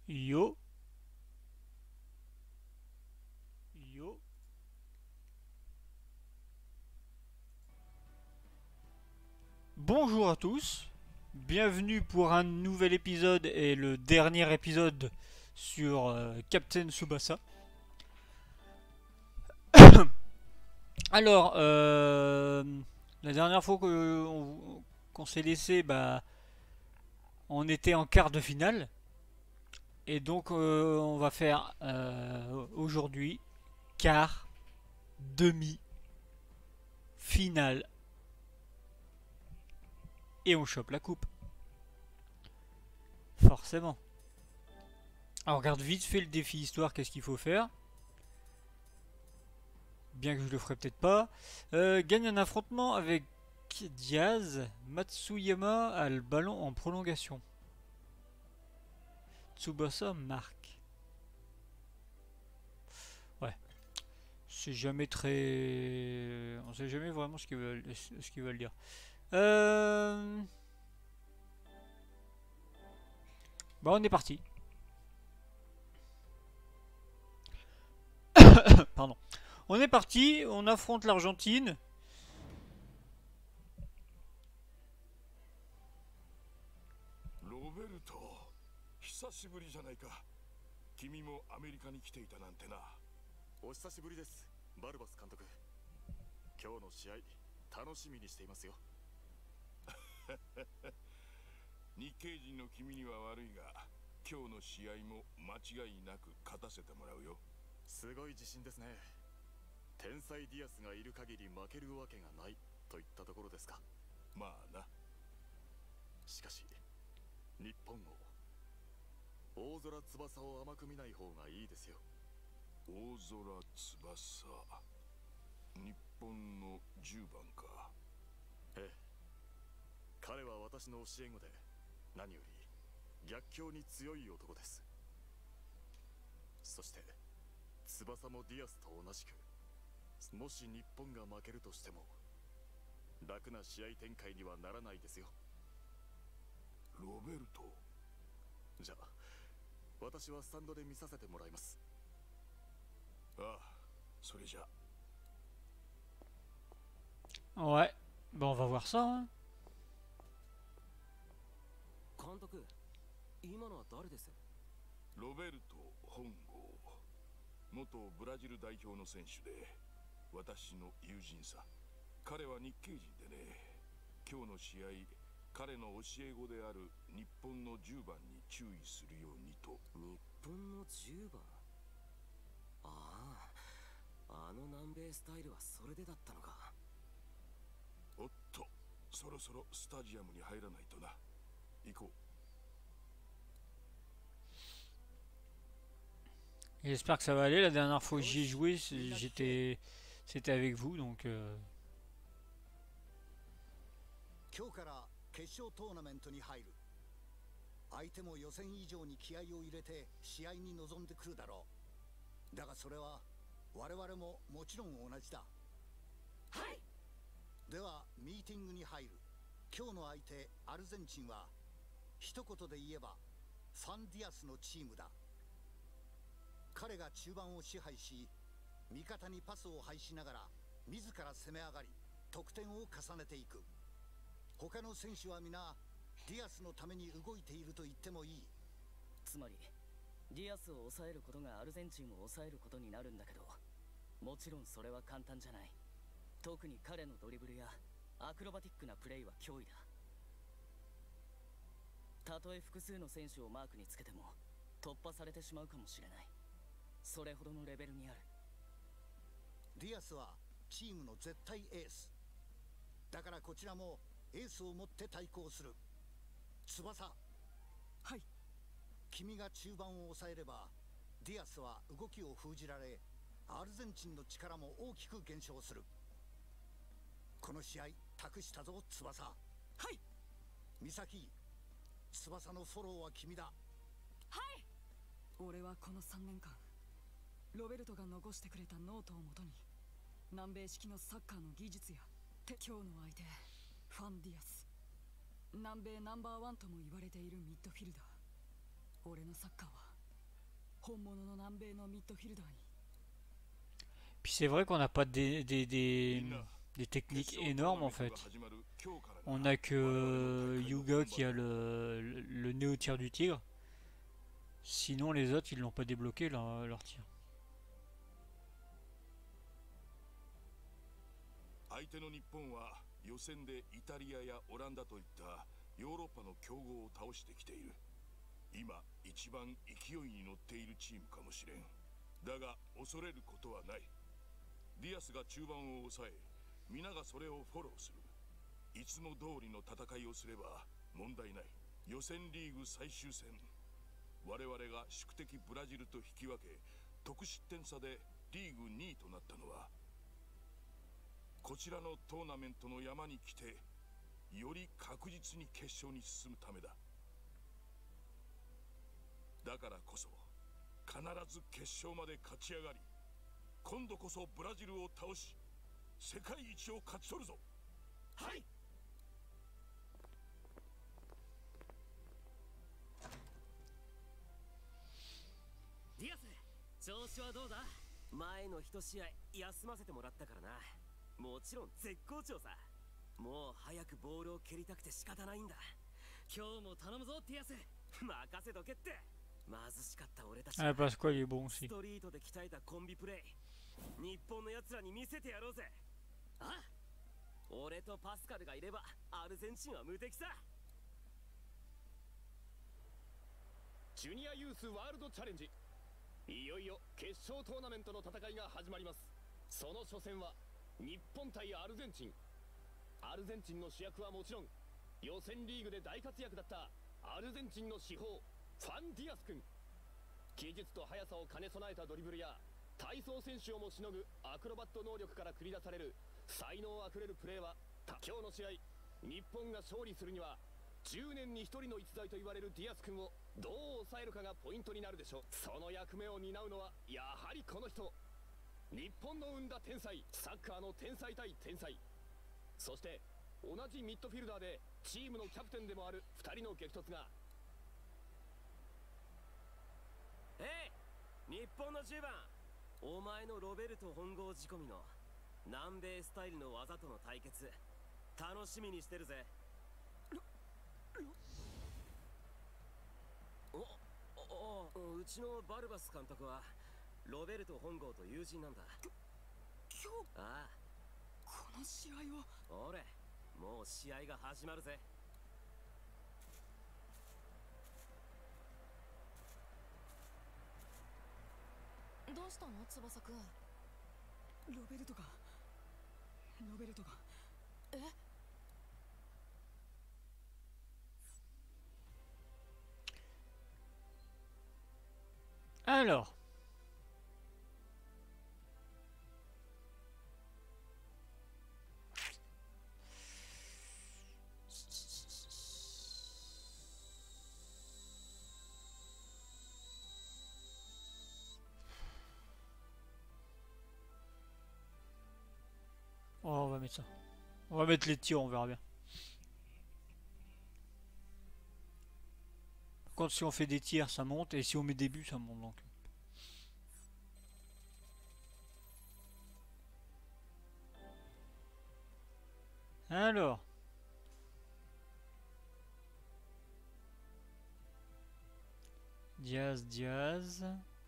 Yo, yo. Bonjour à tous. Bienvenue pour un nouvel épisode et le dernier épisode sur Captain Tsubasa. Alors, la dernière fois qu'on s'est laissé, on était en quart de finale. Et donc, on va faire aujourd'hui quart, demi, finale. Et on chope la coupe. Forcément. Alors, on regarde vite fait le défi histoire, qu'est-ce qu'il faut faire. Bien que je le ferai peut-être pas. Gagne un affrontement avec Diaz. Matsuyama a le ballon en prolongation. Tsubasa marque. Ouais. C'est jamais très. On sait jamais vraiment ce qu'ils veulent dire. Bon, on est parti. Pardon. On est parti, on affronte l'Argentine. ロベルト、久しぶりじゃないか。君もアメリカに来ていたなんてな。 お久しぶりです、バルバス監督。今日の試合、楽しみにしていますよ。 日系人の君には悪いが、今日の試合も間違いなく勝たせてもらうよ。 すごい自信ですね。天才ディアスがいる限り負けるわけがないといったところですか。 まあな。 しかし、日本を大空翼を甘く見ない方がいいですよ。 大空翼、日本の10番か。 ええ、彼は私の教え子で、何より逆境に強い男です。そして翼もディアスと同じく、もし日本が負けるとしても楽な試合展開にはならないですよ。 ロベルト。 じゃあ私はスタンドで見させてもらいます。 ああ、それじゃ。 Ouais. Bon, on va voir ça. Hein. 監督、今のは誰です？ ロベルト本郷、元ブラジル代表の選手で私の友人さ。彼は日系人でね、今日の試合彼の教え子である日本の10番に注意するようにと。 日本の10番。ああ、あの南米スタイルはそれでだったのか。 おっと、そろそろスタジアムに入らないとな。行こう。 J'espère que ça va aller. La dernière fois que j'y ai joué, c'était avec vous, donc. 今日から決勝トーナメントに入る。相手も予選以上に気合を入れて試合に臨んでくるだろう。だがそれは我々ももちろん同じだ。はい。ではミーティングに入る。今日の相手アルゼンチンは一言で言えばファンディアスのチームだ。彼が中盤を支配し、味方にパスを配しながら自ら攻め上がり得点を重ねていく。他の選手は皆ディアスのために動いていると言ってもいい。 つまりディアスを抑えることがアルゼンチンを抑えることになるんだけど、もちろんそれは簡単じゃない。特に彼のドリブルやアクロバティックなプレーは脅威だ。たとえ複数の選手をマークにつけても突破されてしまうかもしれない。それほどのレベルにある。 ディアスはチームの絶対エースだから、こちらもエースを持って対抗する。翼。 はい。 君が中盤を抑えればディアスは動きを封じられ、アルゼンチンの力も大きく減少する。この試合託したぞ翼。はい。美咲、翼のフォローは君だ。はい。 俺はこの3年間ロベルトが残してくれたノートをもとに南米式のサッカーの技術や今日の相手ファンディアス、南米ナンバーワンとも言われているミッドフィルダー。俺のサッカーは本物の南米のミッドフィルダーに。 Puis c'est vrai qu'on n'a pas des techniques énormes en fait. On a que Yuga qui a le nez au tir du tigre. Sinon les autres ils l'ont pas débloqué leur tir. 相手の日本は予選でイタリアやオランダといったヨーロッパの強豪を倒してきている。今一番勢いに乗っているチームかもしれん。だが恐れることはない。ディアスが中盤を抑え、皆がそれをフォローする。いつも通りの戦いをすれば問題ない。予選リーグ最終戦、我々が宿敵ブラジルと引き分け、得失点差でリーグ2位となったのは、こちらのトーナメントの山に来てより確実に決勝に進むためだ。だからこそ必ず決勝まで勝ち上がり、今度こそブラジルを倒し世界一を勝ち取るぞ。はい。 ディアス、調子はどうだ？前の一試合休ませてもらったからな。もちろん絶好調さ。もう早くボールを蹴りたくて仕方ないんだ。今日も頼むぞディアス。任せとけって。貧しかった俺たちは Ah, parce quoi il est bon ス aussi. トリートで鍛えたコンビプレイ、日本の奴らに見せてやろうぜ。あ、俺とパスカルがいればアルゼンチンは無敵さ。 ジュニアユースワールドチャレンジ、いよいよ決勝トーナメントの戦いが始まります。その初戦は日本対アルゼンチン。アルゼンチンの主役はもちろん予選リーグで大活躍だったアルゼンチンの至宝ファン・ディアス君。技術と速さを兼ね備えたドリブルや体操選手をもしのぐアクロバット能力から繰り出される才能あふれるプレーは、今日の試合日本が勝利するには10年に1人の逸材と言われるディアス君をどう抑えるかがポイントになるでしょう。その役目を担うのはやはりこの人、日本の生んだ天才、サッカーの天才対天才、そして同じミッドフィルダーでチームのキャプテンでもある2人の激突が。 日本の10番、お前のロベルト本郷仕込みの南米スタイルの技との対決、楽しみにしてるぜ。うちのバルバス監督はロベルト本郷と友人なんだ。 今日ああ、 この試合を。 俺もう試合が始まるぜ。 どうしたの翼くん。 ロベルトがえ？ Alors. Oh, on va mettre ça. On va mettre les tirs, on verra bien. Par contre, si on fait des tirs, ça monte, et si on met des buts, ça monte donc. Alors. Diaz.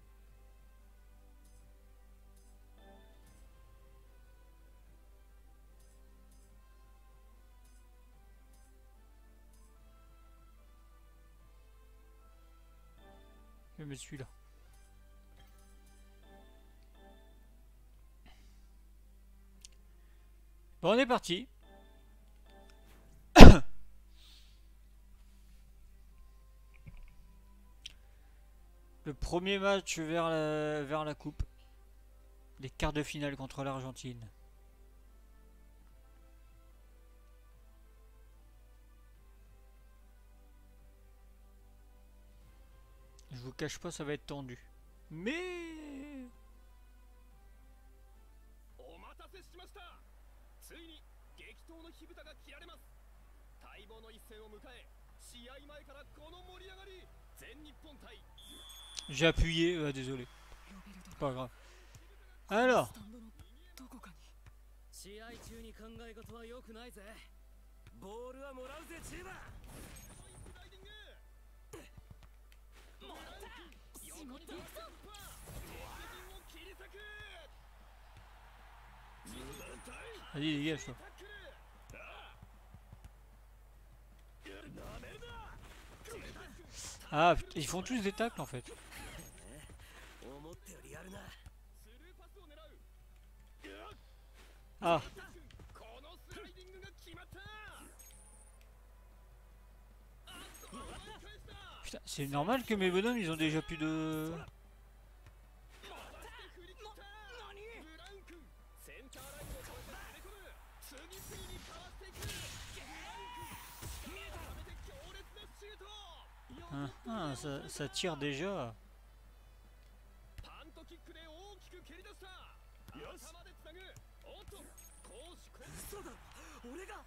Je vais mettre celui-là. Bon, on est parti. Le premier match vers la coupe. Les quarts de finale contre l'Argentine. Je vous cache pas, ça va être tendu. Mais... お待たせしました。ついに激闘の火蓋が切られます。待望の一戦を迎え、試合前からこの盛り上がり。全日本対 J'ai appuyé, désolé. ロベルト C'est が pas grave. Alors, スタンドのどこかに。 試合中に考え事は良くないぜ。ボールはもらうぜチーム。 vas-y dégage toi. Ah, putain, ils font tous des tacles en fait. 思ったよりやるな。 Ah, このスライディングが決まった。 putain, c'est normal que mes bonhommes ils ont déjà plus de... ブラウン君センターラインを越えて攻め込む。次々にかわしていく。ブラウン君改めて強烈なシュート。 ça tire déjà. パントキックで大きく蹴り出した。頭でつなぐ。おっと攻守嘘だ。俺が。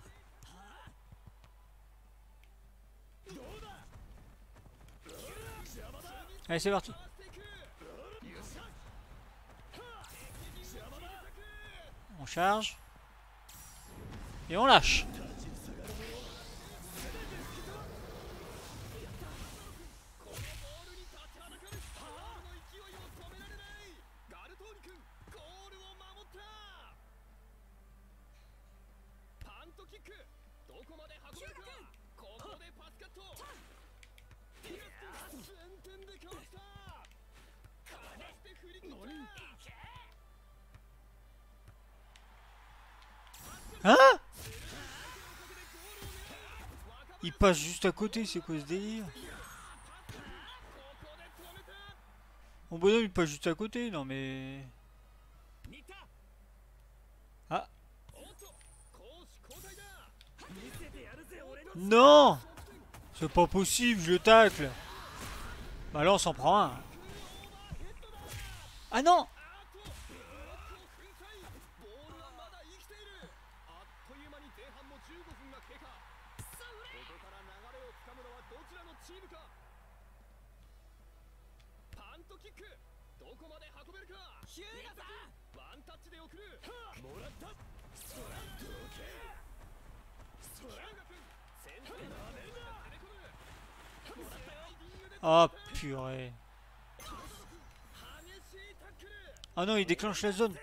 どうだ。 Allez, c'est parti. On charge. Et on lâche. Hein? Il passe juste à côté, c'est quoi ce délire? Mon bonhomme il passe juste à côté, non mais... Ah. Non! C'est pas possible, je le tacle. Bah là on s'en prend un. Ah non! あ、purée. Ah non, il déclenche la zone.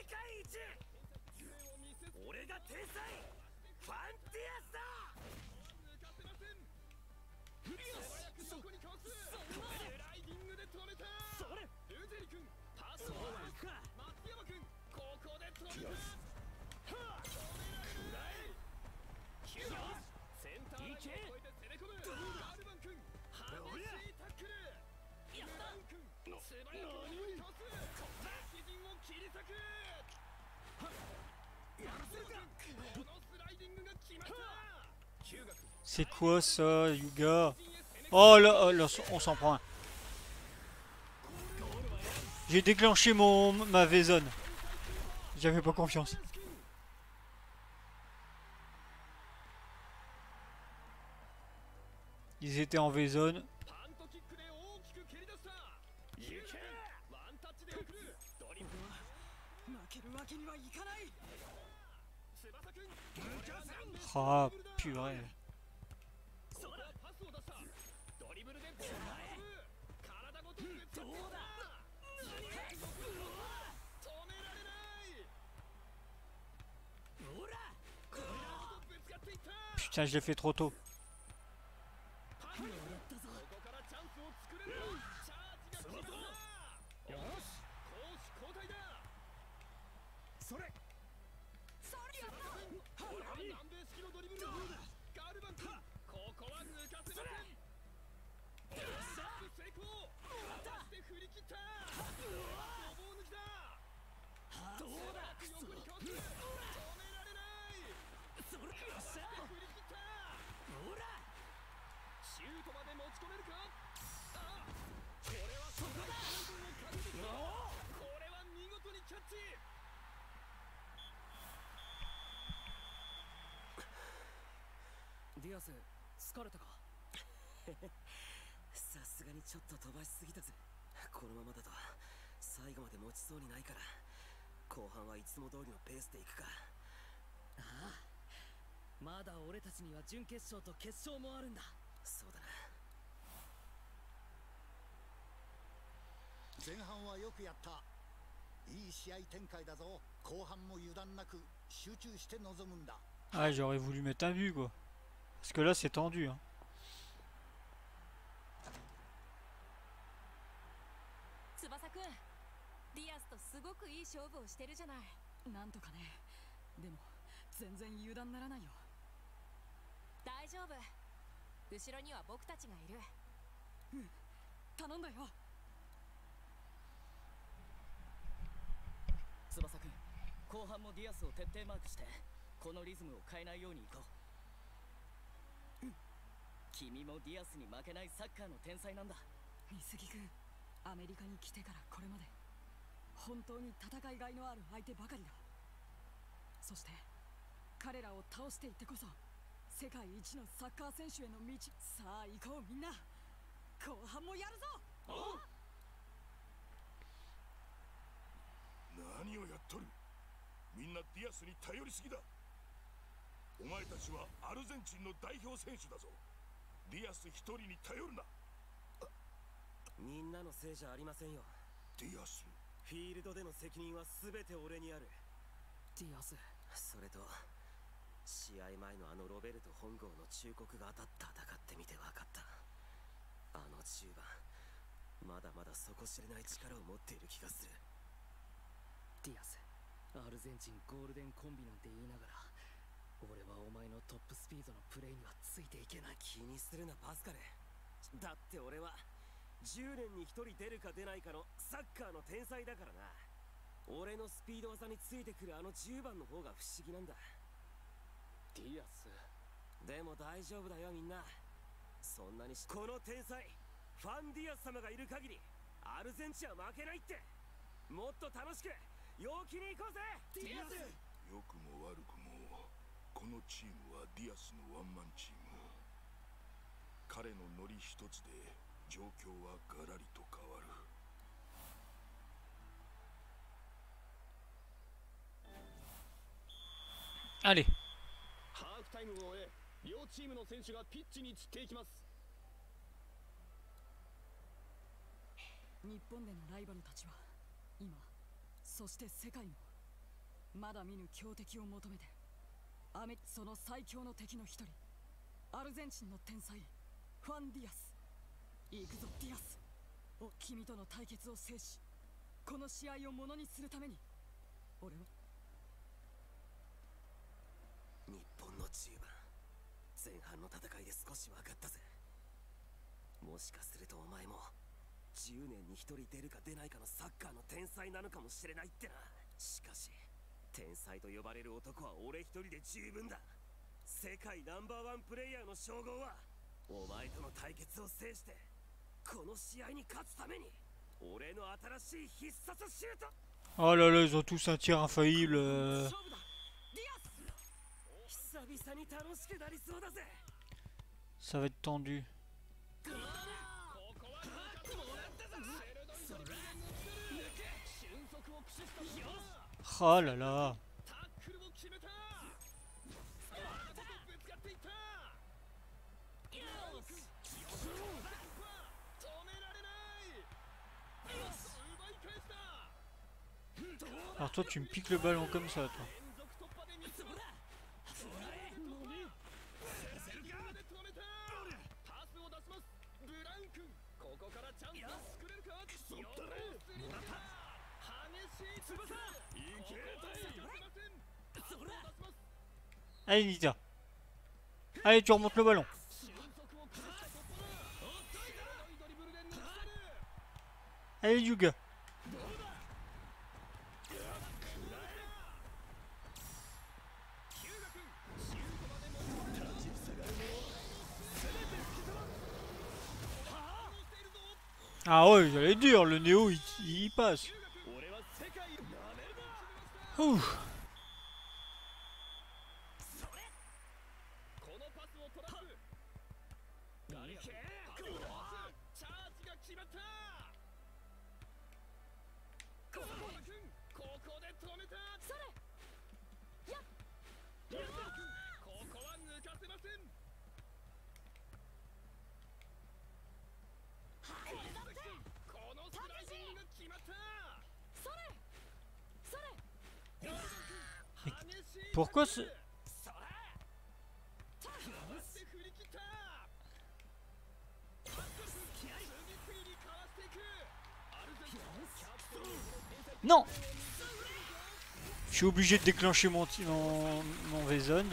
C'est quoi ça, Yuga? Oh là, on s'en prend un. J'ai déclenché ma V-zone. J'avais pas confiance. Ils étaient en V-zone. Ah, purée. Putain, je l'ai fait trop tôt. ディアス、疲れたか？さすがにちょっと飛ばしすぎたぜ。 このままだと最後まで持ちそうにないから、後半はいつも通りのペースでいくか。 ああ、まだ俺たちには準決勝と決勝もあるんだ。 そうだな。 前半はよくやった。いい試合展開だぞ。後半も油断なく集中して臨むんだ。 Ah, j'aurais voulu mettre un but quoi. Parce que là c'est tendu. Hein. 翼くん、ディアスとすごくいい勝負をしてるじゃない。 なんとかね。でも全然油断ならないよ。 大丈夫。後ろには僕たちがいる。 うん、頼んだよ。 翼くん、後半もディアスを徹底マークして、このリズムを変えないようにいこう。うん、君もディアスに負けないサッカーの天才なんだ。 美杉くん、アメリカに来てからこれまで本当に戦いがいのある相手ばかりだ。そして彼らを倒していってこそ世界一のサッカー選手への道。さあ行こうみんな、後半もやるぞ。 何をやっとる。みんなディアスに頼りすぎだ。お前たちはアルゼンチンの代表選手だぞ。ディアス一人に頼るな。 みんなのせいじゃありませんよ。 ディアス、 フィールドでの責任は全て俺にある。 ディアス、 それと試合前のあのロベルト本郷の忠告が当たった。戦ってみて分かった。あの10番、まだまだ底知れない力を持っている気がする。 ディアス、アルゼンチンゴールデンコンビなんて言いながら、俺はお前のトップスピードのプレーにはついていけない。 気にするなパスカル。だって俺は10年に1人出るか出ないかのサッカーの天才だからな。俺のスピード技についてくるあの10番の方が不思議なんだ。 ディアス、 でも大丈夫だよみんな。そんなにこの天才ファンディアス様がいる限りアルゼンチンは負けないって。もっと楽しく陽気に行こうぜディアス。 良くも悪くもこのチームはディアスのワンマンチーム。彼のノリ一つで状況はガラリと変わる。 Allez. ハーフタイムを終え、両チームの選手がピッチに散っていきます。 日本でのライバルたちは今、そして世界もまだ見ぬ強敵を求めてその最強の敵の一人、アルゼンチンの天才ファン・ディアス。行くぞディアス。君との対決を制し、この試合をものにするために俺は。 日本の10番、前半の戦いで少し分かったぜ。もしかするとお前も10年に1人出るか出ないかのサッカーの天才なのかもしれないってな。しかし天才と呼ばれる男は俺一人で十分だ。世界ナンバーワンプレイヤーの称号はお前との対決を制してこの試合に勝つために俺の新しい必殺シュート。 Oh là là, ils ont tous un tir infaillible. 久々に楽しくなりそうだぜ。 Ça va être tendu. Oh là là. Alors toi tu me piques le ballon comme ça toi. Allez Nita. Allez tu remontes le ballon. Allez Yuga. Ah ouais, j'allais dire, le Néo il passe. Ouf. ここで止めた。 それやっここは抜かせません。このスライディングが決まった。 それそれ Pourquoi ce... 振り切った。 Non! Je suis obligé de déclencher mon Vezon.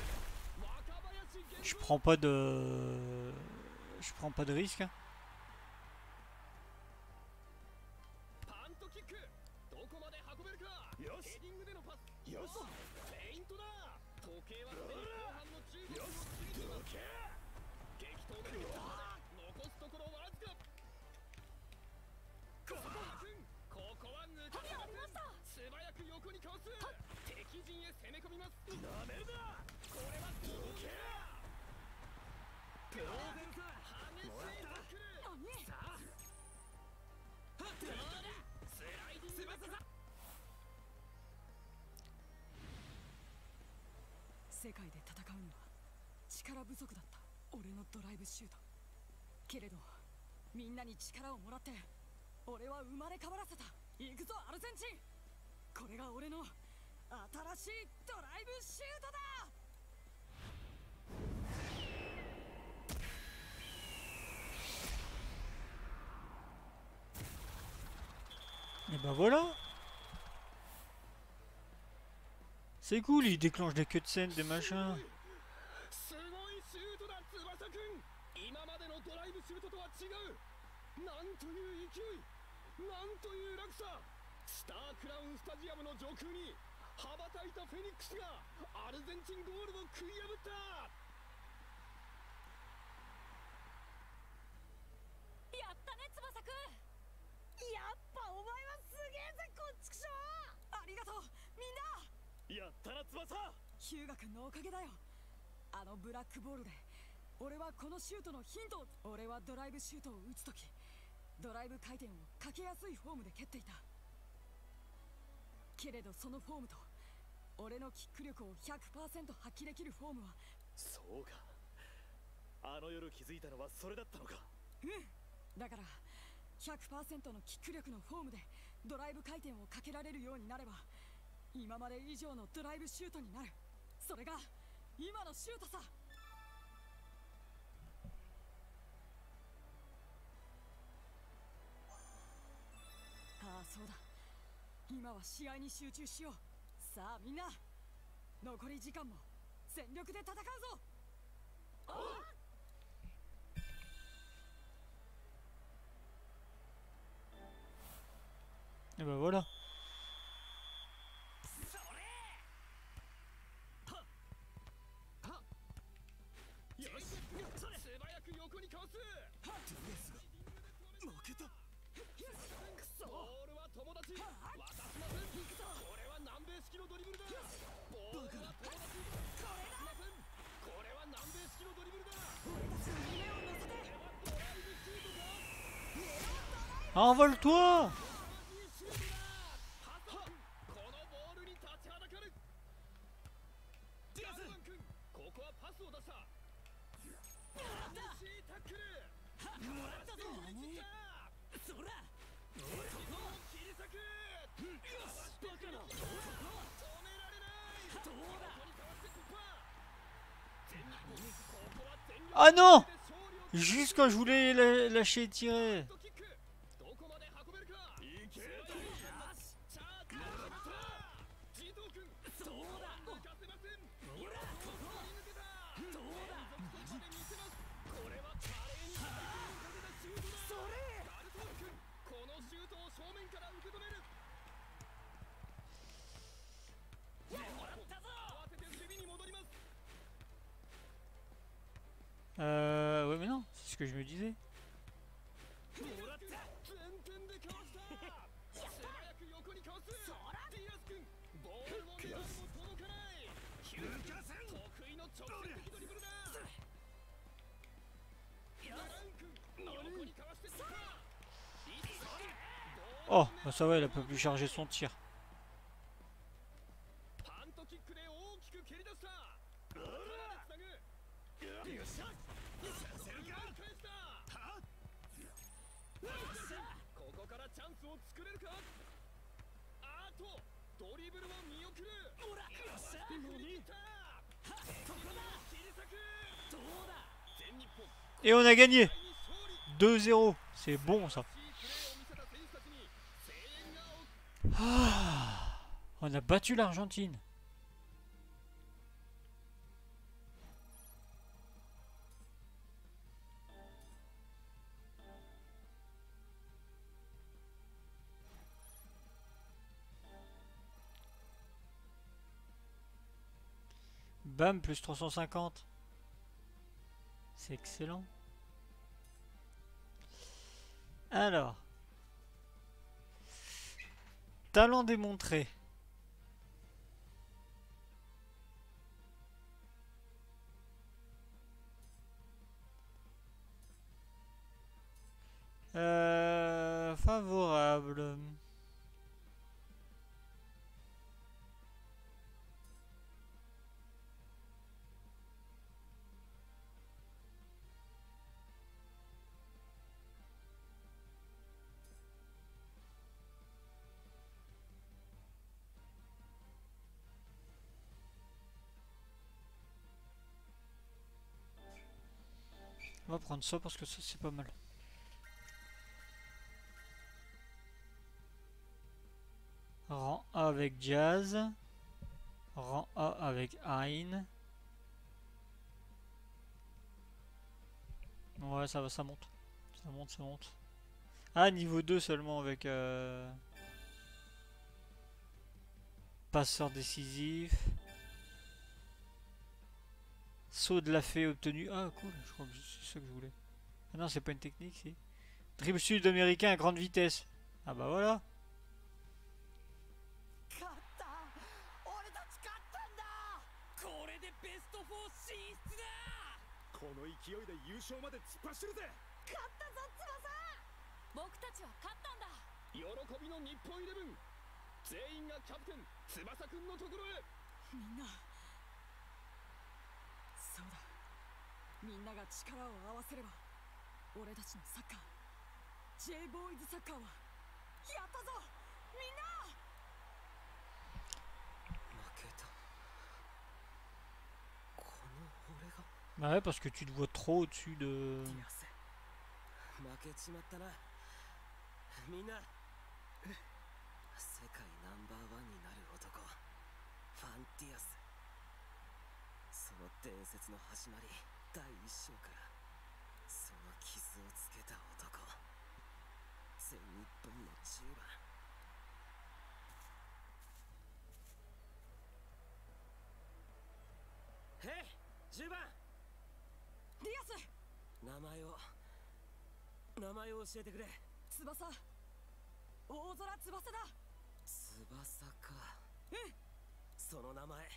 Je prends pas de... Je prends pas de risque. Hein. 世界で戦うには力不足だった俺のドライブシュート。けれどみんなに力をもらって俺は生まれ変わらせた。行くぞアルゼンチン。これが俺の新しいドライブシュートだ。 Et ben voilà. C'est cool, il déclenche des cutscenes, des machins. すごいシュートだ翼くん。今までのドライブシュートとは違う。なんという勢い、なんという落差。スタークラウンスタジアムの上空に羽ばたいたフェニックスがアルゼンチンゴールを食い破った。 やったね翼くん。やっぱお前はすげえぜこっちくしょう。 ありがとうみんな。 やったな翼。 ヒューガ君のおかげだよ。あのブラックボールで俺はこのシュートのヒントを。俺はドライブシュートを打つときドライブ回転をかけやすいフォームで蹴っていた。けれどそのフォームと俺のキック力を 100% 発揮できるフォームは。 そうか、あの夜気づいたのはそれだったのか。 うん、だから 100% のキック力のフォームでドライブ回転をかけられるようになれば今まで以上のドライブシュートになる。それが今のシュートさ。ああそうだ、今は試合に集中しよう。さあみんな残り時間も全力で戦うぞ。 Et ben voilà. 'Envole-toi!' 'Ah non! Juste quand je voulais lâcher et tirer. Ouais mais non, c'est ce que je me disais. Oh, bah ça va, elle a pas pu charger son tir. パントキックで大きく蹴り出したここからでつなぐよっしゃさせるか返したここからチャンスを作れるかあとドリブルを見送るほらよっしゃ振り切ったここだ切り裂くどうだ全日本 Et on a gagné 2-0. C'est bon ça. Ah, on a battu l'Argentine. Bam, plus 350. C'est excellent. Alors. Talent démontré. Favorable. On va prendre ça parce que ça c'est pas mal. Rang A avec Jazz. Rang A avec Hein. Ouais, ça va, ça monte. Ça monte, ça monte. Ah, niveau 2 seulement avec... Passeur décisif. Saut de la fée obtenu. Ah, cool, je crois que c'est ça que je voulais. Ah non, c'est pas une technique, si. Dribble sud-américain à grande vitesse. Ah bah voilà. この勢いで優勝まで突っ走るぜ。 勝ったぞ翼。僕たちは勝ったんだ。 喜びの日本イレブン全員がキャプテン翼くんのところへ。 みんなそうだ、みんなが力を合わせれば俺たちのサッカー J ボーイズサッカーはやったぞみんな。 負けた。この俺が Bah ouais, parce que tu te vois trop au-dessus de... 負けちまったな。みんな世界ナンバーワンになる男ファンティアス。その伝説の始まり第一章からその傷をつけた男全日本の10番。へい10番ディアス。 名前を教えてくれ。 翼、大空翼だ。 翼か。 うん。 その名前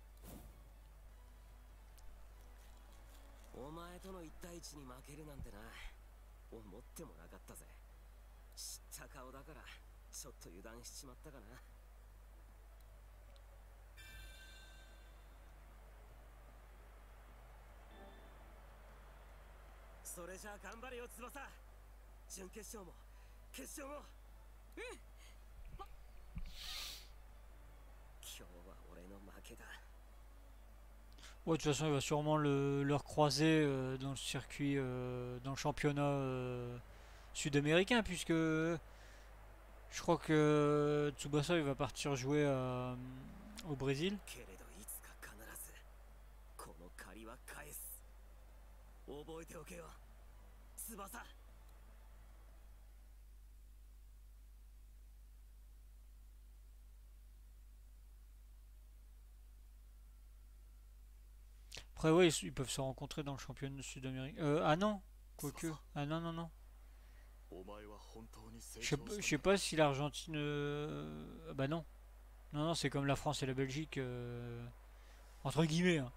お前との1対1に負けるなんてな思ってもなかったぜ。知った顔だからちょっと油断しちまったかな。それじゃあ頑張れよ翼。準決勝も決勝も。うん。今日は俺の負けだ。 Ouais, de toute façon, il va sûrement le recroiser dans le circuit, dans le championnat sud-américain, puisque je crois que Tsubasa il va partir jouer au Brésil. 覚えておけよ翼。 Après, ouais, ils peuvent se rencontrer dans le championnat sud-américain. Ah non, quoique. Ah non, non, non. Je sais pas si l'Argentine. Bah non. Non, non, c'est comme la France et la Belgique. Entre guillemets. Hein.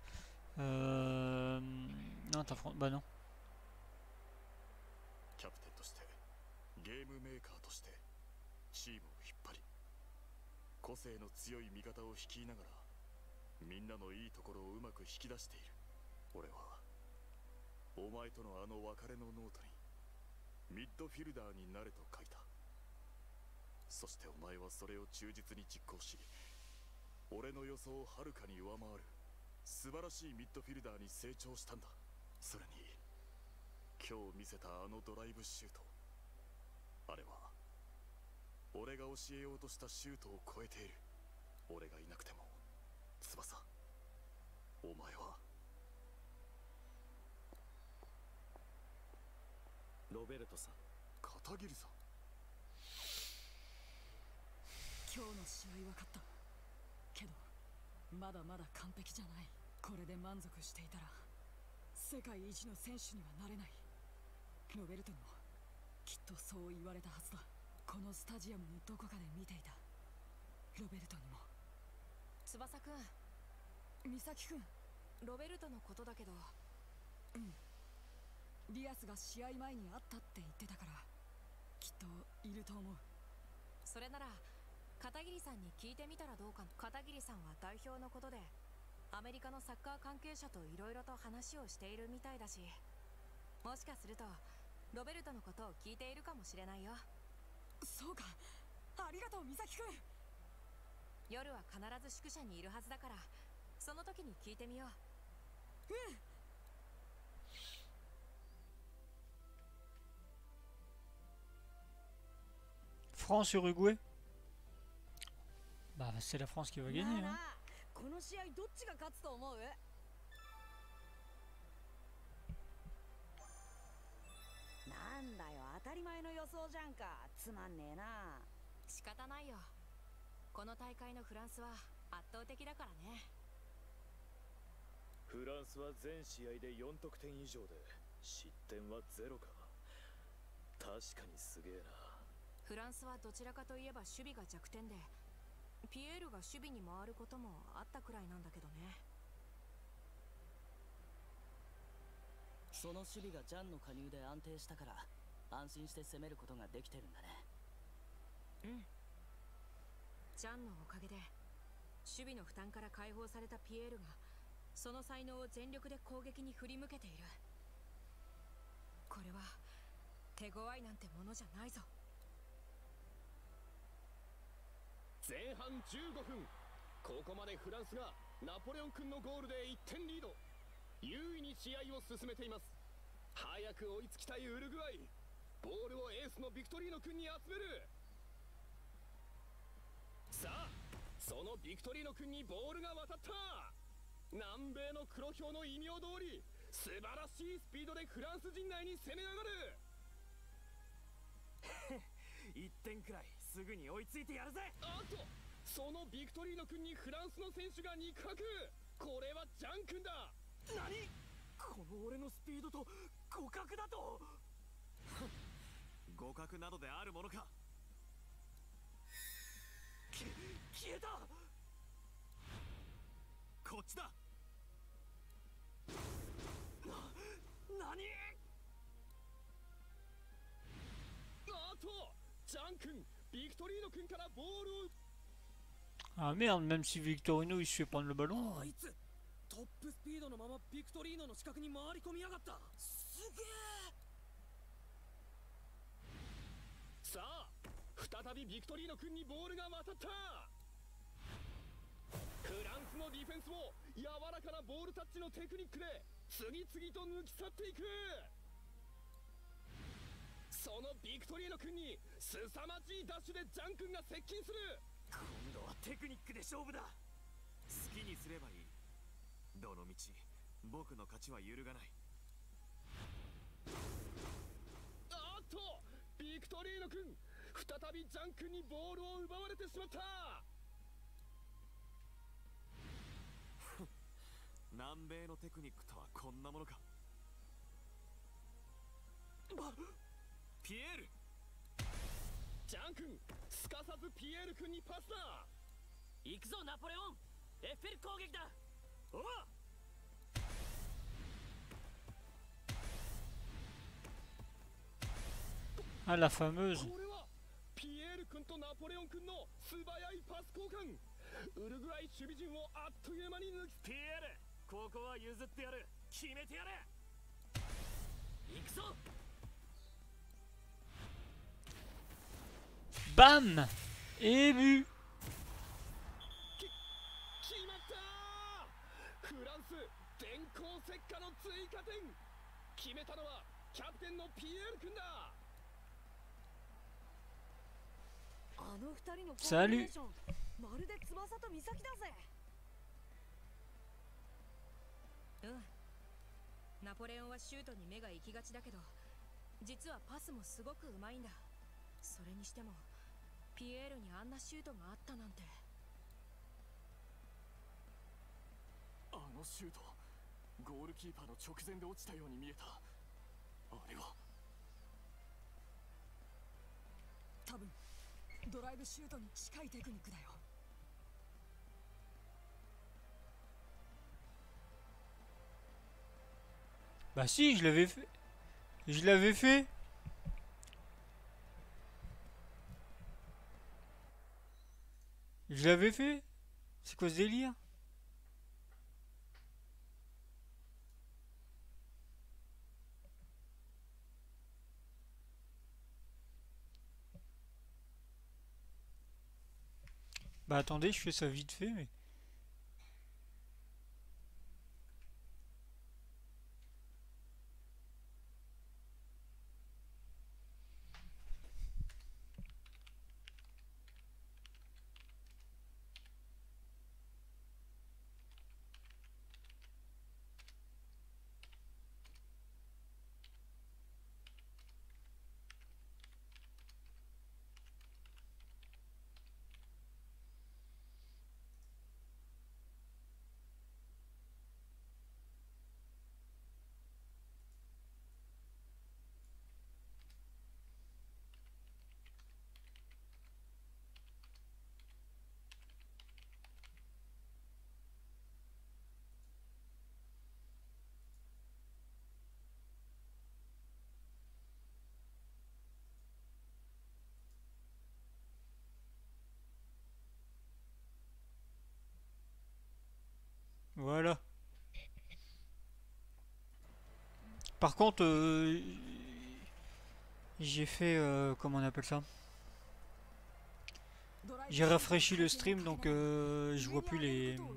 Non, t'as France. Bah non. キャプテンとしてゲームメーカーとしてチームを引っ張り、個性の強い味方を率いながらみんなのいいところをうまく引き出している。俺はお前とのあの別れのノートにミッドフィルダーになれと書いた。そしてお前はそれを忠実に実行し、俺の予想をはるかに上回る素晴らしいミッドフィルダーに成長したんだ。それに今日見せたあのドライブシュート、あれは俺が教えようとしたシュートを超えている。俺がいなくても翼、お前は。 ロベルトさん、 片桐さん、 今日の試合は勝ったけどまだまだ完璧じゃない。これで満足していたら世界一の選手にはなれない。ロベルトにもきっとそう言われたはずだ。このスタジアムのどこかで見ていた。ロベルトにも。 翼くん、 美咲くん。 ロベルトのことだけど。 うん、リアスが試合前に会ったって言ってたからきっといると思う。 それなら片桐さんに聞いてみたらどうか。片桐さんは代表のことでアメリカのサッカー関係者といろいろと話をしているみたいだし、もしかするとロベルトのことを聞いているかもしれないよ。 そうか、ありがとう美咲くん。 夜は必ず宿舎にいるはずだから、その時に聞いてみよう。 うん。 France-Uruguay. Bah c'est la France qui va gagner. Hein. この試合どっちが勝つと思う？ なんだよ、当たり前の予想じゃんか。つまんねえな。 仕方ないよ。この大会のフランスは圧倒的だからね。 フランスは全試合で4得点以上で失点は0か。確かにすげえな。 フランスはどちらかといえば守備が弱点で、ピエールが守備に回ることもあったくらいなんだけどね。 その守備がジャンの加入で安定したから安心して攻めることができてるんだね。 うん。ジャンのおかげで守備の負担から解放されたピエールがその才能を全力で攻撃に振り向けている。これは手強いなんてものじゃないぞ。 前半15分、ここまでフランスがナポレオン君のゴールで1点リード、優位に試合を進めています。早く追いつきたいウルグアイ。ボールをエースのビクトリーノ君に集める。さあ、そのビクトリーノ君にボールが渡った。南米の黒豹の異名通り、素晴らしいスピードでフランス陣内に攻め上がる。 1点くらいすぐに追いついてやるぜ。 あっと、そのビクトリーノ君にフランスの選手が肉薄。これはジャン君だ。 何？この俺のスピードと互角だと？互角などであるものか。消えた。こっちだ。何？ あっと、ジャン君、ビクトリーノ君からボールを。 Ah merde, même si Victorino il se fait prendre le ballon. あいつトップスピードのままビクトリーノの近くに回り込みやがった。すげえ。 さあ、再びビクトリーノ君にボールが渡った。フランスのディフェンスを柔らかなボールタッチのテクニックで次々と抜き去っていく。そのビクトリーノ君に凄まじいダッシュでジャン君が接近する。 今度はテクニックで勝負だ。好きにすればいい。どのみち僕の勝ちは揺るがない。 あっと、ビクトリーノ君、再びジャン君にボールを奪われてしまった。 南米のテクニックとはこんなものか。ピエール。 ジャン君、すかさずピエール君にパスだ。 行くぞナポレオン、エッフェル攻撃だ。 おう。 Ah, la fameuse. これはピエール君とナ素早いパス交換。ウルグアイ守備陣をあっという間に抜き。 ピエール、ここは譲ってやる。決めてやれ。行くぞ。 Bam! Et but! 決まった。フランス電光石火の追加点。決めたのはキャプテンのピエール君だ。 あの二人のコンビ Salut ネーション、まるで翼と岬だぜ。 うん。ナポレオンはシュートに目が行きがちだけど、実はパスもすごくうまいんだ。それにしてもピエールにあんなシュートがあったなんて。 あのシュート、ゴールキーパーの直前で落ちたように見えた。あれは多分ドライブシュートに近いテクニックだよ。 Bah si, je l'avais fait. Je l'avais fait. Je l'avais fait. C'est quoi ce délire? Bah attendez, je fais ça vite fait, mais... Voilà. Par contre, j'ai fait... comment on appelle ça? J'ai rafraîchi le stream, donc je vois plus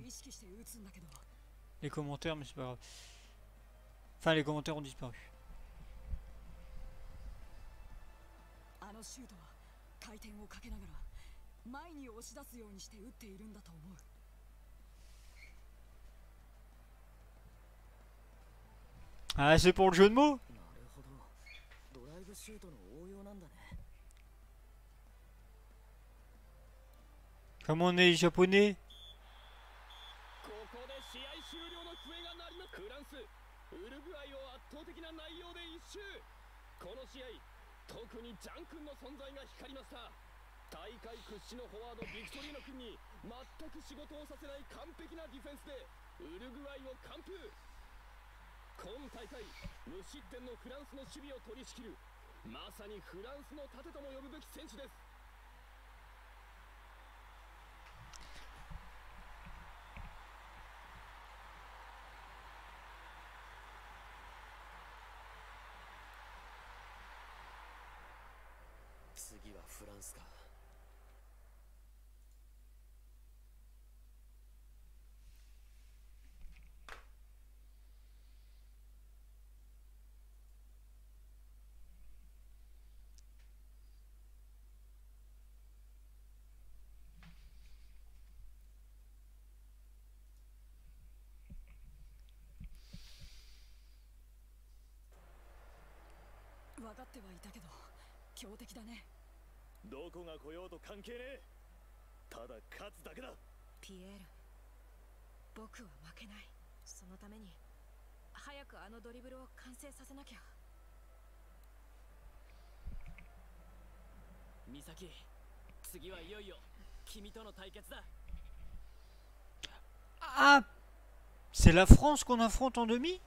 les commentaires, mais c'est pas grave. Enfin, les commentaires ont disparu. あのシュートは回転をかけながら前に押し出すようにして打っているんだと思う。 Ah, c'est pour le jeu de mots? なるほど。ドライブシュートの応用なんだね。 Comme on est japonais. ここで試合終了の笛が鳴ります。フランス、ウルグアイを圧倒的な内容で一周。この試合、特にジャン君の存在が光りました。大会屈指のフォワードビクトリーノ君に全く仕事をさせない完璧なディフェンスでウルグアイを完封。今大会無失点のフランスの守備を取り仕切る、まさにフランスの盾とも呼ぶべき選手です。 次はフランスか。 分かってはいたけど強敵だね。 どこが来ようと関係ねえ。ただ勝つだけだ。 ピエール、僕は負けない。そのために早くあのドリブルを完成させなきゃ。 ミサキ、次はいよいよ君との対決だ。 Ah, c'est la France qu'on affronte en demi?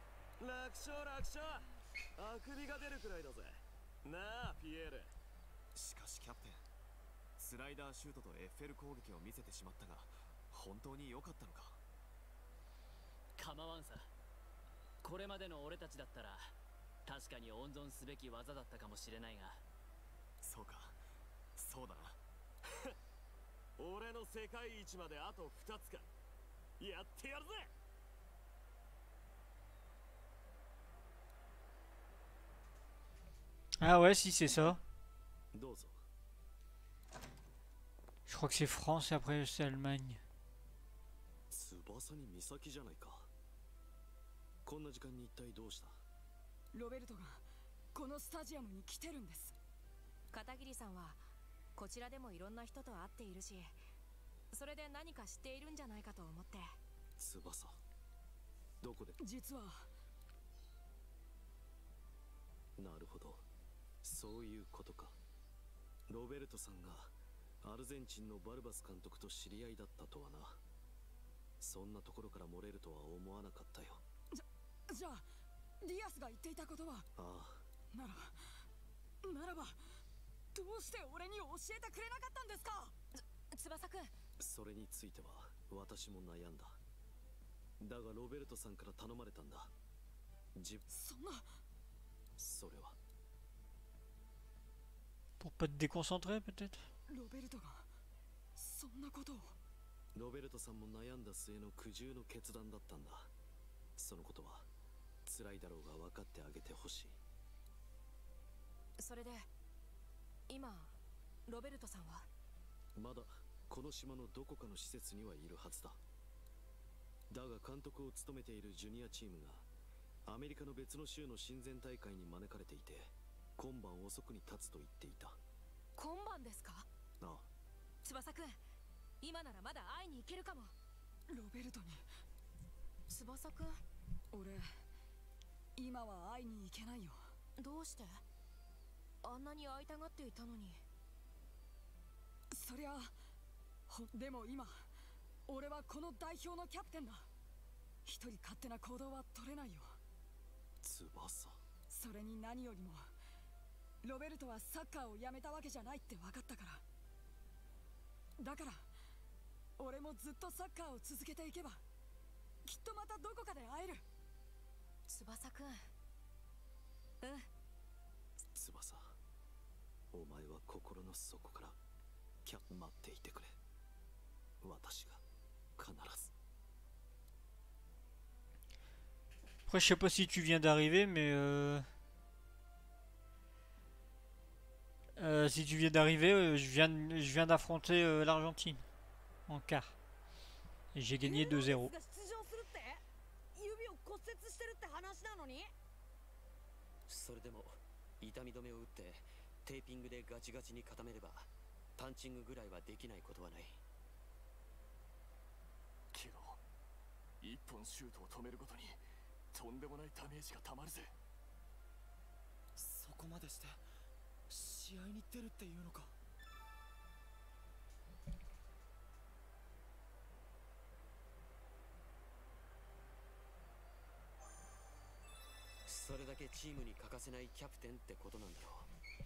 楽勝楽勝。あくびが出るくらいだぜ。なあピエール、 しかしキャプテン、スライダーシュートとエッフェル攻撃を見せてしまったが本当に良かったのか。 構わんさ。これまでの俺たちだったら確かに温存すべき技だったかもしれないが。 そうか、そうだな。俺の世界一まであと2つか。やってやるぜ。 Ah ouais, si c'est ça. どうぞ。 Je crois que c'est France et après c'est Allemagne. 翼に岬じゃないか。こんな時間に一体どうした？ ロベルトがこのスタジアムに来てるんです。 片桐さんはこちらでもいろんな人と会っているし、それで何か知っているんじゃないかと思って。 翼、どこで？ 実は。 なるほど、そういうことか。ロベルトさんがアルゼンチンのバルバス監督と知り合いだったとはな。そんなところから漏れるとは思わなかったよ。 じゃあディアスが言っていたことは？ ああ。 ならばどうして俺に教えてくれなかったんですか？ 翼くん。 それについては私も悩んだ。だがロベルトさんから頼まれたんだ。 そんな。 それは Pour pas te déconcentrer peut-être? ロベルトがそんなことを。 ロベルトさんも悩んだ末の苦渋の決断だったんだ。そのことは辛いだろうが分かってあげてほしい。 それで今ロベルトさんは？ まだこの島のどこかの施設にはいるはずだ。だが監督を務めているジュニアチームがアメリカの別の州の親善大会に招かれていて、今晩遅くに立つと言っていた。 今晩ですか？ ああ。 翼くん、今ならまだ会いに行けるかも。 ロベルトに。 翼くん、 俺今は会いに行けないよ。 どうして？あんなに会いたがっていたのに。 そりゃでも今俺はこの代表のキャプテンだ。一人勝手な行動は取れないよ。 翼。 それに何よりもロベルトはサッカーをやめたわけじゃないって分かったから。だから俺もずっとサッカーを続けていけばきっとまたどこかで会える。 翼くん。 翼、お前は心の底から待っていてくれ。私が必ず。 Après, je sais pas si tu viens d'arriver, mais si tu viens d'arriver, je viens d'affronter l'Argentine en quart. Et j'ai gagné 2-0. それでも痛み止めを打ってテーピングでガチガチに固めればパンチングぐらいはできないことはない。 けど一本シュートを止めるごとにとんでもないダメージがたまるぜ。 そこまでして試合に出るっていうのか。 それだけチームに欠かせないキャプテンってことなんだろう。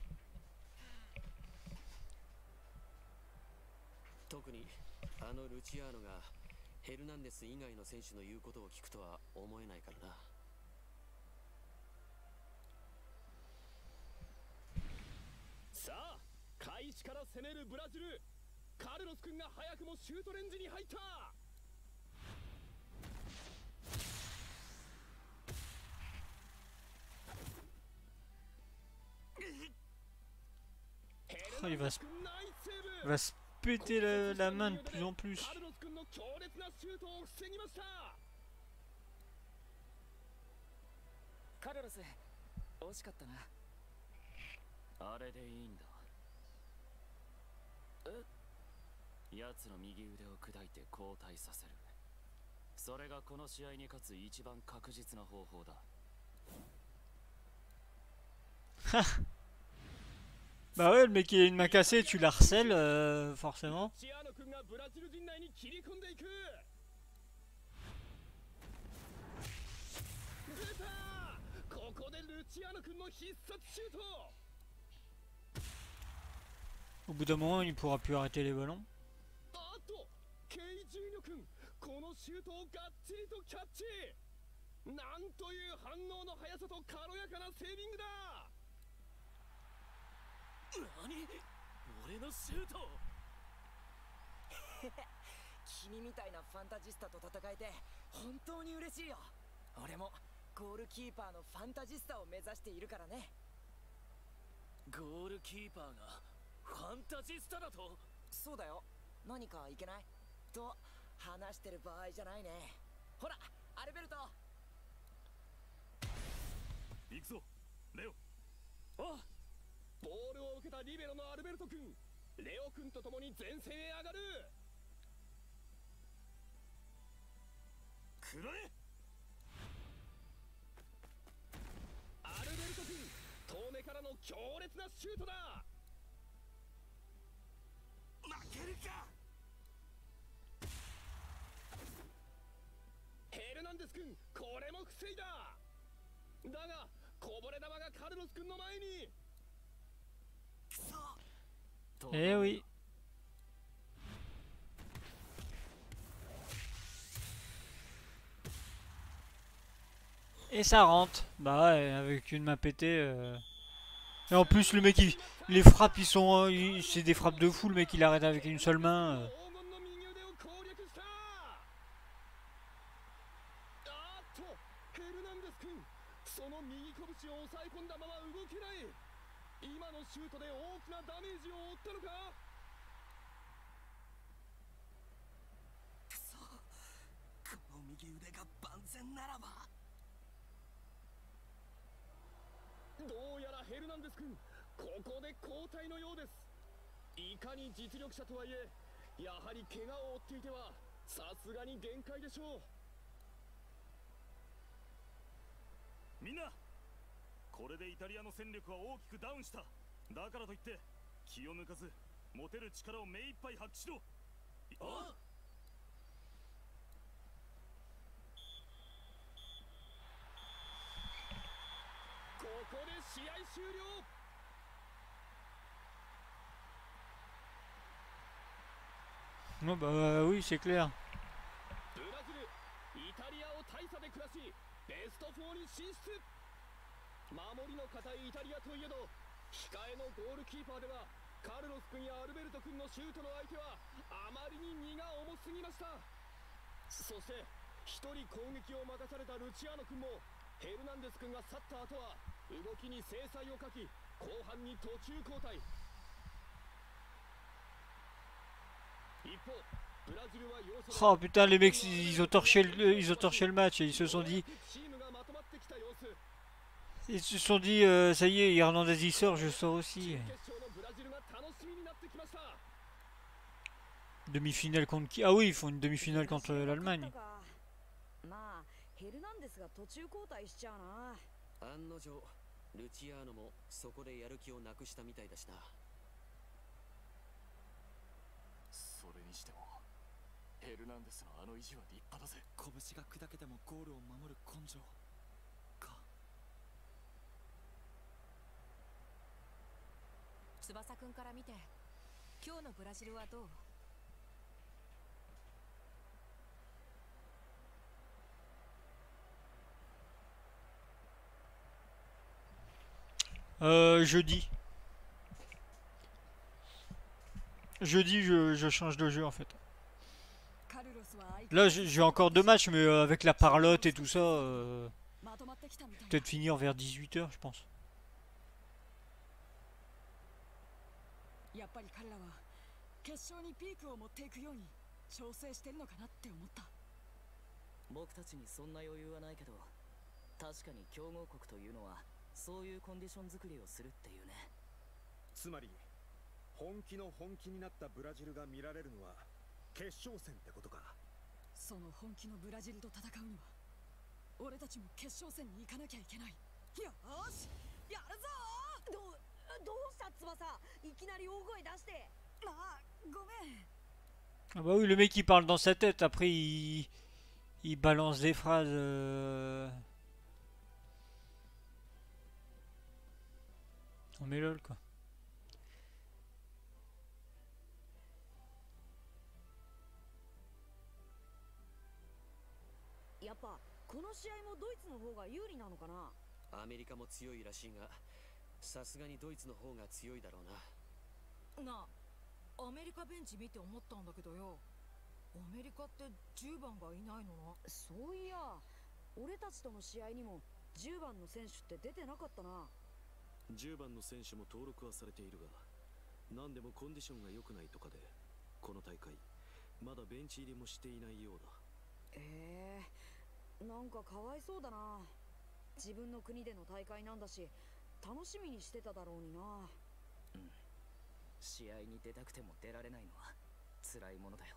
特にあのルチアーノがヘルナンデス以外の選手の言うことを聞くとは思えないからな。 さあ開始から攻めるブラジル。カルロス君が早くもシュートレンジに入った。 Oh, il va se péter la main de plus en plus. カルロス君の強烈なシュートを防ぎました。 カルロス、惜しかったな。あれでいいんだ。奴の右腕を砕いて交代させる。それがこの試合に勝つ一番確実な方法だ。 Bah ouais, le mec il a une main cassée, tu la harcèles, forcément. ルチアーノ君がブラジル陣内に切り込んでいく。出た。ここでルチアーノ君の必殺シュート。 Au bout d'un moment, il pourra plus arrêter les ballons. あっとケイジュニョ君このシュートをがっちりとキャッチ。なんという反応の速さと軽やかなセービングだ。 何？俺のシュート君みたいなファンタジスタと戦えて本当に嬉しいよ。俺もゴールキーパーのファンタジスタを目指しているからね。ゴールキーパーがファンタジスタだと？そうだよ。何かいけないと話してる場合じゃないね。ほらアルベルト。 行くぞレオ。 あ、ボールを受けたリベロのアルベルト君、レオ君と共に前線へ上がる。 くらえ。 アルベルト君、遠目からの強烈なシュートだ。 負けるか。 ヘルナンデス君、これも防いだ。だがこぼれ球がカルロス君の前に。 くそ。 Eh oui. Et ça rentre. Bah ouais, avec une main pétée. Et en plus, le mec, les frappes, ils sont. C'est des frappes de fou, le mec, il arrête avec une seule main. その右拳を押さえ込んだまま動けない。今のシュートで大きなダメージを負ったのか。 くそ、この右腕が万全ならば。 どうやらヘルナンデス君、ここで交代のようです。いかに実力者とはいえ、やはり怪我を負っていてはさすがに限界でしょう。 みんな、これでイタリアの戦力は大きくダウンした。だからといって気を抜かず持てる力を目いっぱい発揮しろ。あっ、 ここで試合終了。 Non, bah oui, c'est clair. ブラジル、イタリアを大差で下しベスト4に進出。守りの堅いイタリアといえど、控えのゴールキーパーではカルロス君やアルベルト君のシュートの相手はあまりに荷が重すぎました。そして一人攻撃を任されたルチアーノ君もヘルナンデス君が去った後は動きに精彩を欠き、後半に途中交代。一方ブラジルは要所で Oh putain, les mecs, ils ont torché ils ont torché le match et ils se sont dit. チームがまとまってきた様子。 Ils se sont dit, ça y est, Hernandez il sort, je sors aussi. 決勝のブラジルが楽しみになってきました。 Demi-finale contre qui? Ah oui, ils font une demi-finale contre l'Allemagne. まあヘルナンデスが途中交代しちゃうな。 案の定ルチアーノもそこでやる気をなくしたみたいだしな。 それにしてもヘルナンデスのあの意地は立派だぜ。 拳が砕けてもゴールを守る根性か。 翼くんから見て今日のブラジルはどう？ Jeudi. Jeudi, je change de jeu en fait. Là, j'ai encore 2 matchs, mais avec la parlotte et tout ça, peut-être finir vers 18h, je pense. やっぱり彼らは決勝にピークを持っていくように調整してるのかなって思った。 僕たちにそんな余裕はないけど、確かに強豪国というのはそういうコンディション作りをするっていうね。 つまり本気の本気になったブラジルが見られるのは決勝戦ってことか。 その本気のブラジルと戦うには俺たちも決勝戦に行かなきゃいけない。よーしやるぞー。 どうした翼、いきなり大声出して。 あ、ごめん。 Ah bah oui, le mec il parle dans sa tête, après il balance des phrases. Non mais lol quoi. ぱこの試合もドイツの方が有利なのかな。 アメリカも強いらしいが、さすがにドイツの方が強いだろうな。 アメリカベンチ見て思ったんだけどよ、アメリカって10番がいないのな。 そういや俺たちとの試合にも10番の選手って出てなかったな。 10番の選手も登録はされているが、何でもコンディションが良くないとかで、この大会まだベンチ入りもしていないようだ。 なんかかわいそうだな。自分の国での大会なんだし楽しみにしてただろうにな。 うん、試合に出たくても出られないのは辛いものだよ。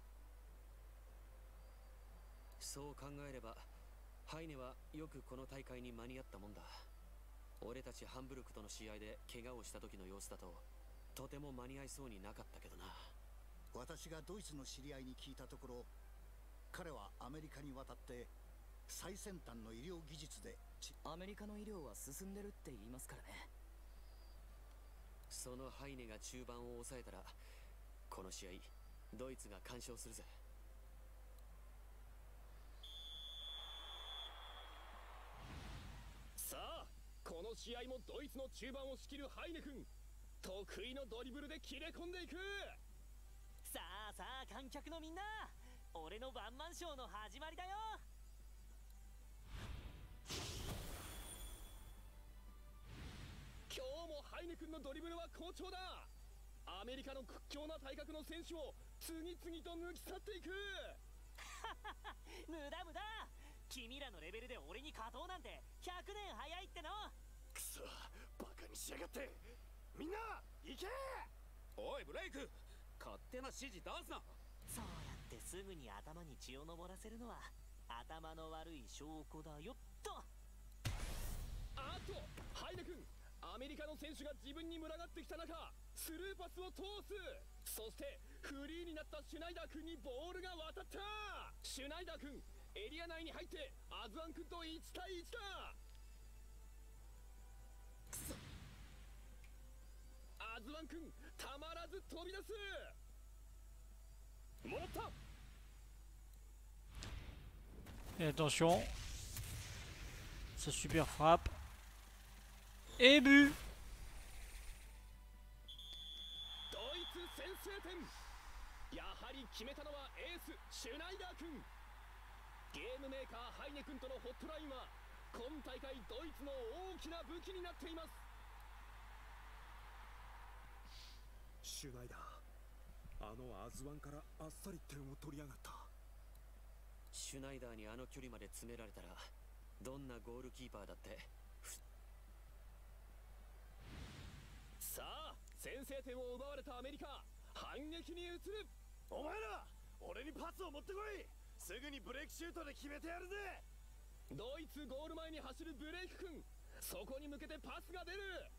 そう考えればハイネはよくこの大会に間に合ったもんだ。俺たちハンブルクとの試合で怪我をした時の様子だととても間に合いそうになかったけどな。 私がドイツの知り合いに聞いたところ、彼はアメリカに渡って最先端の医療技術でアメリカの医療は進んでるって言いますからね。 そのハイネが中盤を抑えたらこの試合ドイツが完勝するぜ。 さあこの試合もドイツの中盤を仕切るハイネ君、得意のドリブルで切れ込んでいく。 さあさあ観客のみんな、俺のワンマンショーの始まりだよ。 今日もハイネ君のドリブルは好調だ。アメリカの屈強な体格の選手を次々と抜き去っていく。 無駄無駄、君らのレベルで俺に勝とうなんて100年早いっての。 くそ、バカにしやがって。みんな行け。 おいブレイク、勝手な指示出すな。 そうやってすぐに頭に血を上らせるのは頭の悪い証拠だよっと。 あっとハイネ君、アメリカの選手が自分に群がってきた中スルーパスを通す。そしてフリーになったシュナイダー君にボールが渡った。シュナイダー君エリア内に入ってアズワン君と1対1だ。アズワン君たまらず飛び出す。もらった。 Et attention, sa super frappe et but. ドイツ先制点。やはり決めたのはエースシュナイダー君。ゲームメーカーハイネ君とのホットラインは今大会ドイツの大きな武器になっています。 シュナイダー、あのアズワンからあっさり点を取りやがった。 シュナイダーにあの距離まで詰められたらどんなゴールキーパーだって。 さあ先制点を奪われたアメリカ、反撃に移る。 お前ら俺にパスを持ってこい。すぐにブレイクシュートで決めてやるぜ。 ドイツゴール前に走るブレイク君、そこに向けてパスが出る。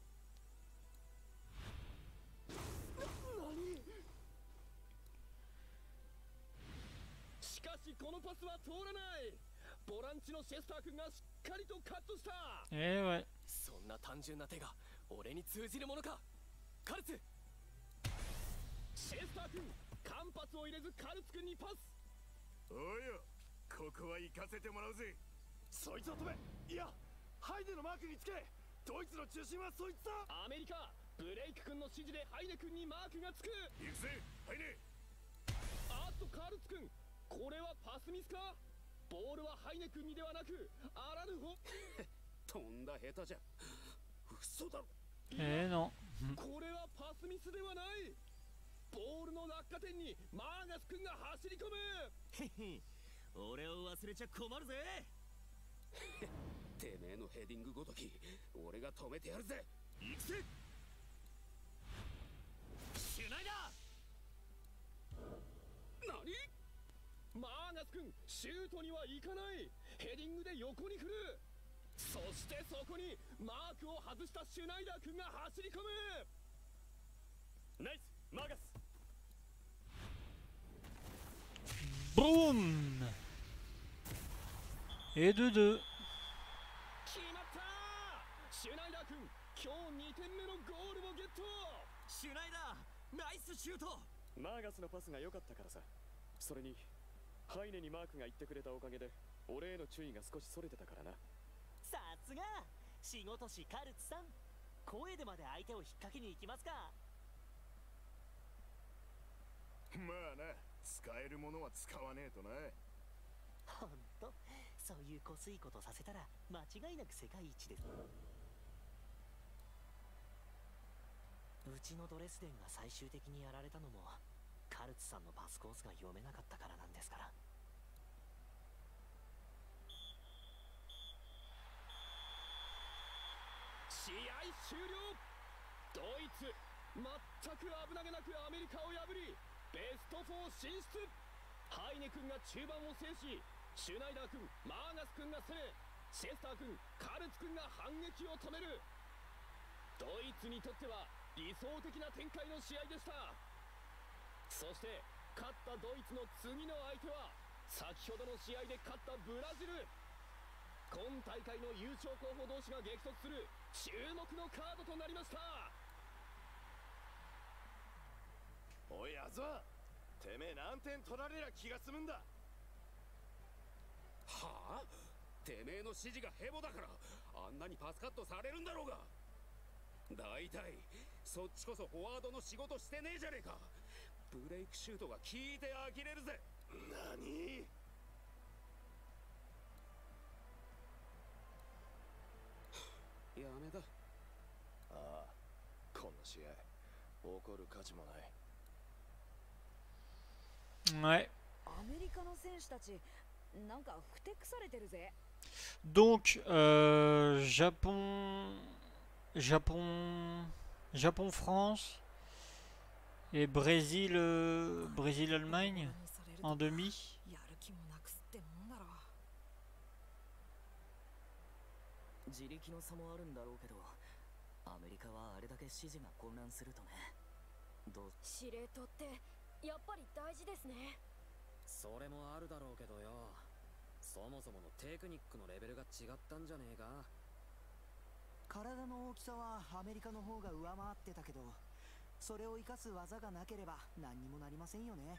しかしこのパスは通らない。ボランチのシェスター君がしっかりとカットした。 そんな単純な手が俺に通じるものか。カルツ。 シェスター君間髪を入れずカルツ君にパス。 おいよ、ここは行かせてもらうぜ。そいつを止め。いや、ハイネのマークにつけ。ドイツの中心はそいつだ。 アメリカブレイク君の指示でハイネ君にマークがつく。 行くぜハイネ。 あっとカルツ君、これはパスミスか。ボールはハイネ君にではなくあらぬ方。 飛んだ下手じゃ。 嘘だろ。 のこれはパスミスではない。ボールの落下点にマーガス君が走り込む。 へへ、俺を忘れちゃ困るぜ。 てめえのヘディングごとき俺が止めてやるぜ。 行くぜ。 シュナイダー。 何？ マーガス君シュートには行かない。ヘディングで横に振る。そしてそこにマークを外したシュナイダー君が走り込む。 ナイスマーガス。 Boum Et 2-2. 決まった。シュナイダー君今日2点目のゴールをゲット。 シュナイダーナイスシュート。 マーガスのパスが良かったからさ。それにハイネにマークが言ってくれたおかげで俺への注意が少しそれてたからな。 さすが仕事師カルツさん、声でまで相手を引っ掛けに行きますか。 まあな、使えるものは使わねえとな。 ほんとそういうこすいことさせたら間違いなく世界一です。うちのドレスデンが最終的にやられたのもカルツさんのパスコースが読めなかったからなんですから。 試合終了。ドイツ全く危なげなくアメリカを破りベスト4進出。ハイネ君が中盤を制し、シュナイダー君、マーガス君が攻め、シェスター君、カルツ君が反撃を止める。ドイツにとっては理想的な展開の試合でした。そして勝ったドイツの次の相手は先ほどの試合で勝ったブラジル。今大会の優勝候補同士が激突する注目のカードとなりました。 おいアズワ、てめえ何点取られりゃ気が済むんだ。 はあ、てめえの指示がヘボだからあんなにパスカットされるんだろうが。だいたいそっちこそフォワードの仕事してねえじゃねえか。ブレイクシュートが効いて呆れるぜ。 何？ やめだ。 ああ、こんな試合怒る価値もない。 Ouais. アメリカの選手たちなんかふてくされてるぜ。 Donc, Japon, France et Brésil, Allemagne en demi. やる気もなくすってもんだろ。 自力の差もあるんだろうけど、アメリカはあれだけ支持が混乱するとね。 司令塔ってやっぱり大事ですね。 それもあるだろうけどよ、そもそものテクニックのレベルが違ったんじゃねえか。 体の大きさはアメリカの方が上回ってたけど、それを生かす技がなければ何にもなりませんよね。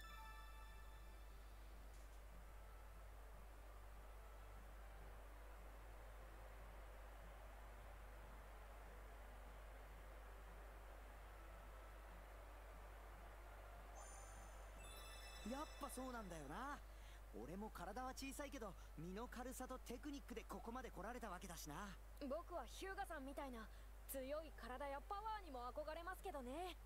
やっぱそうなんだよな。俺も体は小さいけど身の軽さとテクニックでここまで来られたわけだしな。 僕はヒューガさんみたいな強い体やパワーにも憧れますけどね。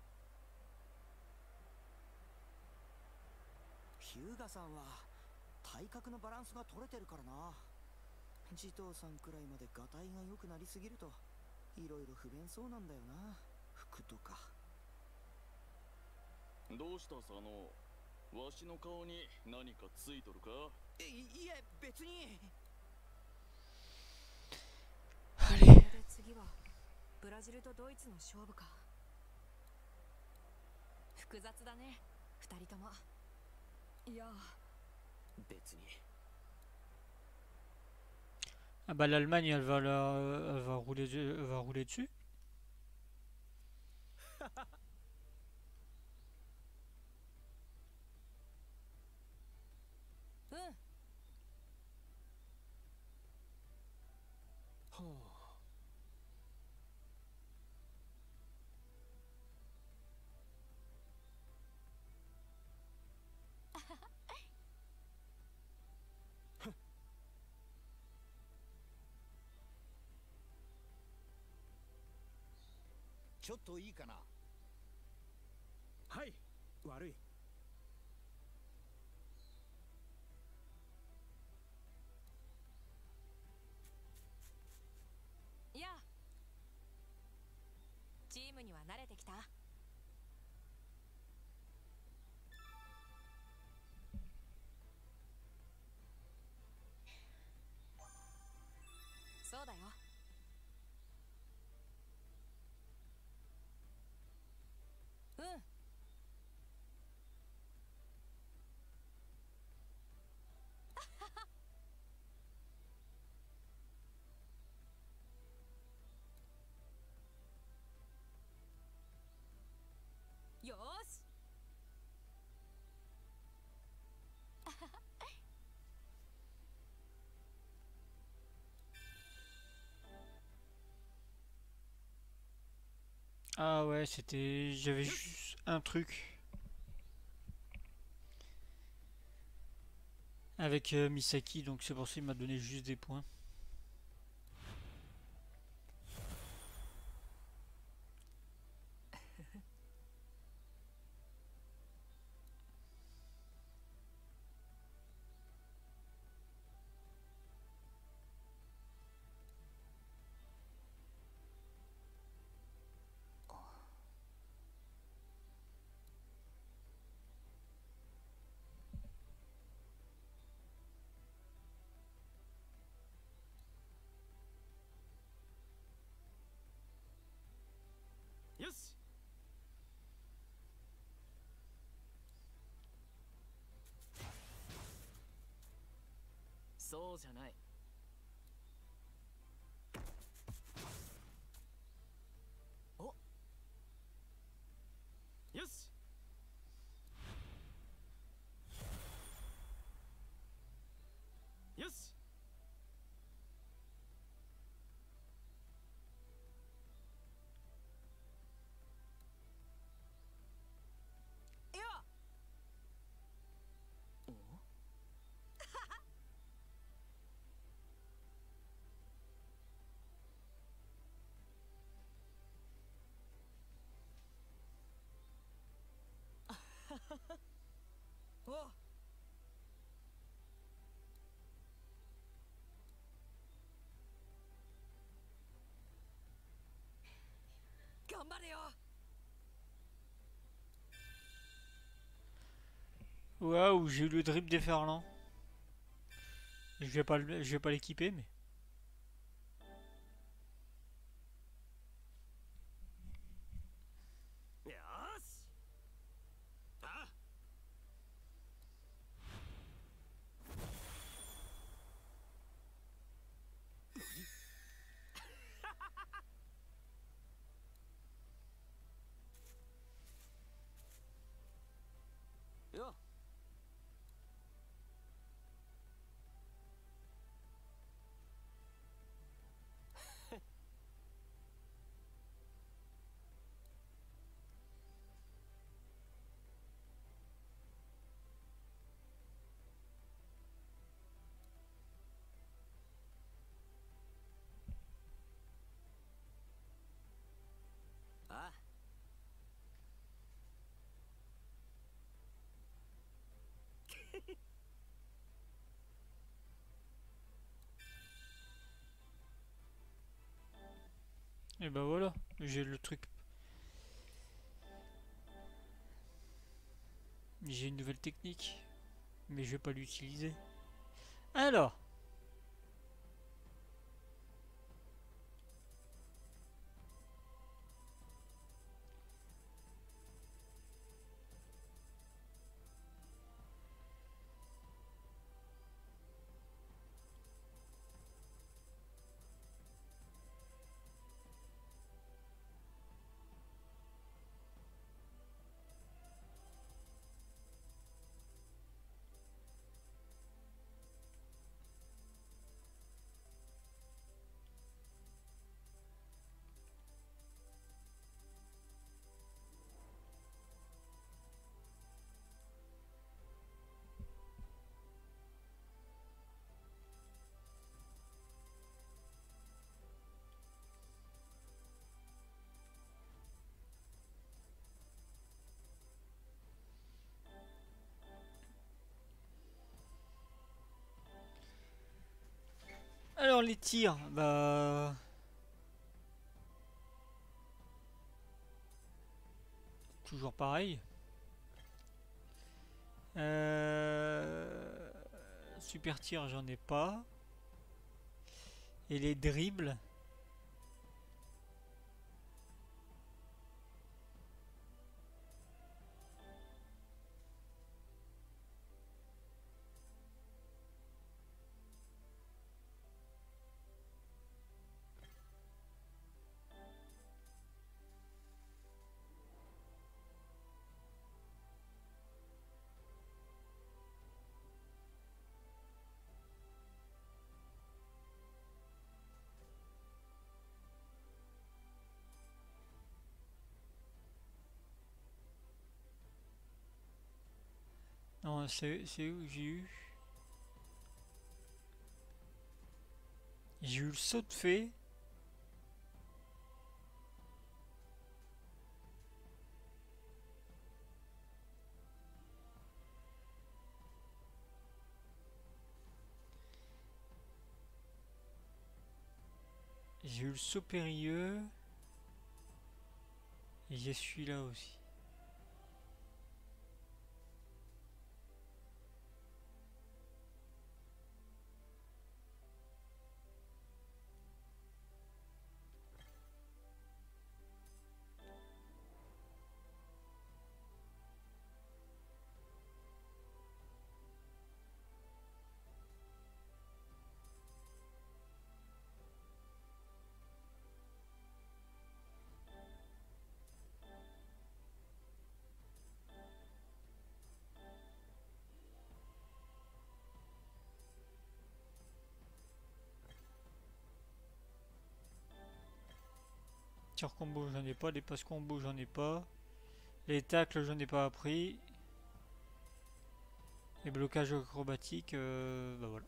ヒューガさんは体格のバランスが取れてるからな。慈瞳さんくらいまでガタイが良くなりすぎるといろいろ不便そうなんだよな、服とか。 どうした佐野、わしの顔に何かついとるか？ いえ別に。 これで次はブラジルとドイツの勝負か。複雑だね、二人とも。 いや別に。 Ah bah l'Allemagne elle va rouler dessus. うん。 はあ。 ちょっといいかな。 はい、悪い。 いや、チームには慣れてきた？そうだよ。うん。 Ah ouais, c'était... J'avais juste un truc. Avec Misaki, donc c'est pour ça qu'il m'a donné juste des points. よし。そうじゃない。お。よし。よし。いや。お。お。頑張れよ。 Waouh, j'ai eu le drip déferlant. Je vais pas l'équiper, mais... よし。あ。よ。 あ。 Et bah voilà, j'ai le truc. J'ai une nouvelle technique, mais je vais pas l'utiliser. Alors. Alors les tirs, bah... Toujours pareil. Super tir, j'en ai pas. Et les dribbles... Attends, c'est où j'ai eu? J'ai eu le saut de fée. J'ai eu le saut périlleux. Et j'ai celui-là aussi. Tir combo j'en ai pas, les passes combo j'en ai pas, les tacles j'en ai pas appris, les blocages acrobatiques bah voilà.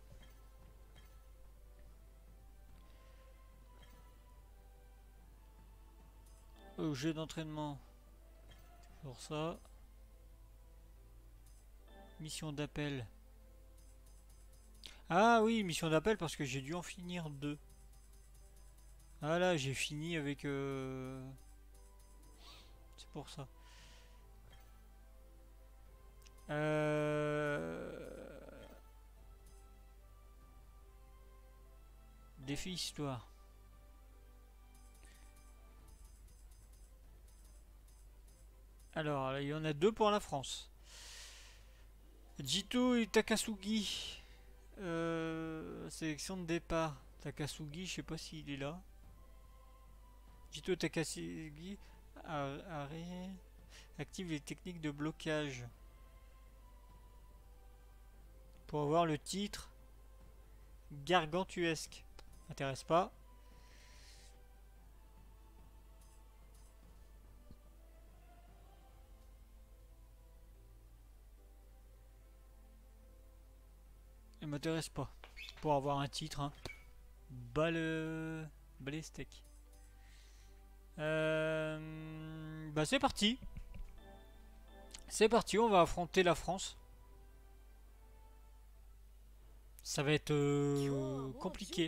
Jeu d'entraînement, toujours ça. Mission d'appel. Ah oui, mission d'appel parce que j'ai dû en finir 2. Ah là, j'ai fini avec... C'est pour ça. Défi histoire. Alors, il y en a 2 pour la France. Jito et Takasugi. Sélection de départ. Takasugi, je sais pas s'il est là. Jito Takasugi active les techniques de blocage. Pour avoir le titre gargantuesque. M'intéresse pas. Elle m'intéresse pas. Pour avoir un titre, hein. Balestek. Bah c'est parti. C'est parti, on va affronter la France. Ça va être compliqué.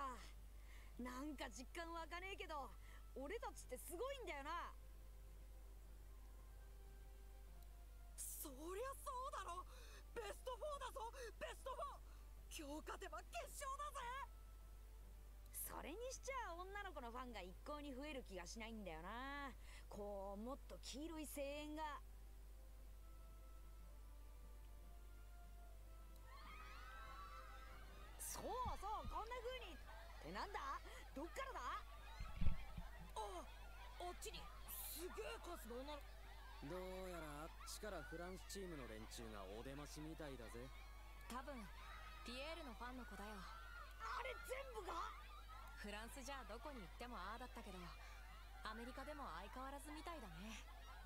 どうやらあっちからフランスチームの連中がお出ましみたいだぜ。 多分ピエールのファンの子だよ。 あれ全部が？ フランスじゃどこに行ってもああだったけど、アメリカでも相変わらずみたいだね。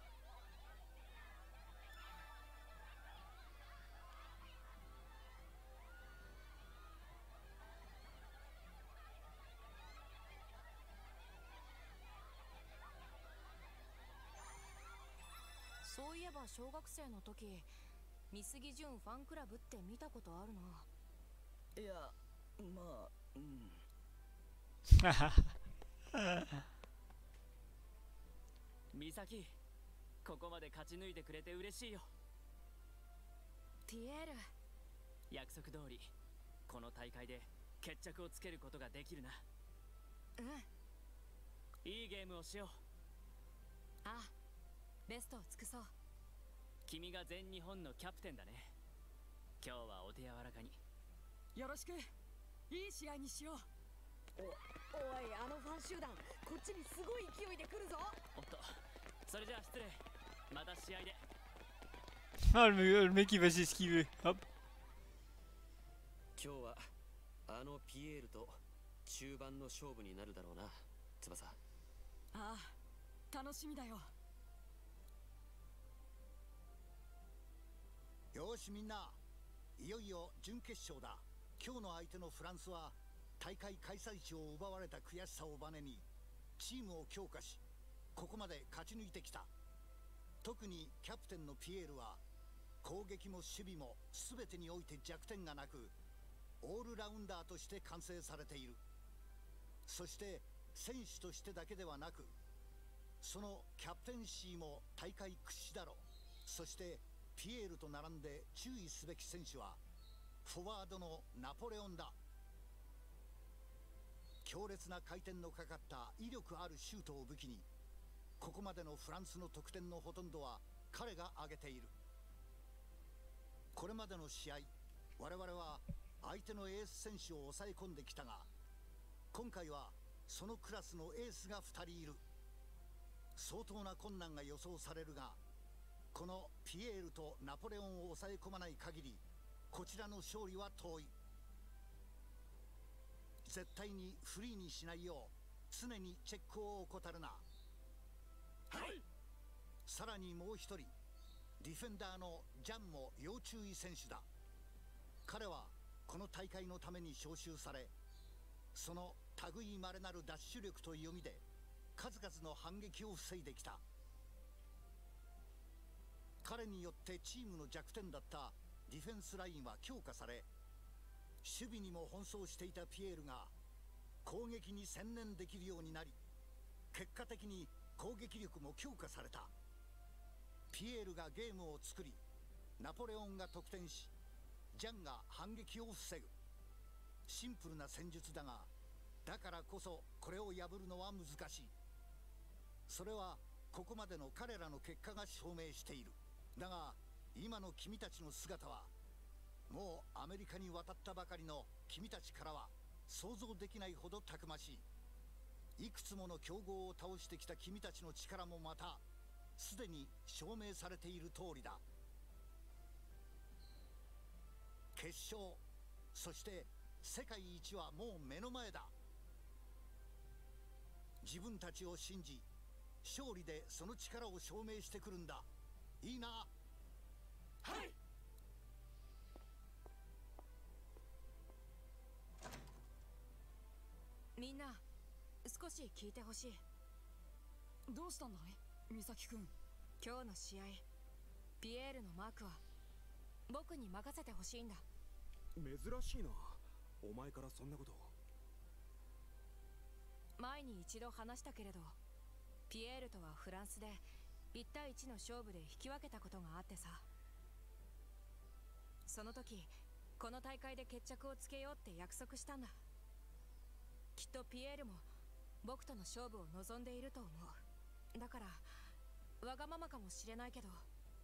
そういえば小学生の時、美杉純ファンクラブって見たことあるな。 いや、まあ、うん。美咲、ここまで勝ち抜いてくれて嬉しいよ。 ピエール、 約束通りこの大会で決着をつけることができるな。 うん。 いいゲームをしよう。 ああ、ベストを尽くそう。 君が全日本のキャプテンだね。今日はお手柔らかによろしく。いい試合にしよう。 おい、あのファン集団こっちにすごい勢いで来るぞ。 おっと、それじゃあ失礼。また試合で。 Ah, le mec il va s'esquiver. Hop. 今日はあのピエールと中盤の勝負になるだろうな、翼。 ああ、楽しみだよ。 よし、 しみんな、いよいよ準決勝だ。今日の相手のフランスは大会開催地を奪われた悔しさをバネにチームを強化し、ここまで勝ち抜いてきた。特にキャプテンのピエールは攻撃も守備も全てにおいて弱点がなく、オールラウンダーとして完成されている。そして選手としてだけではなく、そのキャプテンシーも大会屈指だろう。そしてピエールと並んで注意すべき選手はフォワードのナポレオンだ。強烈な回転のかかった威力あるシュートを武器に、ここまでのフランスの得点のほとんどは彼が挙げている。これまでの試合、我々は相手のエース選手を抑え込んできたが、今回はそのクラスのエースが2人いる。相当な困難が予想されるが、このピエールとナポレオンを抑え込まない限り、こちらの勝利は遠い。絶対にフリーにしないよう常にチェックを怠るな。はい。さらにもう一人、ディフェンダーのジャンも要注意選手だ。彼はこの大会のために招集され、その類いまれなるダッシュ力と読みで数々の反撃を防いできた。彼によってチームの弱点だったディフェンスラインは強化され、守備にも奔走していたピエールが攻撃に専念できるようになり、結果的に攻撃力も強化された。ピエールがゲームを作り、ナポレオンが得点し、ジャンが反撃を防ぐ。シンプルな戦術だが、だからこそこれを破るのは難しい。それはここまでの彼らの結果が証明している。だが今の君たちの姿は、もうアメリカに渡ったばかりの君たちからは想像できないほどたくましい。いくつもの強豪を倒してきた君たちの力もまたすでに証明されている通りだ。決勝、そして世界一はもう目の前だ。自分たちを信じ、勝利でその力を証明してくるんだ。いいな。はい。 みんな少し聞いてほしい。 どうしたんだい、美咲くん。 今日の試合、ピエールのマークは僕に任せてほしいんだ。 珍しいな、お前からそんなことを。 前に一度話したけれど、ピエールとはフランスで1対1の勝負で引き分けたことがあってさ。その時この大会で決着をつけようって約束したんだ。きっとピエールも僕との勝負を望んでいると思う。だからわがままかもしれないけど、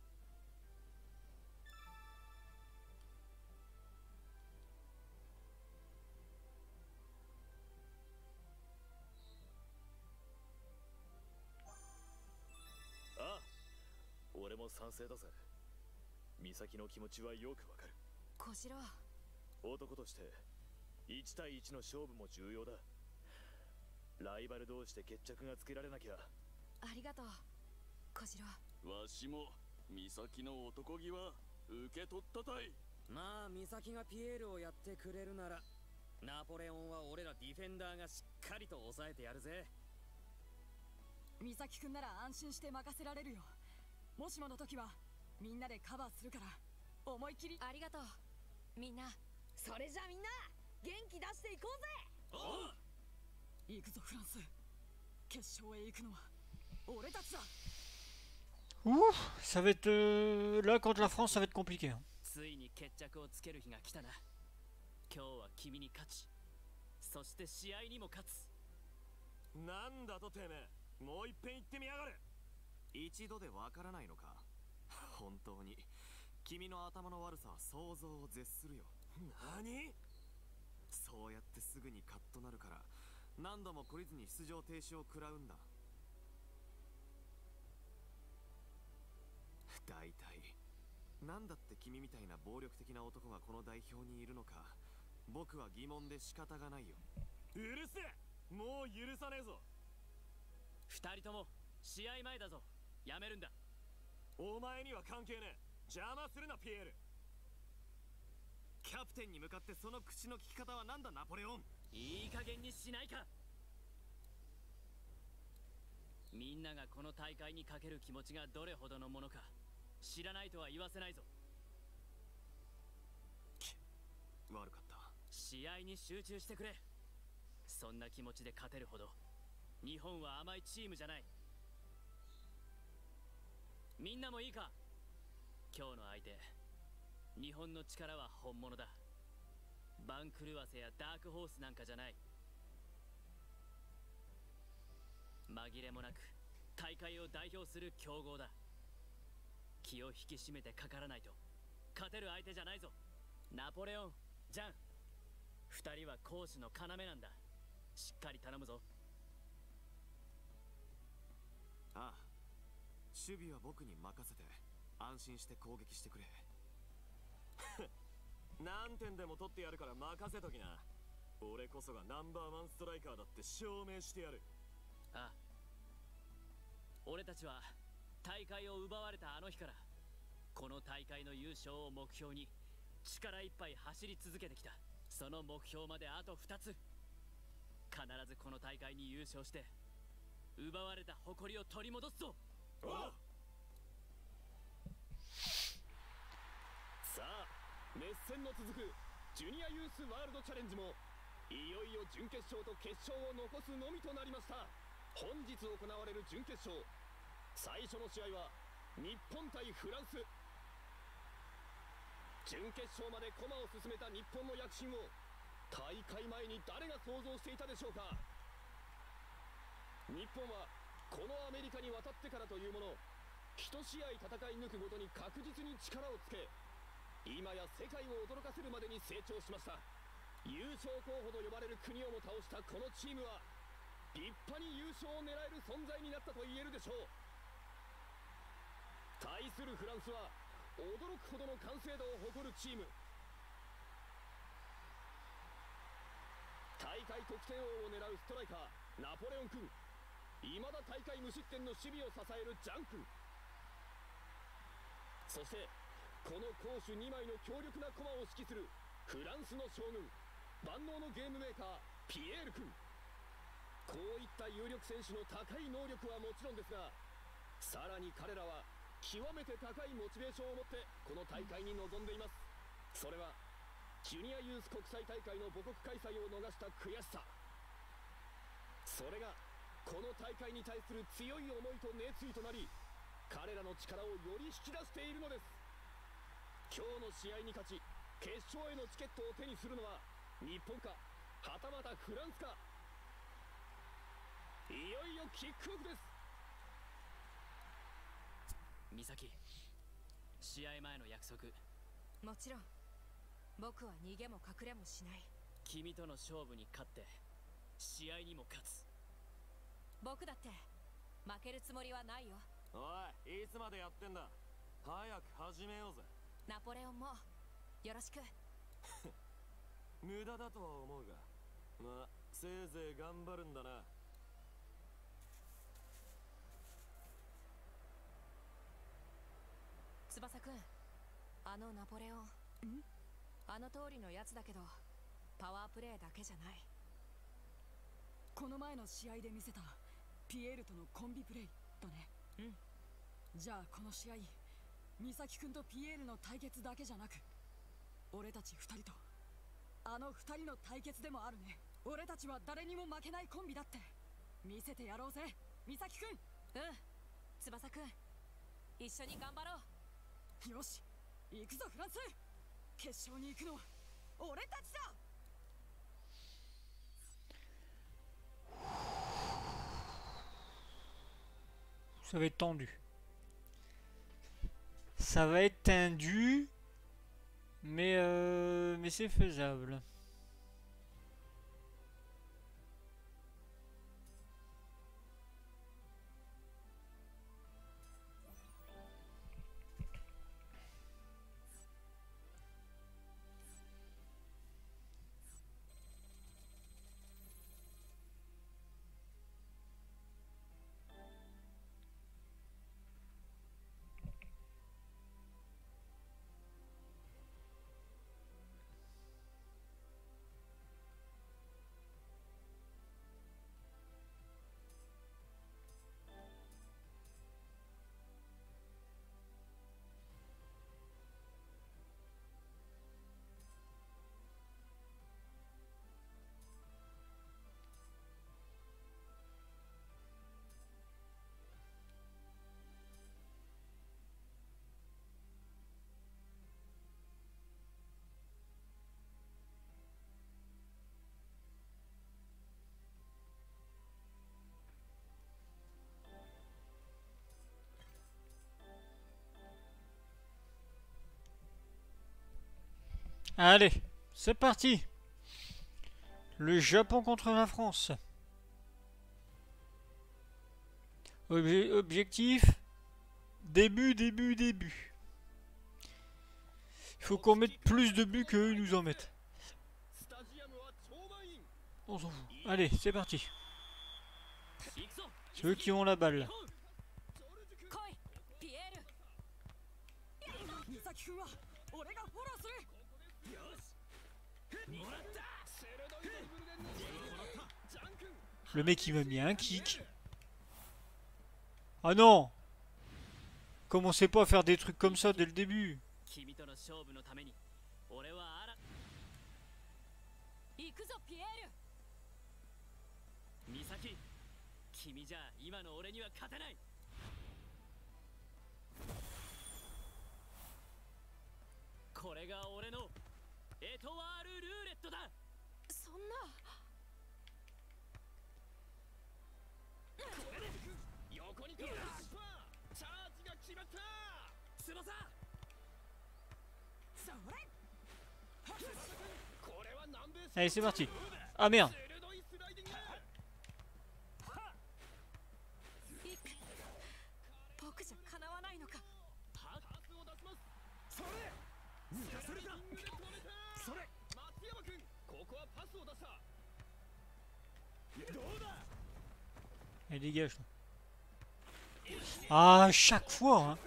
ああ、俺も賛成だぜ。美咲の気持ちはよくわかる。 小次郎、 男として1対1の勝負も重要だ。ライバル同士で決着がつけられなきゃ。 ありがとう小次郎。 わしも美咲の男気は受け取ったたい。 まあ美咲がピエールをやってくれるなら、ナポレオンは俺らディフェンダーがしっかりと抑えてやるぜ。 美咲くんなら安心して任せられるよ。もしもの時はみんなでカバーするから、思い切り。 ありがとうみんな。 それじゃあみんな元気出していこうぜ。 おう、 行くぞフランス。決勝へ行くのは俺たちだ。 Ouf, ça va être là contre la France, ça va être compliqué. ついに決着をつける日が来たな。今日は君に勝ち、そして試合にも勝つ。 なんだとてめえ、もう一遍言ってみやがれ。一度でわからないのか。本当に君の頭の悪さは想像を絶するよ。何？そうやってすぐにカッとなるから、何度も懲りずに出場停止を食らうんだ。大体なんだって君みたいな暴力的な男がこの代表にいるのか、僕は疑問で仕方がないよ。うるせえ、もう許さねえぞ。 二人とも試合前だぞ、やめるんだ。 お前には関係ねえ。邪魔するなピエール。 キャプテンに向かってその口の利き方はなんだナポレオン。 いい加減にしないか。みんながこの大会にかける気持ちがどれほどのものか知らないとは言わせないぞ。 悪かった。 試合に集中してくれ。そんな気持ちで勝てるほど日本は甘いチームじゃない。みんなもいいか。今日の相手、日本の力は本物だ。番狂わせやダークホースなんかじゃない。紛れもなく大会を代表する強豪だ。気を引き締めてかからないと勝てる相手じゃないぞ。ナポレオン、ジャン、二人は攻守の要なんだ。しっかり頼むぞ。 ああ、守備は僕に任せて安心して攻撃してくれ。何点でも取ってやるから任せときな。俺こそがナンバーワンストライカーだって証明してやる。 ああ、俺たちは大会を奪われたあの日からこの大会の優勝を目標に力いっぱい走り続けてきた。その目標まであと2つ。必ずこの大会に優勝して奪われた誇りを取り戻すぞ。 さあ、熱戦の続くジュニアユースワールドチャレンジもいよいよ準決勝と決勝を残すのみとなりました。本日行われる準決勝、最初の試合は日本対フランス。準決勝まで駒を進めた日本の躍進を大会前に誰が想像していたでしょうか。日本はこのアメリカに渡ってからというもの、一試合戦い抜くごとに確実に力をつけ、今や世界を驚かせるまでに成長しました。優勝候補と呼ばれる国をも倒したこのチームは立派に優勝を狙える存在になったと言えるでしょう。対するフランスは驚くほどの完成度を誇るチーム。大会得点王を狙うストライカーナポレオン君、未だ大会無失点の守備を支えるジャン君、そしてこの攻守2枚の強力な駒を指揮するフランスの将軍、万能のゲームメーカーピエール君。こういった有力選手の高い能力はもちろんですが、さらに彼らは極めて高いモチベーションを持ってこの大会に臨んでいます。それはジュニアユース国際大会の母国開催を逃した悔しさ、それがこの大会に対する強い思いと熱意となり、彼らの力をより引き出しているのです。今日の試合に勝ち決勝へのチケットを手にするのは日本か、はたまたフランスか。いよいよキックオフです。 美咲、試合前の約束。 もちろん。僕は逃げも隠れもしない。 君との勝負に勝って試合にも勝つ。 僕だって負けるつもりはないよ。 おい、いつまでやってんだ。早く始めようぜ。 ナポレオンもよろしく。 無駄だとは思うが、まあせいぜい頑張るんだな。 翼くん、あのナポレオン、あの通りのやつだけどパワープレーだけじゃない。 この前の試合で見せたピエールとのコンビプレイだね。じゃあこの試合、美咲くんとピエールの対決だけじゃなく、俺たち2人とあの2人の対決でもあるね。俺たちは誰にも負けないコンビだって見せてやろうぜ、美咲くん。 翼くん、一緒に頑張ろう。よし、行くぞフランス。決勝に行くのは俺たちだ。 Ça va être tendu. Ça va être tendu, mais c'est faisable. Allez, c'est parti. Le Japon contre la France. Objectif. Début. Il faut qu'on mette plus de buts qu'eux nous en mettent. On s'en fout. Allez, c'est parti. C'est eux qui ont la balle. Le mec il m'a mis un kick. Ah non! Commencez pas à faire des trucs comme ça dès le début. Allez, c'est parti. Ah merde. Allez, dégage. Ah, chaque fois, hein.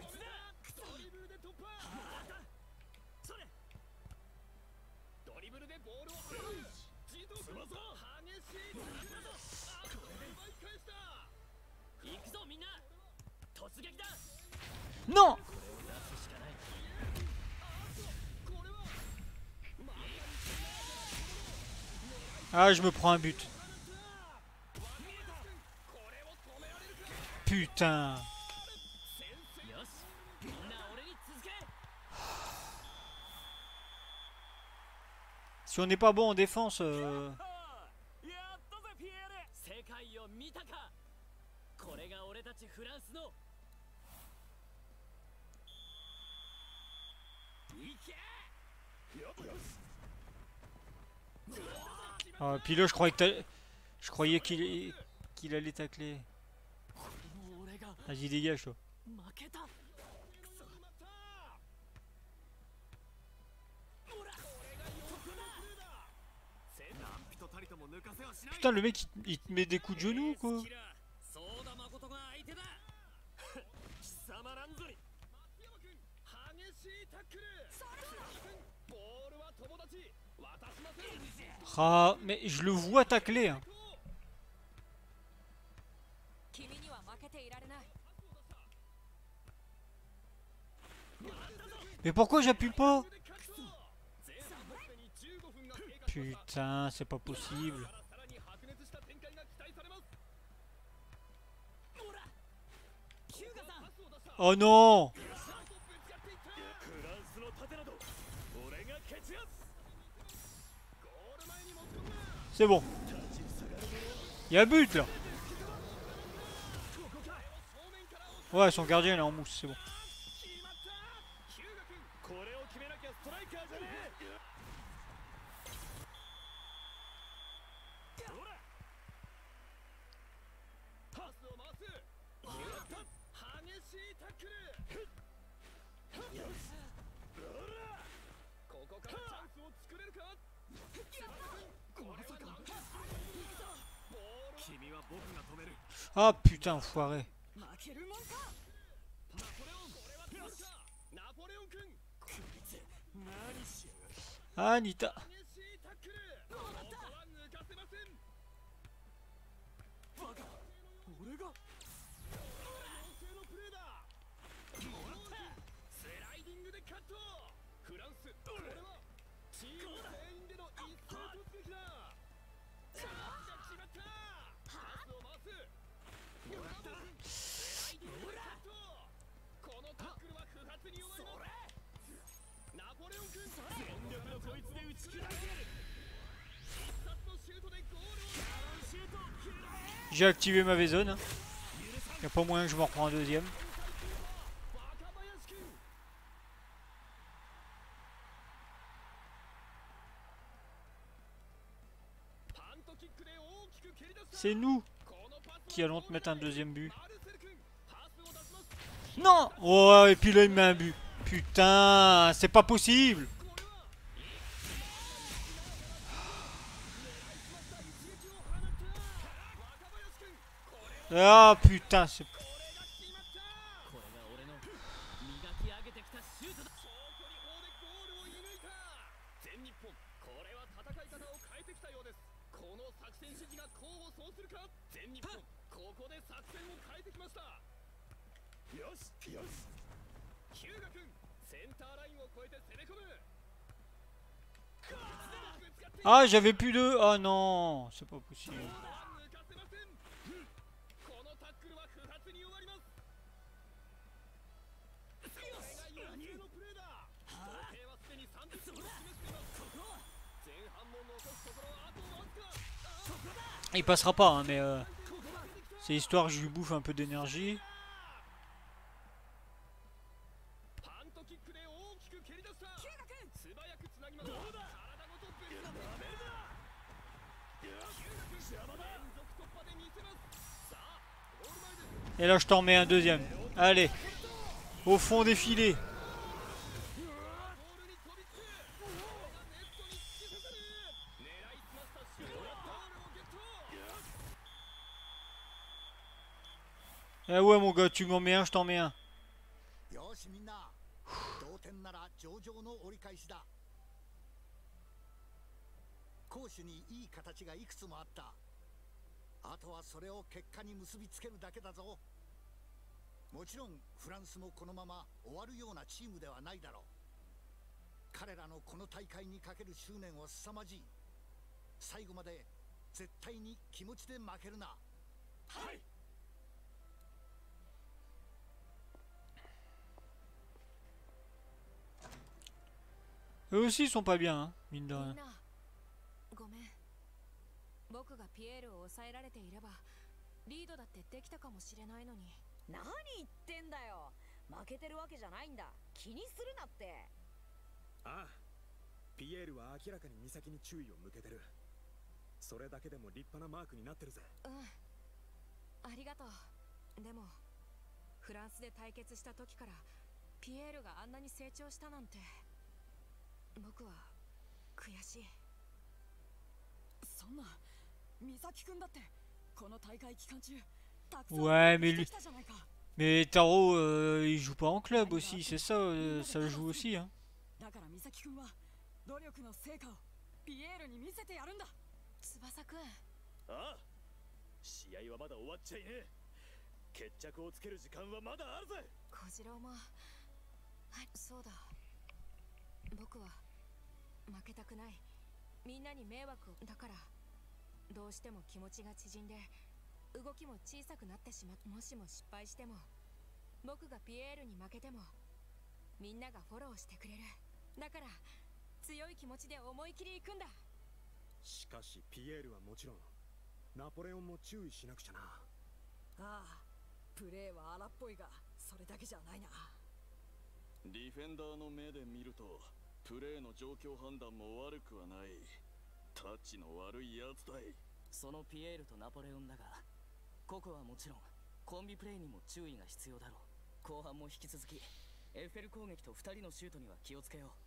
Non! Ah, je me prends un but. Putain. Si on n'est pas bon en défense... Ah, puis là, je croyais qu'il allait tacler. Vas-y, dégage, toi. Putain, le mec, il te met des coups de genoux, quoi. Ah, mais je le vois tacler, hein. Mais pourquoi j'appuie pas? Putain, c'est pas possible. Oh non! C'est bon. Il y a but là. Ouais, son gardien il est en mousse, c'est bon. Ah putain, enfoiré. Ah, Anita. J'ai activé ma V-Zone. Y a pas moyen que je m'en reprends un deuxième. C'est nous qui allons te mettre un deuxième but. Non. Oh, et puis là il met un but. Putain, c'est pas possible. Ah putain, c'est... Ah, j'avais plus de... Oh non, c'est pas possible. Il passera pas, hein, mais c'est histoire que je lui bouffe un peu d'énergie. Et là je t'en mets un deuxième. Allez, au fond des filets. Eh ouais mon gars, tu m'en mets un, je t'en mets un. Eux aussi ils sont pas bien, hein, mine de rien. 僕がピエールを抑えられていればリードだってできたかもしれないのに。 何言ってんだよ。負けてるわけじゃないんだ。気にするなって。 ああ、ピエールは明らかに岬に注意を向けてる。それだけでも立派なマークになってるぜ。 うん、ありがとう。でもフランスで対決した時からピエールがあんなに成長したなんて僕は悔しい。 そんな美咲くんだってこの大会期間中 Ouais, mais lui... Mais Taro, il joue pas en club aussi, c'est ça, ça le joue aussi, hein. だから美咲くんは努力の成果をピエールに見せてやるんだ。 翼くん。 ああ、試合はまだ終わっちゃいねえ。決着をつける時間はまだあるぜ。 小次郎も、はい、そうだ。僕は負けたくない。みんなに迷惑をだからどうしても気持ちが縮んで動きも小さくなってしまう。もしも失敗しても僕がピエールに負けてもみんながフォローしてくれる。だから強い気持ちで思い切り行くんだ。 しかしピエールはもちろんナポレオンも注意しなくちゃな。 ああ、プレーは荒っぽいがそれだけじゃないな。 ディフェンダーの目で見るとプレーの状況判断も悪くはない。タッチの悪いやつだい。 そのピエールとナポレオンだが、ココはもちろんコンビプレーにも注意が必要だろう。後半も引き続きエッフェル攻撃と2人のシュートには気をつけよう。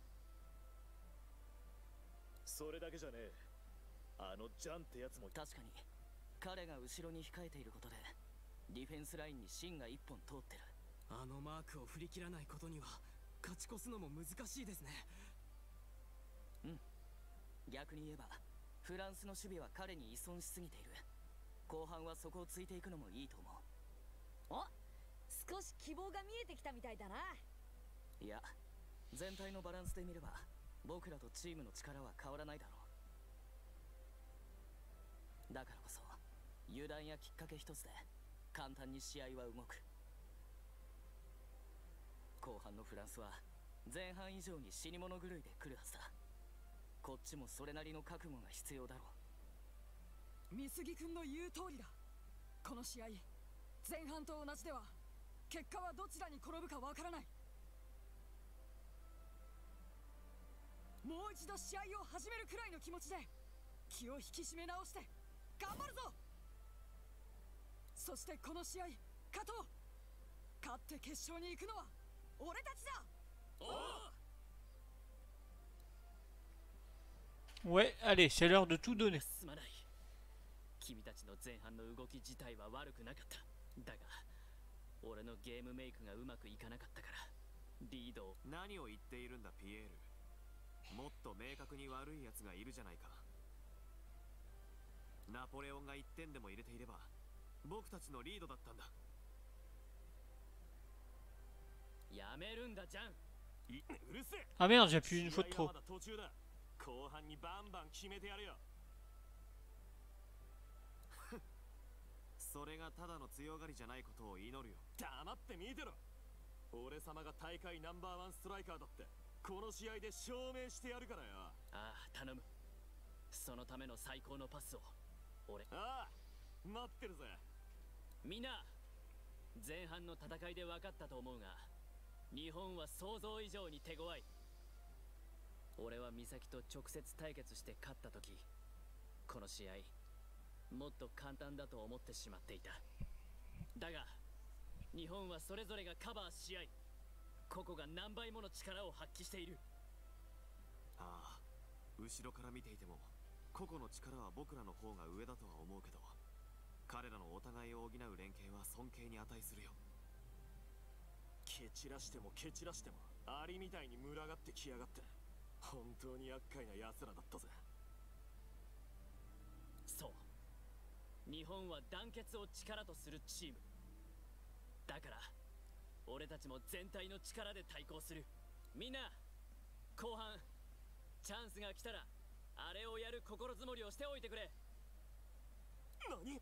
それだけじゃねえ。あのジャンってやつも確かに彼が後ろに控えていることでディフェンスラインに芯が1本通ってる。 あのマークを振り切らないことには勝ち越すのも難しいですね。 うん、逆に言えばフランスの守備は彼に依存しすぎている。後半はそこをついていくのもいいと思う。 お、少し希望が見えてきたみたいだな。 いや、全体のバランスで見れば僕らとチームの力は変わらないだろう。だからこそ油断やきっかけ一つで簡単に試合は動く。後半のフランスは前半以上に死に物狂いで来るはずだ。こっちもそれなりの覚悟が必要だろう。美杉君の言う通りだ。この試合前半と同じでは結果はどちらに転ぶかわからない。もう一度試合を始めるくらいの気持ちで気を引き締め直して頑張るぞ。 そしてこの試合勝とう。勝って決勝に行くのは俺たちだ。 Ouais, allez, c'est l'heure de tout donner. すまない。君たちの前半の動き自体は悪くなかった。だが俺のゲームメイクがうまくいかなかったからリードを。 何を言っているんだピエール。もっと明確に悪い奴がいるじゃないか。ナポレオンが1点でも入れていれば僕たちのリードだったんだ。 やめるんだジャン。 うるせえ。 Ah merde, j'ai appuyé une fois de trop. 途中だ。後半にバンバン決めてやるよ。それがただの強がりじゃないことを祈るよ。黙って見てろ。俺様が大会ナンバー1ストライカーだってこの試合で証明してやるからよ。 ああ頼む。そのための最高のパスを俺。 ああ待ってるぜ。 みんな前半の戦いで分かったと思うが日本は想像以上に手強い。俺は美咲と直接対決して勝った時この試合もっと簡単だと思ってしまっていた。だが日本はそれぞれがカバーし合い個々が何倍もの力を発揮している。 ああ後ろから見ていても個々の力は僕らの方が上だとは思うけど彼らのお互いを補う連携は尊敬に値するよ。蹴散らしても蹴散らしてもアリみたいに群がってきやがって本当に厄介な奴らだったぜ。 そう日本は団結を力とするチームだから俺たちも全体の力で対抗する。みんな後半チャンスが来たらあれをやる心づもりをしておいてくれ。 何？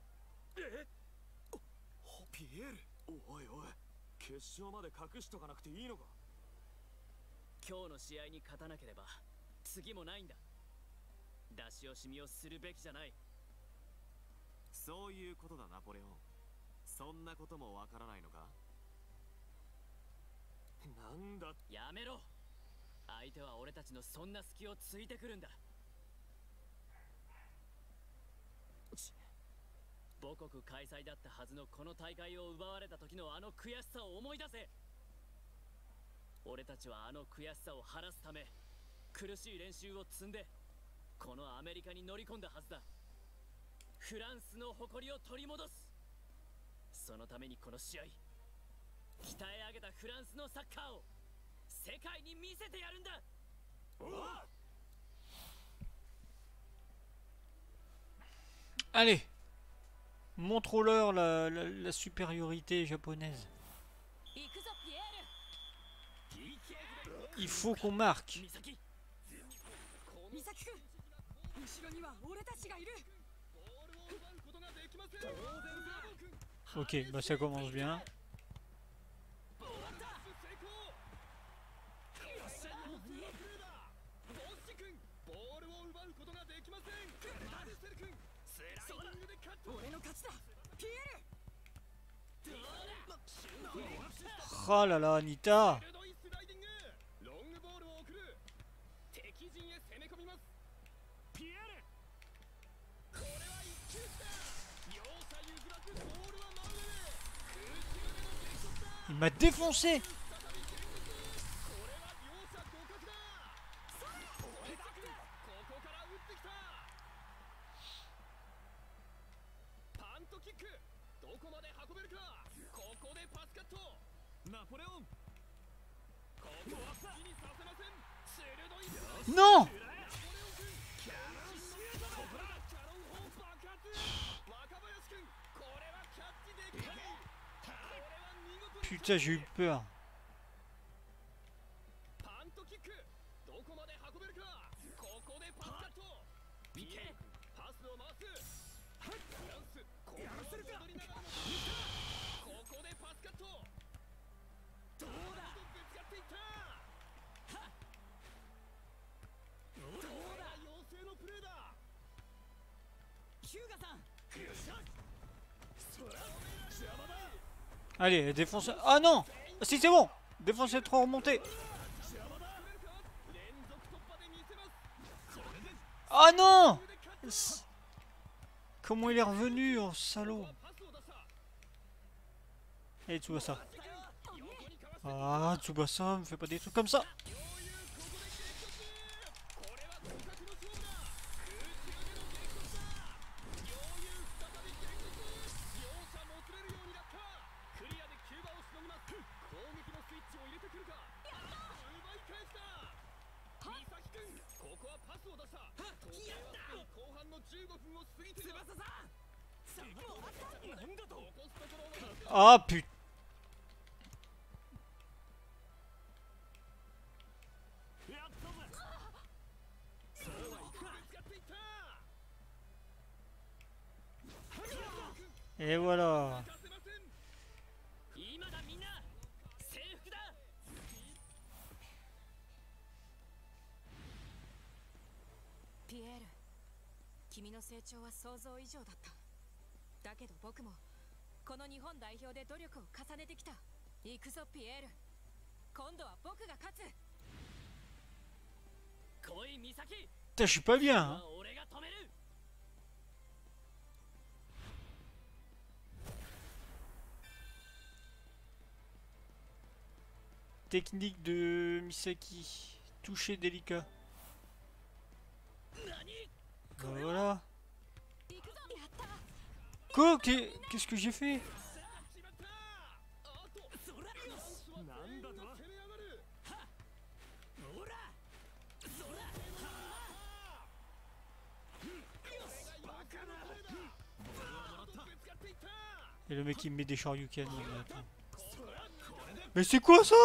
ピエール、おいおい決勝まで隠しとかなくていいのか。 今日の試合に勝たなければ次もないんだ。出し惜しみをするべきじゃない。 そういうことだナポレオン。そんなこともわからないのか。なんだ。 やめろ。相手は俺たちのそんな隙をついてくるんだ。母国開催だったはずのこの大会を奪われた時のあの悔しさを思い出せ。俺たちはあの悔しさを晴らすため苦しい練習を積んでこのアメリカに乗り込んだはずだ。フランスの誇りを取り戻す。そのためにこの試合鍛え上げたフランスのサッカーを世界に見せてやるんだ。 Allez, montre-leur la supériorité japonaise. Il faut qu'on marque. Ok, bah ça commence bien. Oh là là, Anita. Il m'a défoncé. Non. Putain, j'ai eu peur. Allez, défonce. Ah non. Si, c'est bon. Défonce trop remonté. Ah non. Comment il est revenu, oh salaud. Allez, Tsubasa. Ah, Tsubasa, me fais pas des trucs comme ça. Ah putain. Et voilà. Pierre, 君の成長は想像以上だった。だけど僕もこの日本代表で努力を重ねてきた。行くぞピエール。今度は僕が勝つ。来いミサキ。 Putain, je suis pas bien. Hein. Technique de Misaki. Toucher délicat. Ben voilà. Quoi? Qu'est-ce que j'ai fait? Et le mec il me met des shoryuken. Mais c'est quoi ça?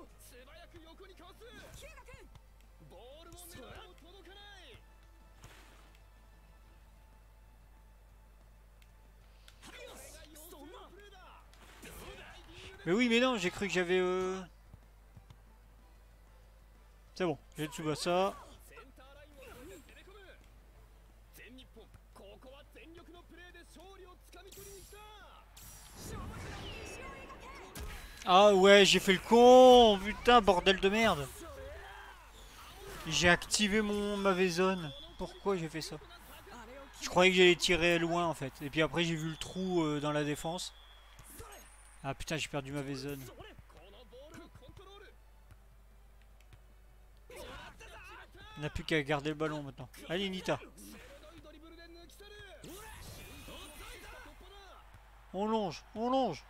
Mais oui, mais non, j'ai cru que j'avais... C'est bon, j'ai Tsubasa. Ah ouais, j'ai fait le con. Putain, bordel de merde. J'ai activé ma zone. Pourquoi j'ai fait ça? Je croyais que j'allais tirer loin en fait. Et puis après j'ai vu le trou dans la défense. Ah putain, j'ai perdu ma zone. On n'a plus qu'à garder le ballon maintenant. Allez Nita. On longe, on longe.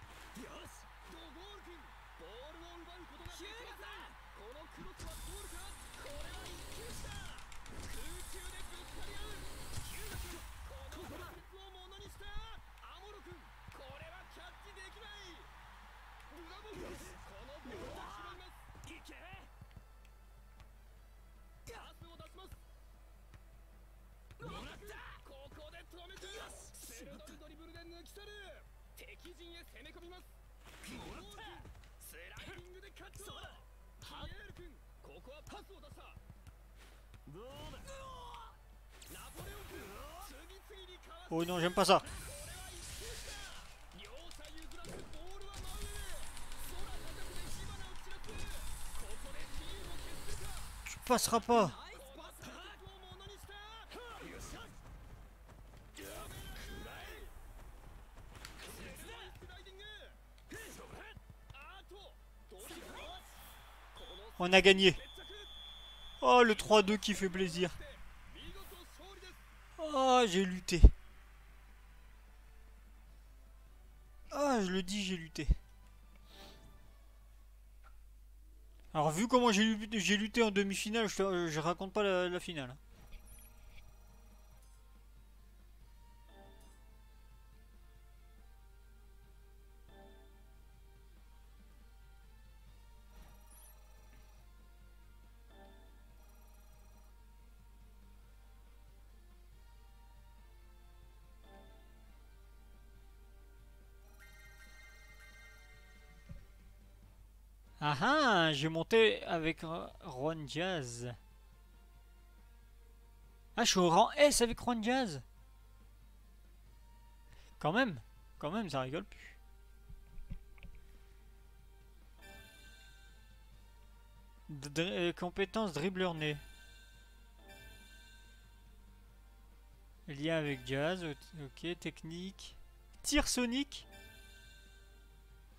Oh non, j'aime pas ça. Tu passeras pas. On a gagné. Oh, le 3-2 qui fait plaisir. Oh, j'ai lutté. Ah, je le dis, j'ai lutté. Alors, vu comment j'ai lutté en demi-finale, je raconte pas la finale. Ah ah, j'ai monté avec Juan Diaz. Ah, je suis au rang S avec Juan Diaz. Quand même, ça rigole plus. Compétence dribbleur né. Lien avec Jazz, ok, technique. Tir sonique.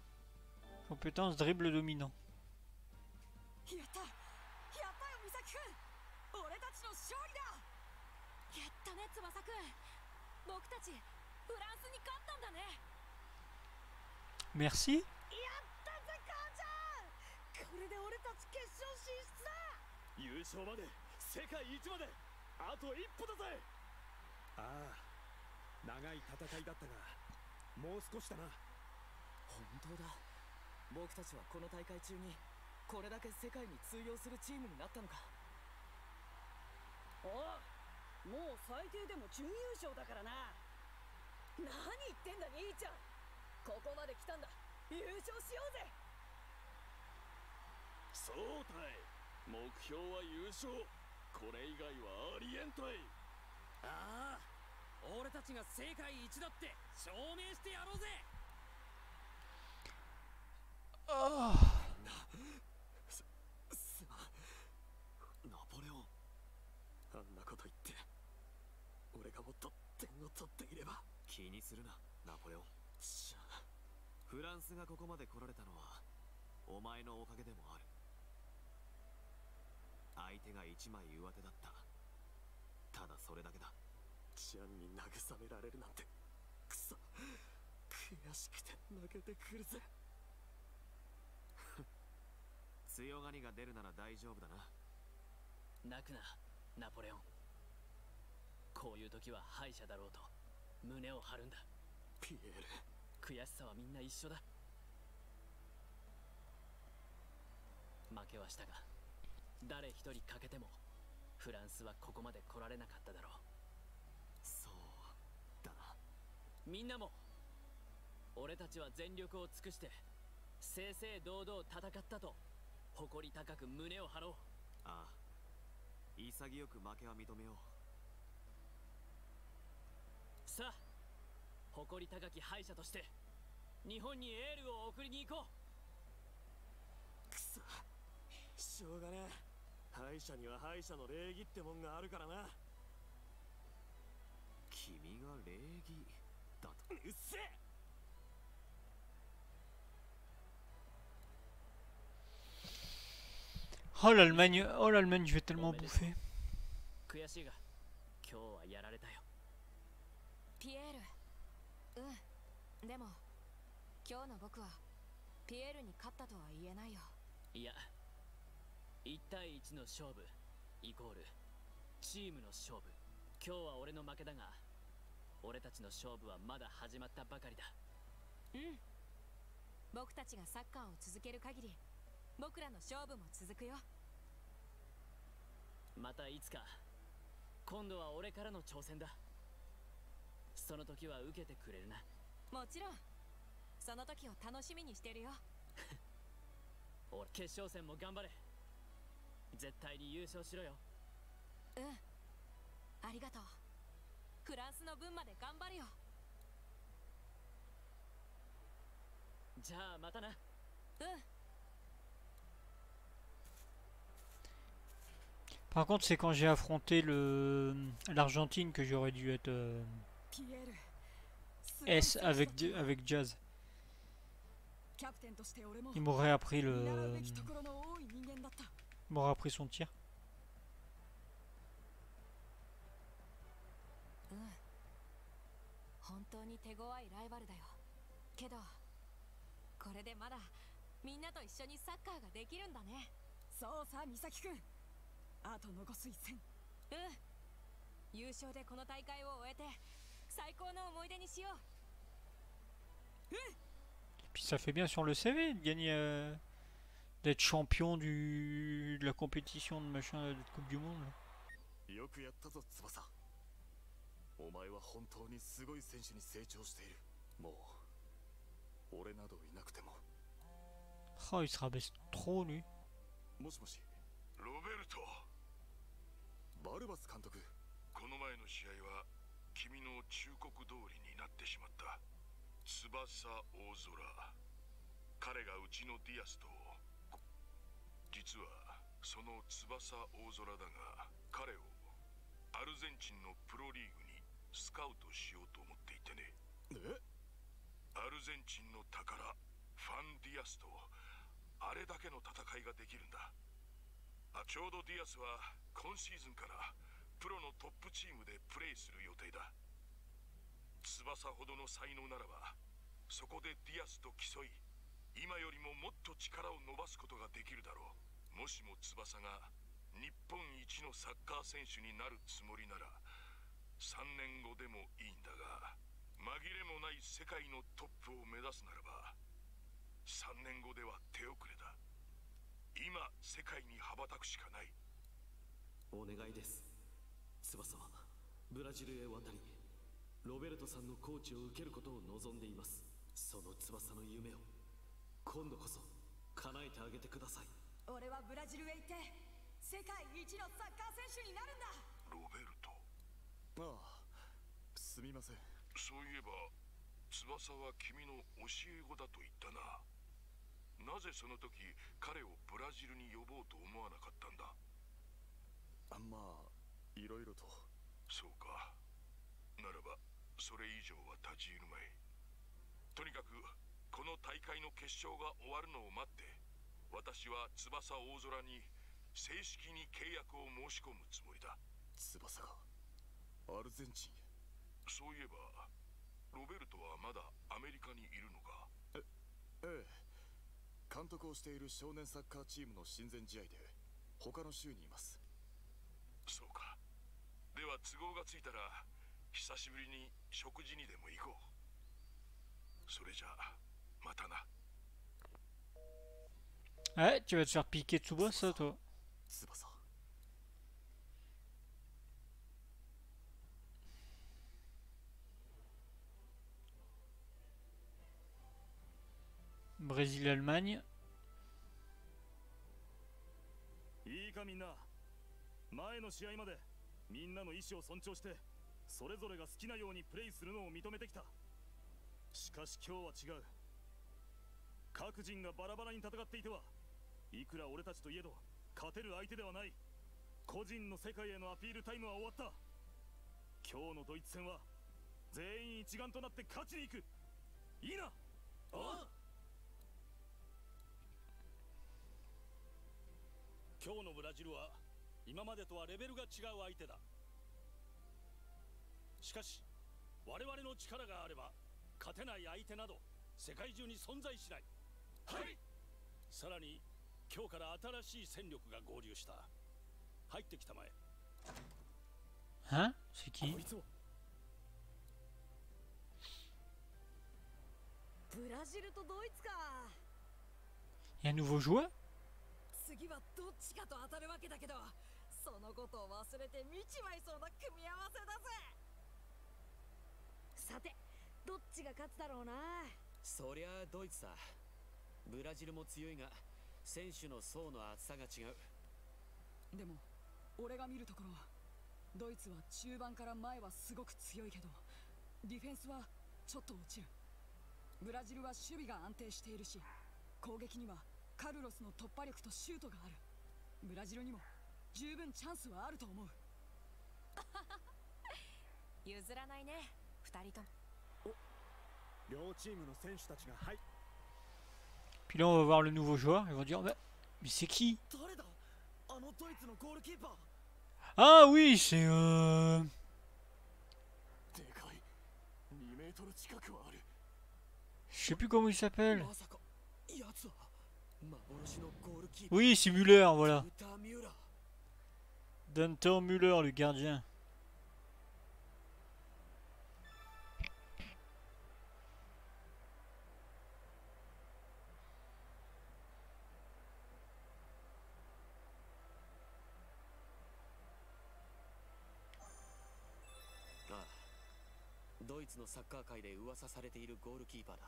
Compétence dribble dominant. やったよ美咲くん、俺たちの勝利だ。 やったね翼くん、僕たちフランスに勝ったんだね。 Merci. やったぜ母ちゃん、これで俺たち決勝進出だ。 優勝まで世界一まであと一歩だぜ。 ああ、長い戦いだったがもう少しだな。 本当だ、僕たちはこの大会中にこれだけ世界に通用するチームになったのか。 おう、もう最低でも準優勝だからな。何言ってんだ兄ちゃん、ここまで来たんだ、優勝しようぜ。 そうたい、目標は優勝、これ以外はありえんたい。 ああ、俺たちが世界一だって証明してやろうぜ。 あすまんナポレオン、あんなこと言って俺がもっと点を取っていれば。 気にするなナポレオン。フランスがここまで来られたのはお前のおかげでもある。相手が一枚上手だった、ただそれだけだ。 ちゃんに慰められるなんてくそ、悔しくて泣けてくるぜ。 強がりが出るなら大丈夫だな。 泣くなナポレオン、こういう時は敗者だろうと胸を張るんだ。 ピエール、 悔しさはみんな一緒だ。負けはしたが誰一人欠けてもフランスはここまで来られなかっただろう。 そうだな。 みんなも俺たちは全力を尽くして正々堂々戦ったと誇り高く胸を張ろう。 ああ、潔く負けは認めよう。 さあ、誇り高き敗者として日本にエールを送りに行こう。 くそ、しょうがねえ、敗者には敗者の礼儀ってもんがあるからな。 君が礼儀だと。 うっせえ。 Oh l'Allemagne, oh l'Allemagne, je vais tellement bouffer. 悔しいが今日はやられたよ。 ピエール、うん、でも今日の僕はピエールに勝ったとは言えないよ。 いや、1対1の勝負イコールチームの勝負。今日は俺の負けだが俺たちの勝負はまだ始まったばかりだ。 うん、僕たちがサッカーを続ける限り僕らの勝負も続くよ。 またいつか今度は俺からの挑戦だ。その時は受けてくれるな。 もちろん、その時を楽しみにしてるよ。 俺決勝戦も頑張れ。絶対に優勝しろよ。 うん、ありがとう。フランスの分まで頑張るよ。 じゃあまたな。 うん。 Par contre, c'est quand j'ai affronté l'Argentine que j'aurais dû être S avec Jazz. Il m'aurait appris son tir. 本当に手強いライバルだよ。けどこれでまだみんなと一緒にサッカーができるんだね。 そうさ美咲くん、あと残す一戦。 うん、優勝でこの大会を終えて最高の思い出にしよう。うん。 Puis ça fait bien sur le CV de gagner, d'être champion de la compétition de machin, de Coupe du Monde. よくやったぞ翼。お前は本当にすごい選手に成長している。もう俺などいなくても。 Oh, il se rabaisse trop lui. もしもし。 ロベルト。 バルバス監督。 この前の試合は君の忠告通りになってしまった。翼大空。彼がうちのディアスと。実はその翼大空だが、彼をアルゼンチンのプロリーグにスカウトしようと思っていてね。 え？ アルゼンチンの宝、フファン・ディアスとあれだけの戦いができるんだ。ちょうどディアスは今シーズンからプロのトップチームでプレーする予定だ。翼ほどの才能ならばそこでディアスと競い、今よりももっと力を伸ばすことができるだろう。もしも翼が日本一のサッカー選手になるつもりなら3年後でもいいんだが、紛れもない世界のトップを目指すならば3年後では手遅れだ。今世界に羽ばたくしかない。 お願いです。翼はブラジルへ渡りロベルトさんのコーチを受けることを望んでいます。その翼の夢を今度こそ叶えてあげてください。 俺はブラジルへ行って世界一のサッカー選手になるんだ。 ロベルト。 ああ、すみません。 そういえば翼は君の教え子だと言ったな。なぜその時彼をブラジルに呼ぼうと思わなかったんだ。 まあいろいろと。 そうか。ならばそれ以上は立ち入るまい。とにかくこの大会の決勝が終わるのを待って私は翼大空に正式に契約を申し込むつもりだ。 翼がアルゼンチンへ。 そういえばロベルトはまだアメリカにいるのか。 ええ、監督をしている少年サッカーチームの親善試合で他の州にいます。 そうか。では都合がついたら久しぶりに食事にでも行こう。それじゃあまたな。 Ouais, tu vas te faire piquer Tsubasa, toi. Brésil-Allemagne. いいかみんな、前の試合までみんなの意思を尊重してそれぞれが好きなようにプレイするのを認めてきた。しかし今日は違う。各人がバラバラに戦っていてはいくら俺たちといえど勝てる相手ではない。個人の世界へのアピールタイムは終わった。今日のドイツ戦は全員一丸となって勝ちに行く。いいな。ああ、 今日のブラジルは今までとはレベルが違う相手だ。しかし我々の力があれば勝てない相手など世界中に存在しない。はい。さらに今日から新しい戦力が合流した。入ってきたまえ。 Hein? C'est qui? ブラジルとドイツか。 Il y a un nouveau joueur? 次はどっちかと当たるわけだけど、そのことを忘れて見ちまいそうな組み合わせだぜ。 さて、どっちが勝つだろうな。 そりゃあドイツさ。ブラジルも強いが選手の層の厚さが違う。 でも俺が見るところドイツは中盤から前はすごく強いけどディフェンスはちょっと落ちる。ブラジルは守備が安定しているし攻撃にはカルロスの突破力とシュートがある。ブラジルにも十分チャンスはあると思う。 譲らないね、二人とも。 両チームの選手たちがはい。 Puis là, on va voir le nouveau joueur. Ils vont dire, mais c'est qui? Ah oui, c'est je sais plus comment il s'appelle. Oui, c'est Müller, voilà. Dunter Müller, le gardien. Ah, ドイツのサッカー界で噂されているゴールキーパーだ。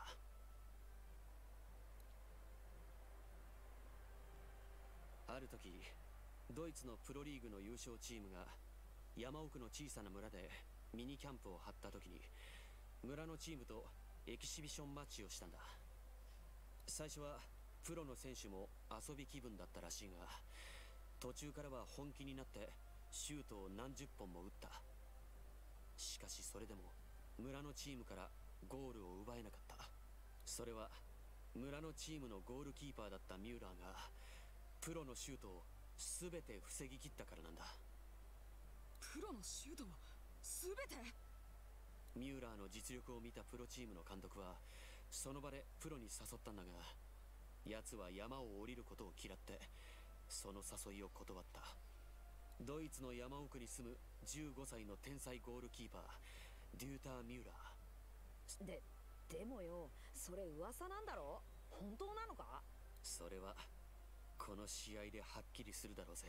ある時ドイツのプロリーグの優勝チームが山奥の小さな村でミニキャンプを張った時に村のチームとエキシビションマッチをしたんだ。最初はプロの選手も遊び気分だったらしいが途中からは本気になってシュートを何十本も打った。しかしそれでも村のチームからゴールを奪えなかった。それは村のチームのゴールキーパーだったミューラーがプロのシュートを全て防ぎ切ったからなんだ。 プロのシュートを全て？ ミューラーの実力を見たプロチームの監督はその場でプロに誘ったんだが、奴は山を降りることを嫌ってその誘いを断った。ドイツの山奥に住む15歳の天才ゴールキーパーデューター・ミューラー。 でもよ、それ噂なんだろ？本当なのか？ それはこの試合ではっきりするだろうぜ。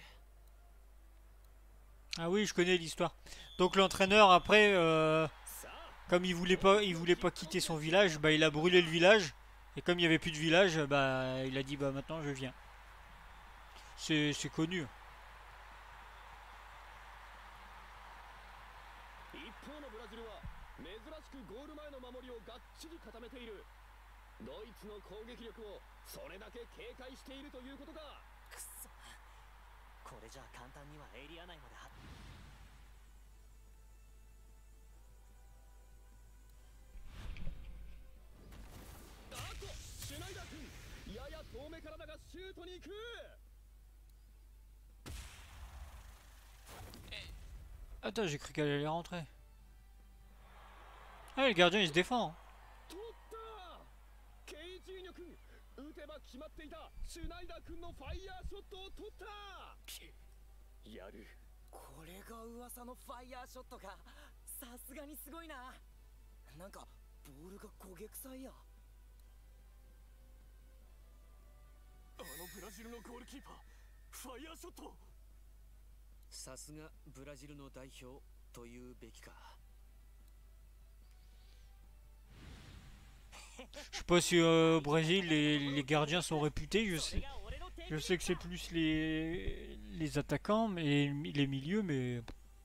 Ah oui, je connais l'histoire. Donc l'entraîneur après, comme il voulait pas quitter son village, bah il a brûlé le village. Et comme il y avait plus de village, bah il a dit bah maintenant je viens. C'est connu. 一方のブラジルは珍しくゴール前の守りをがっちり固めている。ドイツの攻撃力をそれだけ警戒しているということか。 くそ、これじゃあ簡単にはエリア内までは。 あっとシュナイダー君、やや遠目からだがシュートに行く。 Attends, j'ai cru qu'elle allait rentrer. Ah, le gardien il se défend. 取った。ケイジーニョ君、打てば決まっていたシュナイダー君のファイヤーショットを取った。 やる。これが噂のファイヤーショットか。さすがにすごいな。なんかボールが焦げ臭いや。 あのブラジルのゴールキーパー、ファイヤーショット。 さすがブラジルの代表というべきか。 Je sais pas si au Brésil les gardiens sont réputés, je sais que c'est plus les attaquants, mais les milieux, mais...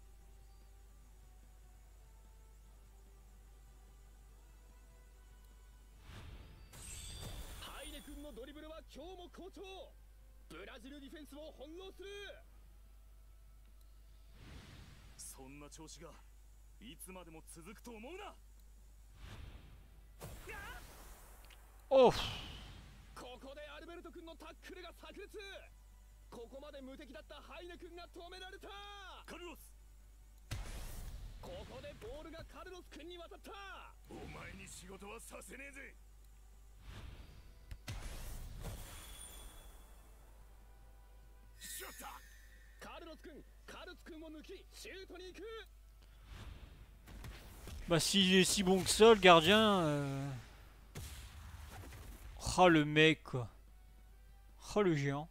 ハイネ君のドリブルは今日も好調。ブラジルディフェンスを翻弄する。 そんな調子がいつまでも続くと思うな。 おっ。 ここでアルベルト君のタックルが炸裂。ここまで無敵だったハイネ君が止められた。 カルロス。 ここでボールがカルロス君に渡った。 お前に仕事はさせねえぜ。 シュート。カルロス君、カルツ君を抜きシュートに行く。 Bah s'il est si bon que ça, le gardien... Oh le mec quoi. Oh le géant.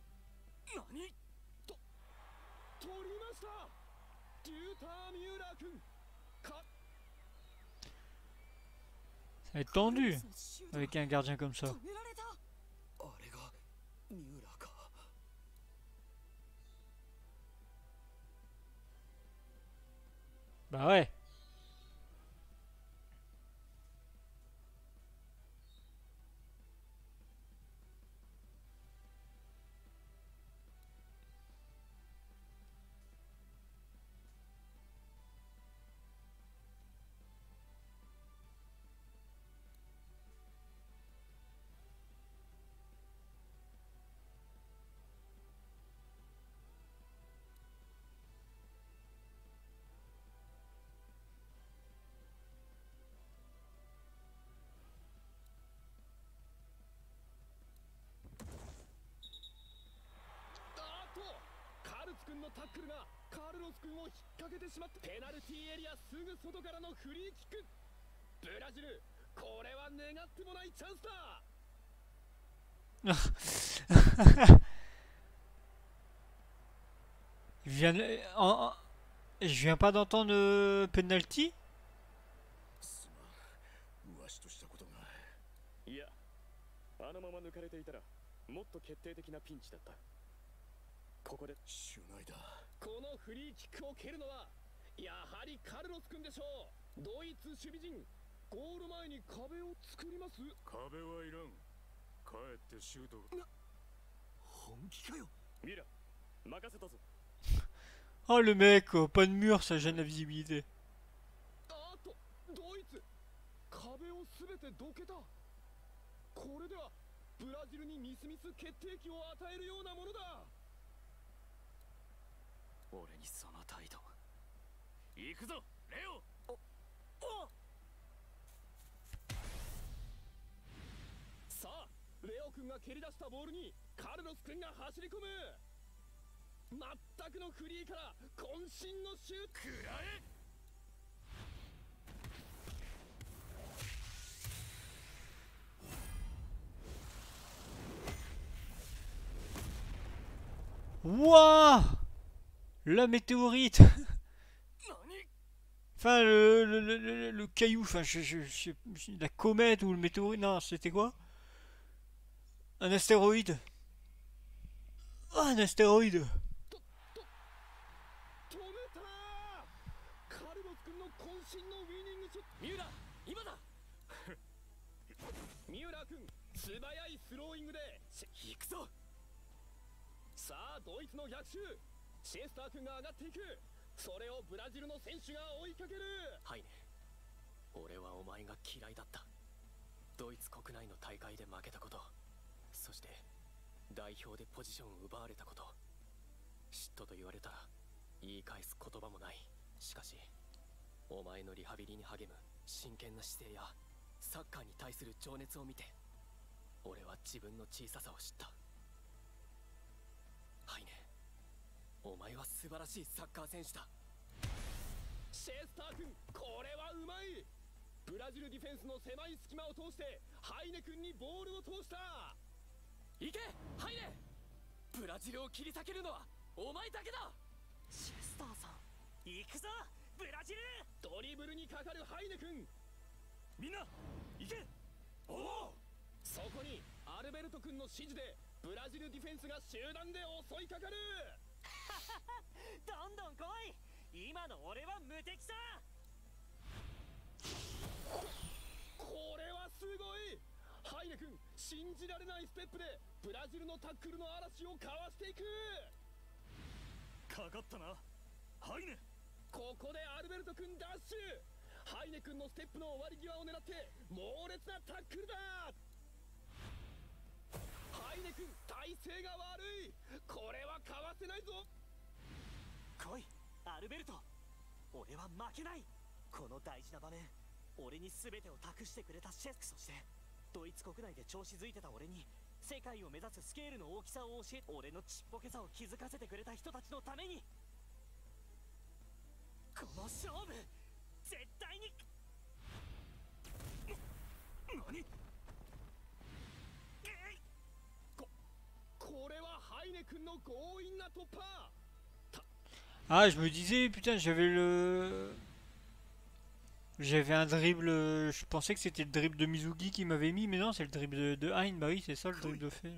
Ça va être tendu avec un gardien comme ça. Bah ouais. Je viens pas d'entendre penalty. いや、あのまま抜かれていたらもっと決定的なピンチだった。ここでシュナイダー。このフリーキックを蹴るのはやはりカルロス君でしょう。ドイツ守備陣、ゴール前に壁を作ります。 壁はいらん。帰ってシュート。 本気かよ。 ミラ、任せたぞ。 Oh le mec, pas de mur, ça gêne la visibilité. あっと、ドイツ、壁をすべてどけた。これではブラジルにみすみす決定機を与えるようなものだ。 俺にその態度。行くぞレオ。おさあレオ君が蹴り出したボールにカルロス君が走り込む。全くのフリーから渾身のシュート。食らえ。 Wouah! La météorite! Enfin, le caillou, enfin, la comète ou le météorite, non, c'était quoi? Un astéroïde. Oh, un astéroïde! カルロス君の渾身のウィニングショット。三浦今だ。三浦君素早いスローイングで行くぞ。さあドイツの逆襲。シェスター君が上がっていく。それをブラジルの選手が追いかける。 はいね。俺はお前が嫌いだった。ドイツ国内の大会で負けたこと、そして代表でポジションを奪われたこと。嫉妬と言われたら言い返す言葉もない。しかしお前のリハビリに励む真剣な姿勢やサッカーに対する情熱を見て、俺は自分の小ささを知った。はいね。お前は素晴らしいサッカー選手だ。 シェスター君これはうまい。ブラジルディフェンスの狭い隙間を通してハイネ君にボールを通した。 行けハイネ。ブラジルを切り裂けるのはお前だけだ。 チェスターさん行くぞブラジル。 ドリブルにかかるハイネ君。 みんな行け。 おお、そこにアルベルト君の指示でブラジルディフェンスが集団で襲いかかる。 どんどん来い。今の俺は無敵さ。 これはすごい。ハイネ君信じられないステップでブラジルのタックルの嵐をかわしていく。 かかったなハイネ。 ここでアルベルト君ダッシュ。ハイネ君のステップの終わり際を狙って猛烈なタックルだ。ハイネ君体勢が悪い。これはかわせないぞ。 来いアルベルト。俺は負けない。この大事な場面、俺に全てを託してくれたシェスク、そしてドイツ国内で調子づいてた俺に世界を目指すスケールの大きさを教え、俺のちっぽけさを気づかせてくれた人たちのために、この勝負絶対に。 何？ これはハイネ君の強引な突破。 Ah, je me disais, putain, j'avais un dribble, je pensais que c'était le dribble de Mizugi qui m'avait mis, mais non, c'est le dribble de Hein, bah oui, c'est ça le dribble de fait. Là.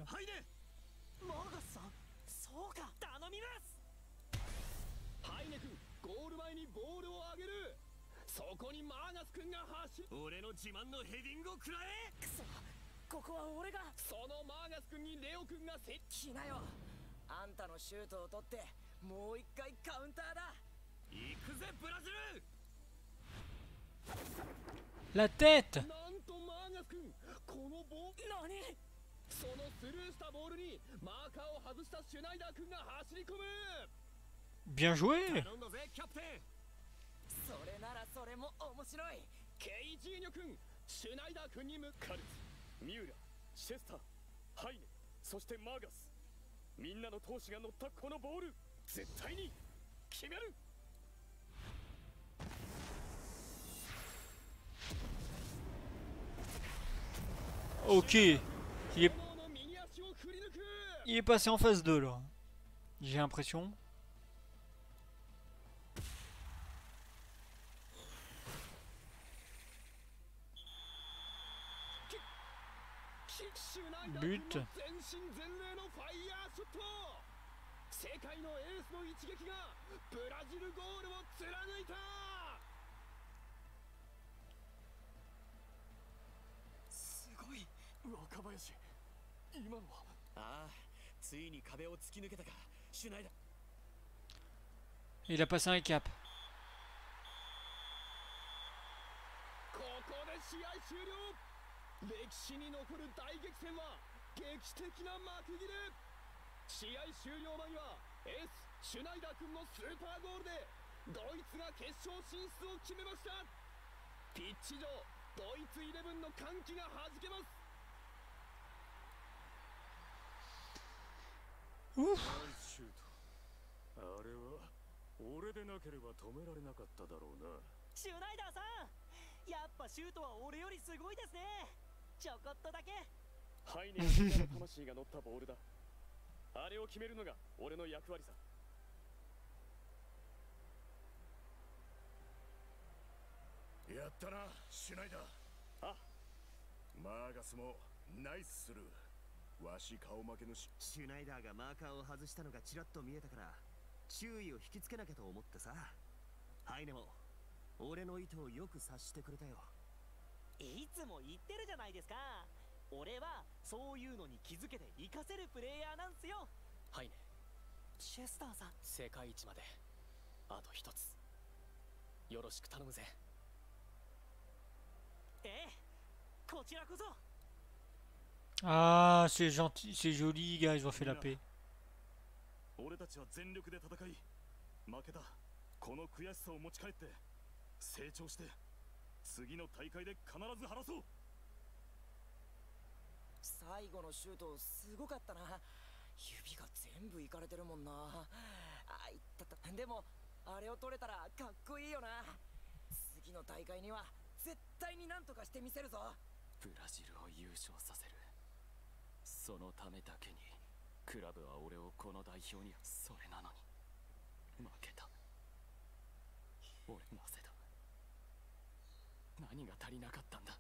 そうか頼みます。 ハイネ君ゴール前にボールを上げる。そこにマーガス君が走る。 俺の自慢のヘディングを食らえ。 くそ、ここは俺が。 そのマーガス君にレオ君が接来なよ。あんたのシュートを取ってもう一回カウンターだ。 行くぜブラジル。 La tête! なんとマーガス君このボール。 何？ そのスルーしたボールにマーカーを外したシュナイダー君が走り込む。 Bien joué! 頼んだぜキャプテン。それならそれも面白い。ケイジーニョ君シュナイダー君に向かる。 ミューラ、シェスター、ハイネ、そしてマーガス、みんなの闘志が乗ったこのボール、絶対に決める。 Ok, il est passé en phase 2 là, j'ai l'impression. But. 世界のエースの一撃がブラジルゴールを貫いた。 すごい若林、今のは。 ああ、ついに壁を突き抜けたかシュナイダー。 Il a passé un cap. ここで試合終了。 歴史に残る大激戦は劇的な幕切れ。試合終了間際、エースシュナイダー君のスーパーゴールでドイツが決勝進出を決めました。ピッチ上、ドイツイレブンの歓喜がはじけます。 ナイスシュート。あれは俺でなければ止められなかっただろうな。 シュナイダーさん、やっぱシュートは俺よりすごいですね。ちょこっとだけ。 ハイネのみんなの魂が乗ったボールだ。あれを決めるのが俺の役割さ。 やったな、シュナイダー。 あ、 マーガスもナイススルー。わし顔負けのし。 シュナイダーがマーカーを外したのがちらっと見えたから注意を引きつけなきゃと思ってさ。ハイネも俺の意図をよく察してくれたよ。 いつも言ってるじゃないですか。俺はそういうのに気づけて活かせるプレイヤーなんすよ。 はいね。 チェスターさん、 世界一まであと一つ。よろしく頼むぜ。 ええ、こちらこそ。 Ah, c'est gentil, c'est joli, gars, ils ont fait la paix. 俺たちは全力で戦い、負けたこの悔しさを持ち帰って成長して次の大会で必ず晴らそう。 最後のシュートすごかったな。指が全部いかれてるもんな。あいったた。でもあれを取れたらかっこいいよな。次の大会には絶対になんとかしてみせるぞ。 ブラジルを優勝させる。そのためだけにクラブは俺をこの代表に。それなのに負けた。俺なぜだ。何が足りなかったんだ。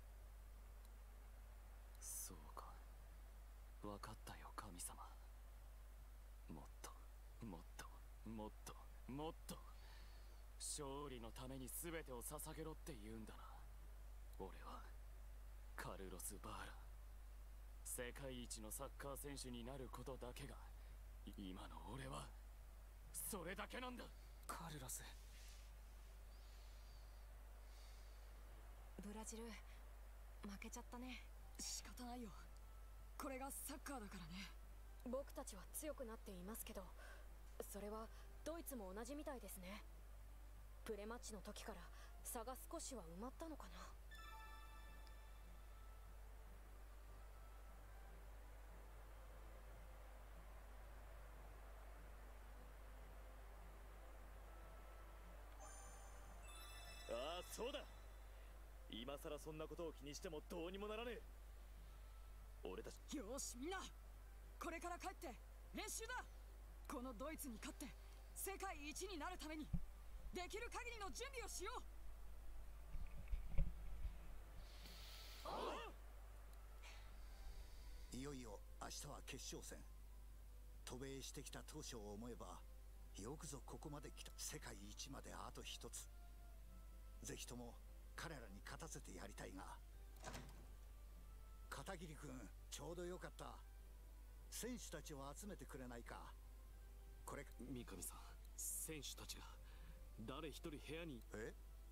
そうか、分かったよ神様。もっともっともっともっと勝利のために全てを捧げろって言うんだな。俺はカルロス・バーラ。世界一のサッカー選手になることだけが今の俺はそれだけなんだ。 カルロス。 ブラジル負けちゃったね。 仕方ないよ、これがサッカーだからね。 僕たちは強くなっていますけど、それはドイツも同じみたいですね。プレマッチの時から差が少しは埋まったのかな。 ああ、そうだ。今さらそんなことを気にしてもどうにもならねえ。俺たち。 よしみんな、これから帰って練習だ。このドイツに勝って世界一になるためにできる限りの準備をしよう。いよいよ明日は決勝戦。渡米してきた当初を思えばよくぞここまで来た。世界一まであと一つ。ぜひとも彼らに勝たせてやりたいが。片桐君、ちょうどよかった。選手たちを集めてくれないか。これ三上さん、選手たちが誰一人部屋に。 え？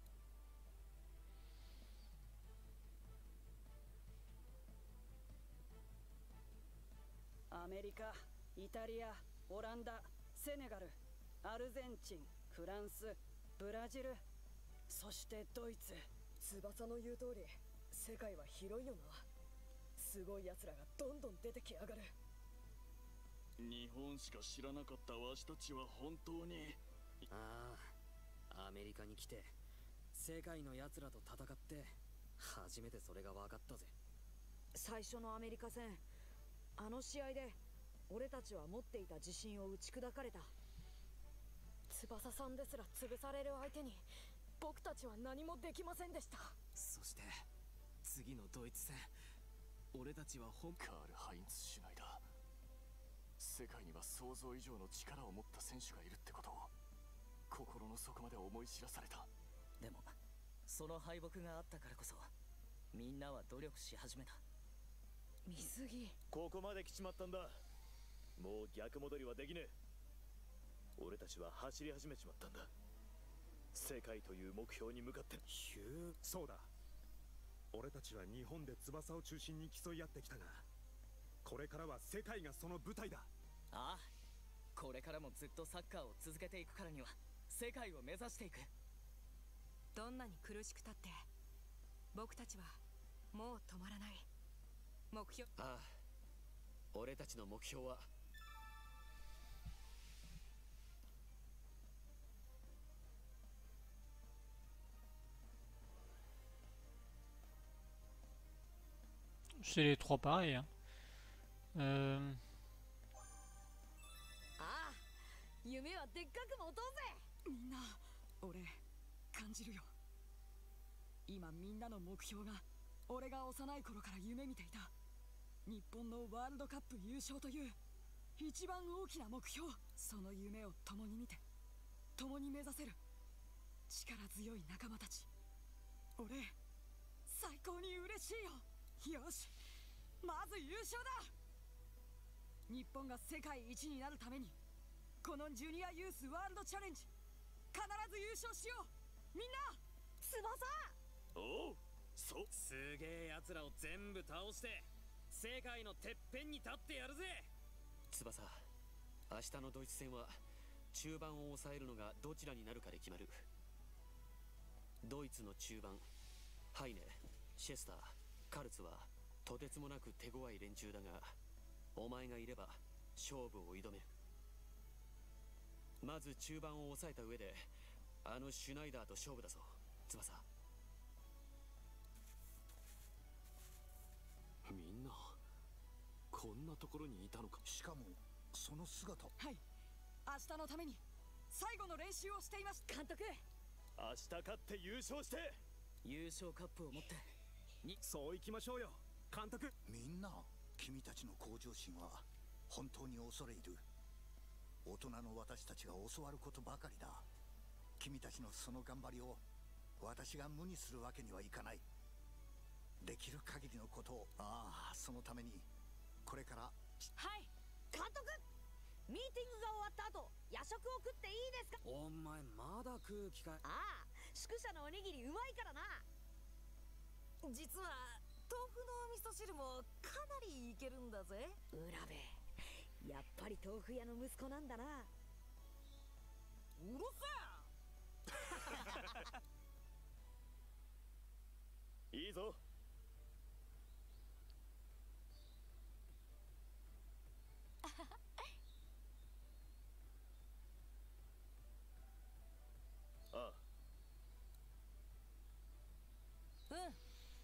アメリカ、イタリア、オランダ、セネガル、アルゼンチン、フランス、ブラジル、そしてドイツ。翼の言う通り、世界は広いよな。すごい奴らがどんどん出てきやがる。 日本しか知らなかったわしたちは本当に。 ああ、アメリカに来て世界の奴らと戦って初めてそれが分かったぜ。 最初のアメリカ戦、あの試合で俺たちは持っていた自信を打ち砕かれた。 翼さんですら潰される相手に僕たちは何もできませんでした。 そして次のドイツ戦、俺たちはカール・ハインツ・シュナイダー。世界には想像以上の力を持った選手がいるってことを心の底まで思い知らされた。 でもその敗北があったからこそみんなは努力し始めた。 水着。 ここまで来ちまったんだ。もう逆戻りはできねえ。俺たちは走り始めちまったんだ。世界という目標に向かって。 そうだ。 俺たちは日本で翼を中心に競い合ってきたが、これからは世界がその舞台だ。 ああ、これからもずっとサッカーを続けていくからには世界を目指していく。 どんなに苦しくたって僕たちはもう止まらない。目標。 ああ、俺たちの目標は C'est les trois pareils. Hein. ああ、夢はでっかく持とうぜ。 みんな、俺感じるよ。今みんなの目標が俺が幼い頃から夢見ていた日本のワールドカップ優勝という一番大きな目標。その夢を共に見て共に目指せる力強い仲間たち、俺最高に嬉しいよ。よし、まず優勝だ。日本が世界一になるためにこのジュニアユースワールドチャレンジ必ず優勝しよう。みんな翼。 おう、 すげえ奴らを全部倒して世界のてっぺんに立ってやるぜ。 翼、明日のドイツ戦は中盤を抑えるのがどちらになるかで決まる。ドイツの中盤、ハイネ、シェスター、カルツはとてつもなく手強い連中だが、お前がいれば勝負を挑める。まず中盤を抑えた上であのシュナイダーと勝負だぞ、翼。 みんなこんなところにいたのか。 しかもその姿。 はい、明日のために最後の練習をしています。 監督、 明日勝って優勝して優勝カップを持ってそういきましょうよ監督。 みんな、君たちの向上心は本当に恐れ入る。大人の私たちが教わることばかりだ。君たちのその頑張りを私が無にするわけにはいかない。できる限りのことを。ああ、そのためにこれから。 はい、監督。ミーティングが終わった後、夜食を食っていいですか。 お前まだ食う気か。 ああ、宿舎のおにぎりうまいからな。実は豆腐の味噌汁もかなりいけるんだぜ。浦部、やっぱり豆腐屋の息子なんだな。 うるせえいいぞ。ああ。 うん。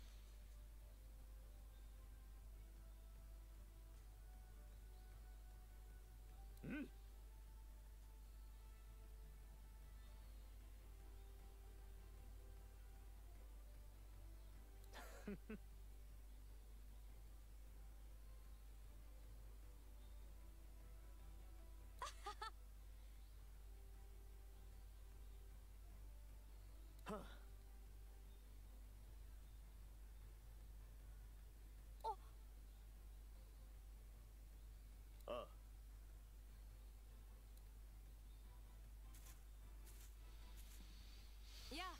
うん。はあ。ああ。 いや。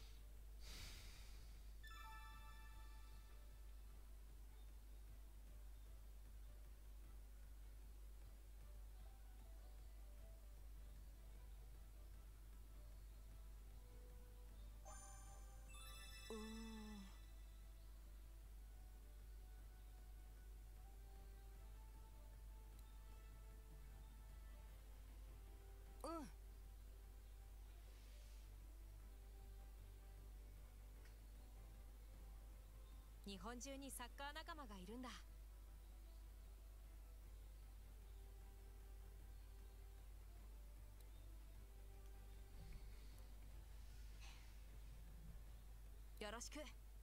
うん。日本中にサッカー仲間がいるんだ。よろしく。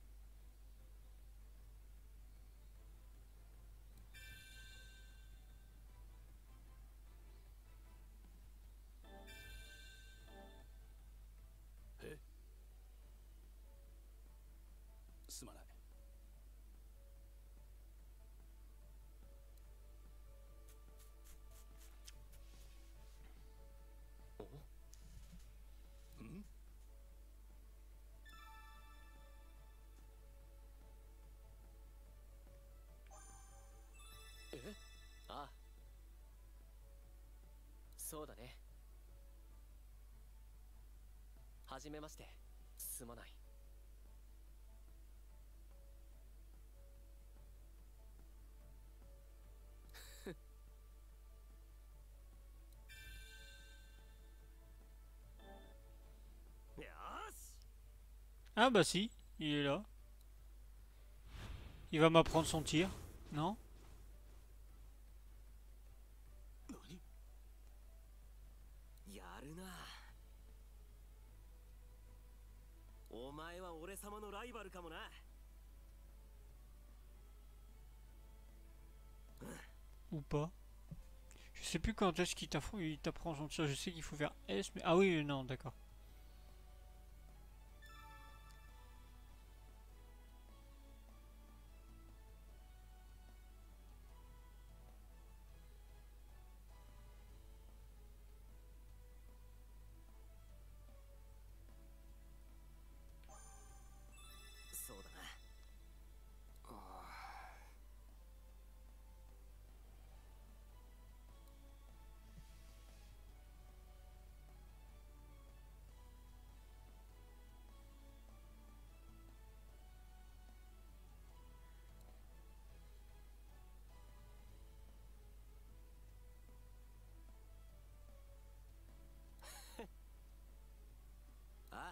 え？すまない。 え？ああ、そうだね。はじめまして。すまない。 Ah bah si, il est là. Il va m'apprendre son tir, non? やるな。お前は俺様のライバルかもな。 Ou pas. Je sais plus quand est-ce qu'il t'apprend son tir. Je sais qu'il faut faire S, mais... Ah oui, non, d'accord. Ah.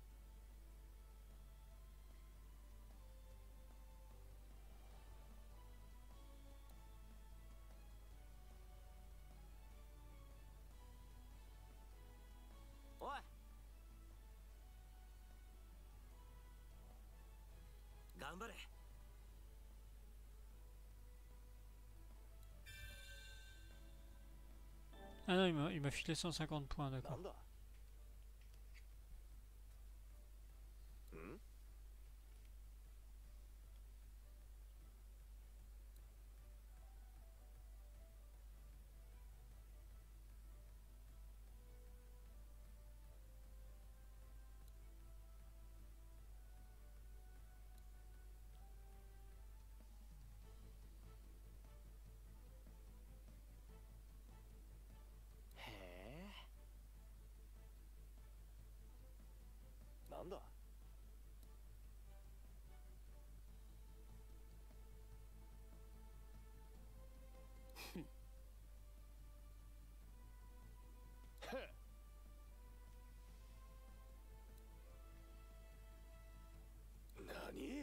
Oi. 頑張れ。 Ah non, il m'a filé 150 points, d'accord. Nani?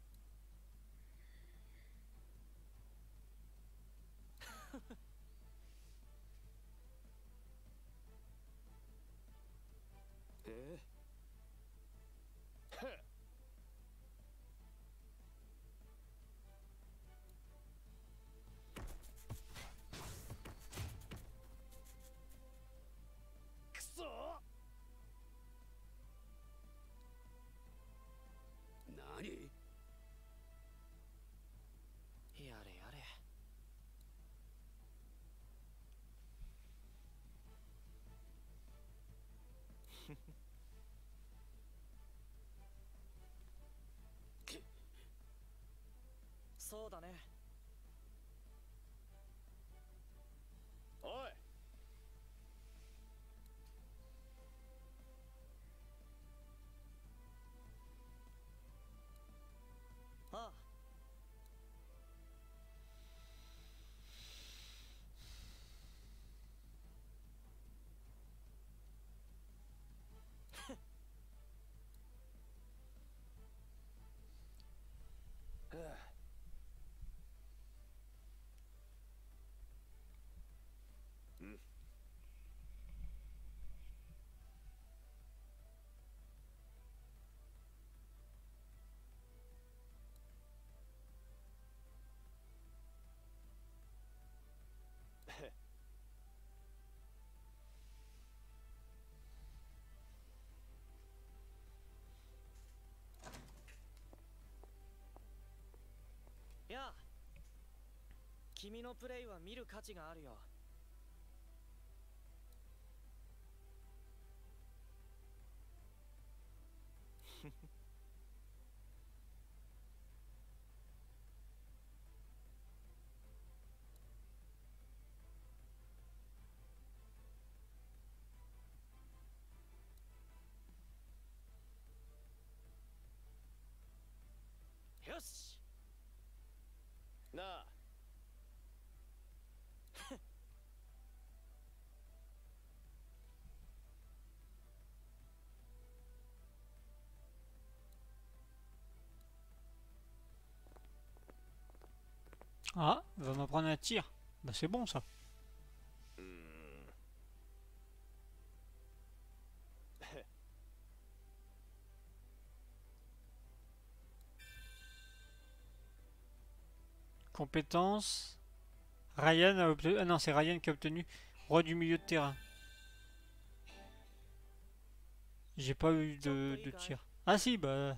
やれやれ。 そうだね。おい。ああ。いや、君のプレイは見る価値があるよ。 Ah, il va m'apprendre un tir. Bah c'est bon ça. Compétence. Ryan a obtenu... Ah non, c'est Ryan qui a obtenu roi du milieu de terrain. J'ai pas eu de tir. Ah si, bah...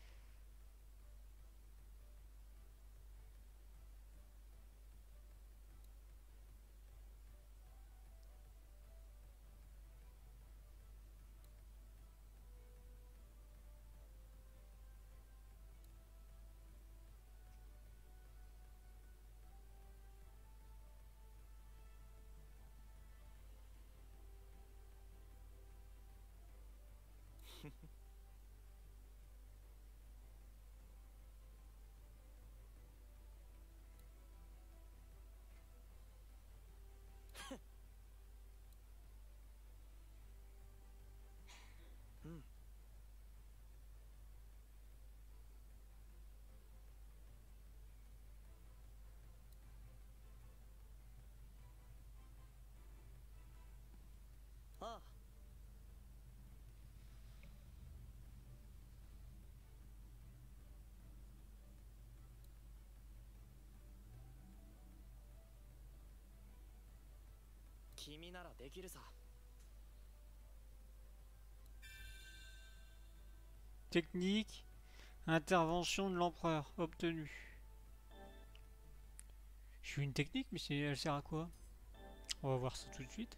ああ。君ならできるさ。 Technique. Intervention de l'empereur. Obtenue. Je suis une technique, mais elle sert à quoi? On va voir ça tout de suite.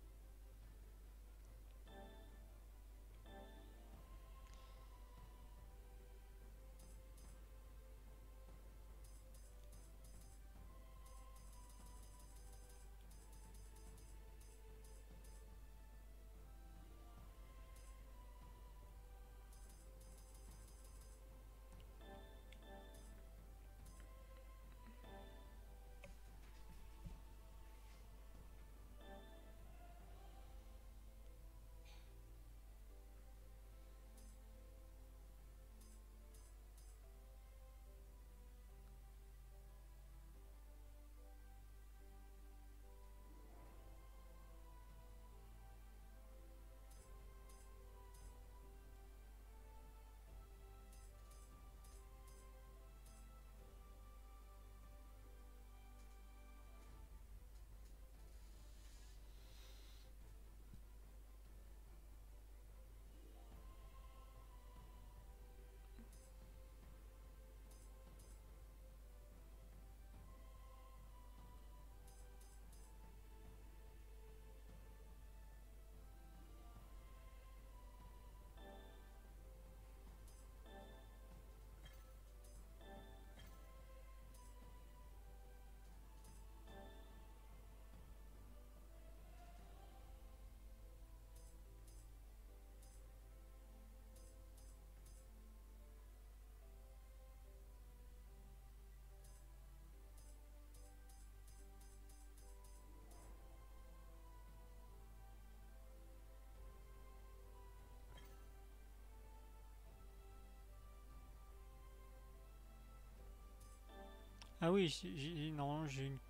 Ah oui, non, j'ai une...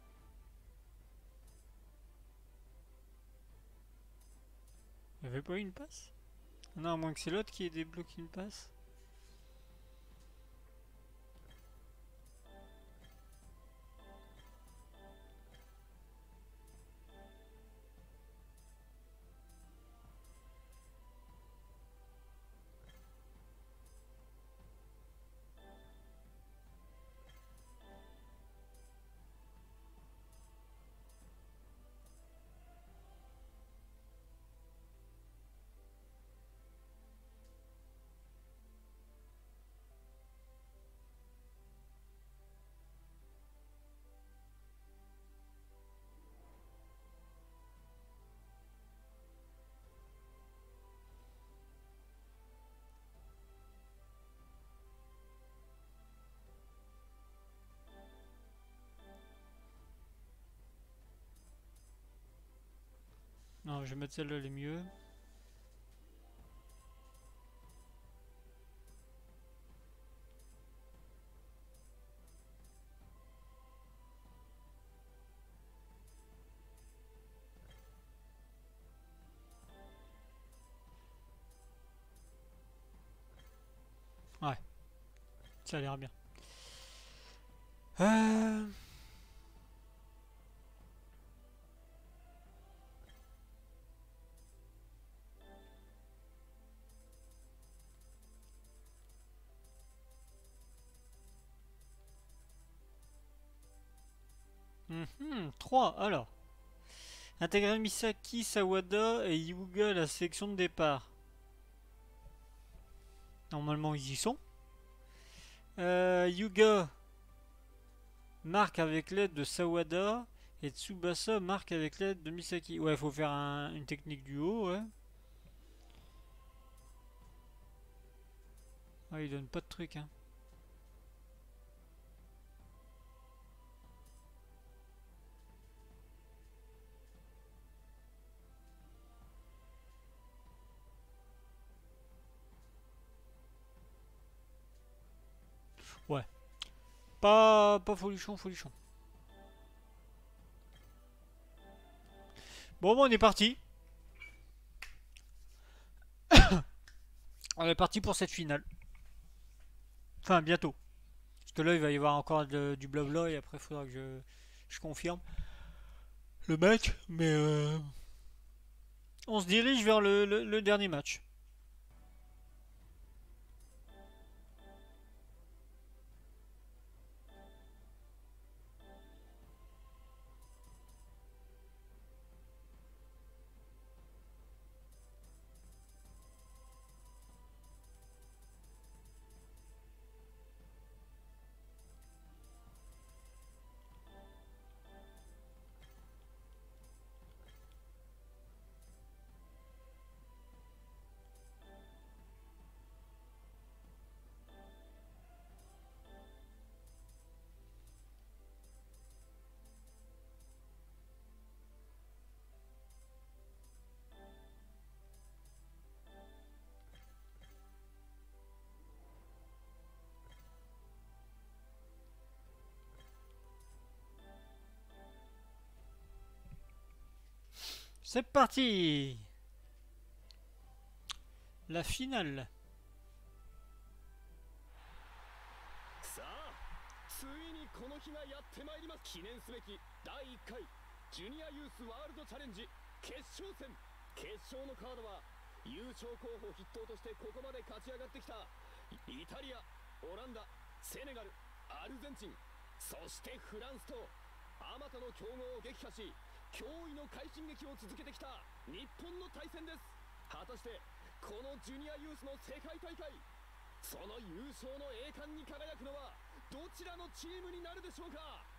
Il n'y avait pas eu une passe? Non, à moins que c'est l'autre qui ait débloqué une passe. Non, je vais mettre celle-là, elle est mieux. Ça a l'air bien. Mhm, 3, alors. Intégrer Misaki, Sawada et Yuga à la sélection de départ. Normalement, ils y sont. Yuga marque avec l'aide de Sawada et Tsubasa marque avec l'aide de Misaki. Ouais, il faut faire une technique duo, ouais. Ah, il donne pas de truc, hein. Ouais. Pas folichon, folichon. Bon, on est parti. On est parti pour cette finale. Enfin, bientôt. Parce que là, il va y avoir encore du blabla et après, il faudra que je confirme le match. Mais on se dirige vers le dernier match. C'est parti. La finale. さあついにこの日がやってまいります。記念すべき第1回ジュニアユースワールドチャレンジ決勝戦。決勝のカードは優勝候補筆頭としてここまで勝ち上がってきたイタリア、オランダ、セネガル、アルゼンチン、そしてフランスとあまたの強豪を撃破し驚異の快進撃を続けてきた日本の対戦です。果たしてこのジュニアユースの世界大会、その優勝の栄冠に輝くのはどちらのチームになるでしょうか。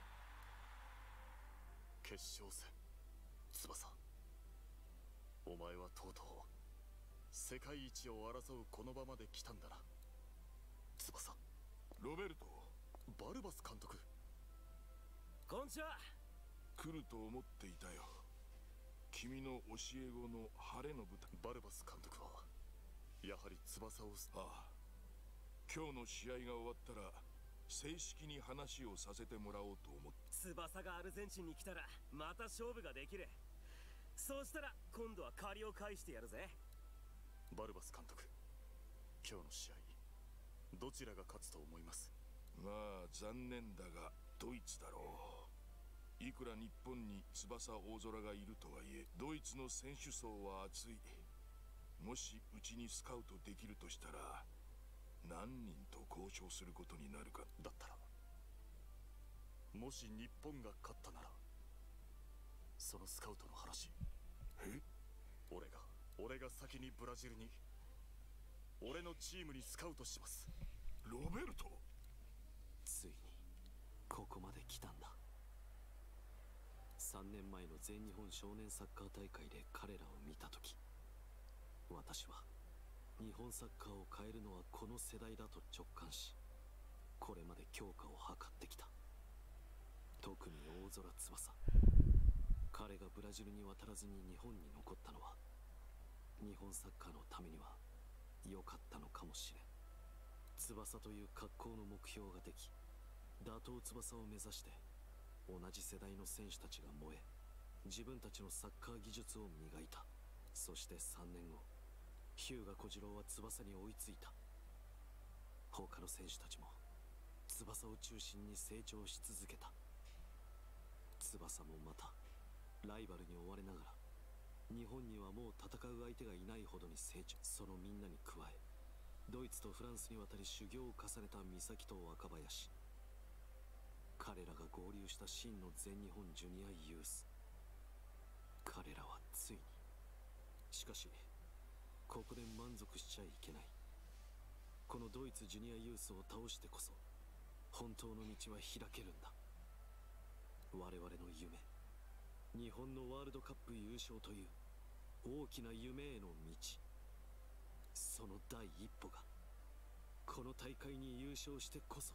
決勝戦、翼、お前はとうとう世界一を争うこの場まで来たんだな。翼、 ロベルト、 バルバス監督。 こんにちは。 来ると思っていたよ。君の教え子の晴れの舞台。 バルバス監督はやはり翼を。 ああ、今日の試合が終わったら正式に話をさせてもらおうと思って。 翼がアルゼンチンに来たらまた勝負ができる。そうしたら今度は借りを返してやるぜ。 バルバス監督、今日の試合どちらが勝つと思います？ まあ残念だがドイツだろう。いくら日本に翼大空がいるとはいえ、ドイツの選手層は厚い。もしうちにスカウトできるとしたら何人と交渉することになるか。 だったらもし日本が勝ったならそのスカウトの話。俺が先にブラジルに俺のチームにスカウトします。 ロベルト、 ついにここまで来たんだ。3年前の全日本少年サッカー大会で彼らを見たとき、私は日本サッカーを変えるのはこの世代だと直感し、これまで強化を図ってきた。特に大空翼、彼がブラジルに渡らずに日本に残ったのは日本サッカーのためには良かったのかもしれん。翼という格好の目標ができ、打倒翼を目指して同じ世代の選手たちが燃え、自分たちのサッカー技術を磨いた。そして3年後、日向小次郎は翼に追いついた。他の選手たちも翼を中心に成長し続けた。翼もまたライバルに追われながら日本にはもう戦う相手がいないほどに成長。そのみんなに加えドイツとフランスに渡り修行を重ねた美咲と若林、彼らが合流した真の全日本ジュニアユース。彼らはついに、しかしここで満足しちゃいけない。このドイツジュニアユースを倒してこそ本当の道は開けるんだ。我々の夢、日本のワールドカップ優勝という大きな夢への道、その第一歩がこの大会に優勝してこそ。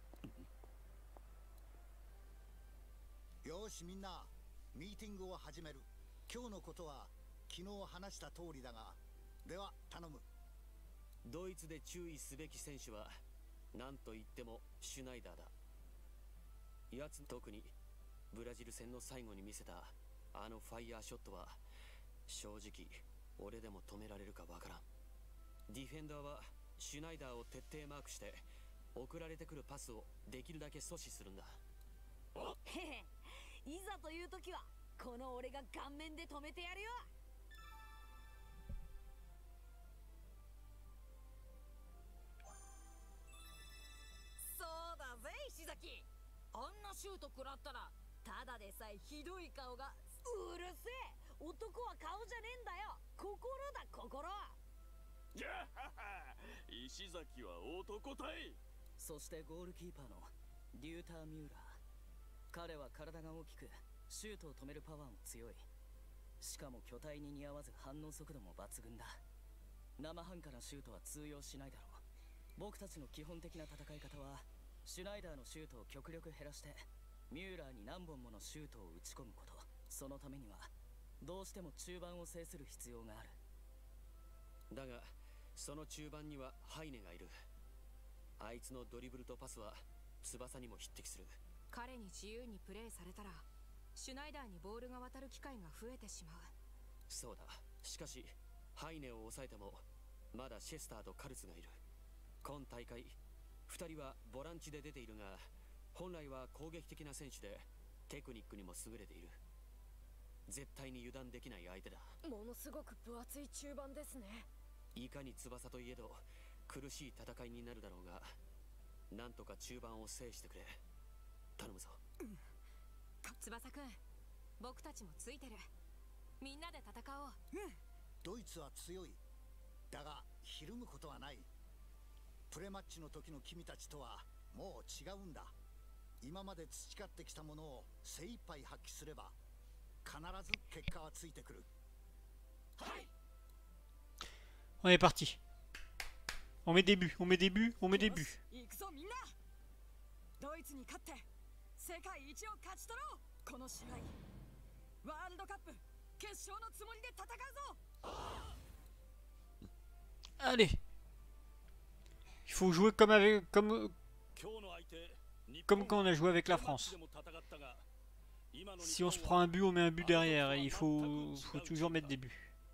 よしみんな、ミーティングを始める。今日のことは昨日話した通りだが、では頼む。 ドイツで注意すべき選手は何と言ってもシュナイダーだ。特にブラジル戦の最後に見せたあのファイヤーショットは正直俺でも止められるかわからん。ディフェンダーはシュナイダーを徹底マークして送られてくるパスをできるだけ阻止するんだ。 へへ、いざという時はこの俺が顔面で止めてやるよ。そうだぜ石崎、あんなシュート食らったらただでさえひどい顔が。うるせえ、男は顔じゃねえんだよ、心だ心。 じゃあ石崎は男対。 そしてゴールキーパーのデューター・ミューラー、彼は体が大きくシュートを止めるパワーも強い。しかも巨体に似合わず反応速度も抜群だ。生半可なシュートは通用しないだろう。僕たちの基本的な戦い方はシュナイダーのシュートを極力減らしてミューラーに何本ものシュートを打ち込むこと。そのためにはどうしても中盤を制する必要がある。 だがその中盤にはハイネがいる。あいつのドリブルとパスは翼にも匹敵する。 彼に自由にプレーされたらシュナイダーにボールが渡る機会が増えてしまう。 そうだ。しかしハイネを抑えてもまだシェスターとカルツがいる。今大会2人はボランチで出ているが、本来は攻撃的な選手でテクニックにも優れている。絶対に油断できない相手だ。 ものすごく分厚い中盤ですね。 いかに翼といえど苦しい戦いになるだろうが、なんとか中盤を制してくれ。頼むぞ。 翼くん、僕たちもついてる。みんなで戦おう。 ドイツは強い。だがひるむことはない。プレマッチの時の君たちとはもう違うんだ。今まで培ってきたものを精一杯発揮すれば必ず結果はついてくる。はい。 On est parti. On met des buts, on met des buts, on met des buts. 行くぞみんな。ドイツに勝って世界一を勝ち取ろう。この試合ワールドカップ決勝のつもりで戦うぞ。 Allez. Il faut jouer comme avec comme quand on a joué avec la France. Si on se prend un but, on met un but derrière et il faut toujours mettre des buts.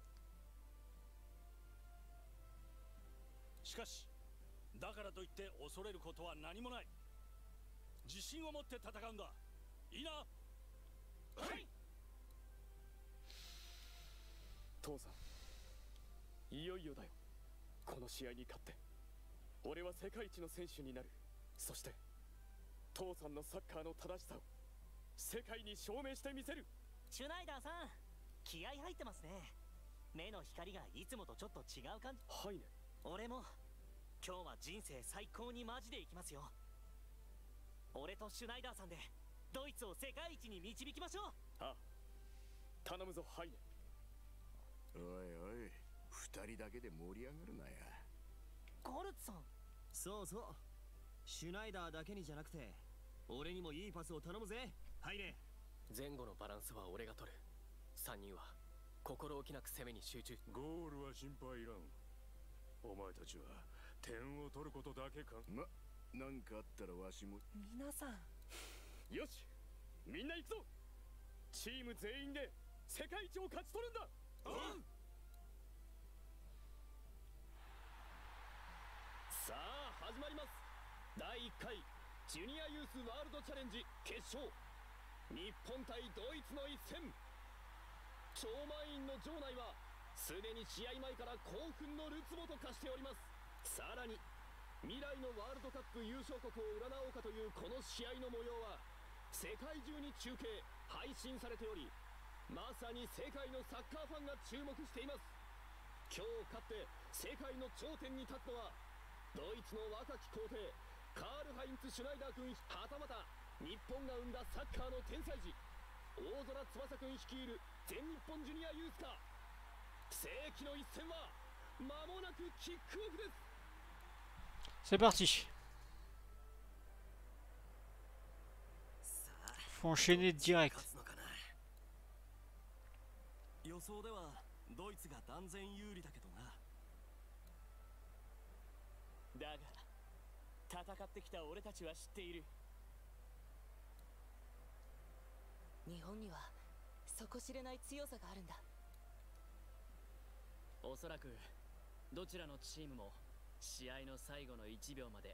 しかしだからといって恐れることは何もない。自信を持って戦うんだ。いいな。はい。 父さん、いよいよだよ。この試合に勝って俺は世界一の選手になる。そして父さんのサッカーの正しさを世界に証明してみせる。 シュナイダーさん、気合入ってますね。目の光がいつもとちょっと違う感じ。 はいね。 俺も今日は人生最高にマジでいきますよ。俺とシュナイダーさんでドイツを世界一に導きましょう。 ああ、頼むぞハイネ。 おいおい、二人だけで盛り上がるなや。 ゴルツさん。 そうそう、シュナイダーだけにじゃなくて俺にもいいパスを頼むぜハイネ。 前後のバランスは俺が取る。3人は心置きなく攻めに集中。 ゴールは心配いらん。お前たちは点を取ることだけか。なんかあったらわしも。 皆さん。 よし、みんな行くぞ。チーム全員で世界一を勝ち取るんだ。 さあ始まります。第1回ジュニアユースワールドチャレンジ決勝、日本対ドイツの一戦。超満員の場内はすでに試合前から興奮のるつぼと化しております。さらに未来のワールドカップ優勝国を占おうかというこの試合の模様は世界中に中継配信されており、まさに世界のサッカーファンが注目しています。今日勝って世界の頂点に立つのはドイツの若き皇帝カール・ハインツ・シュナイダー君、はたまた日本が生んだサッカーの天才児大空翼君率いる全日本ジュニアユースか。世紀の一戦は間もなくキックオフです。 C'est parti. Faut enchaîner direct. 予想ではドイツが断然有利だけどな。 だが戦ってきた俺たちは知っている。 日本には底知れない強さがあるんだ。 おそらくどちらのチームも試合の最後の1秒まで。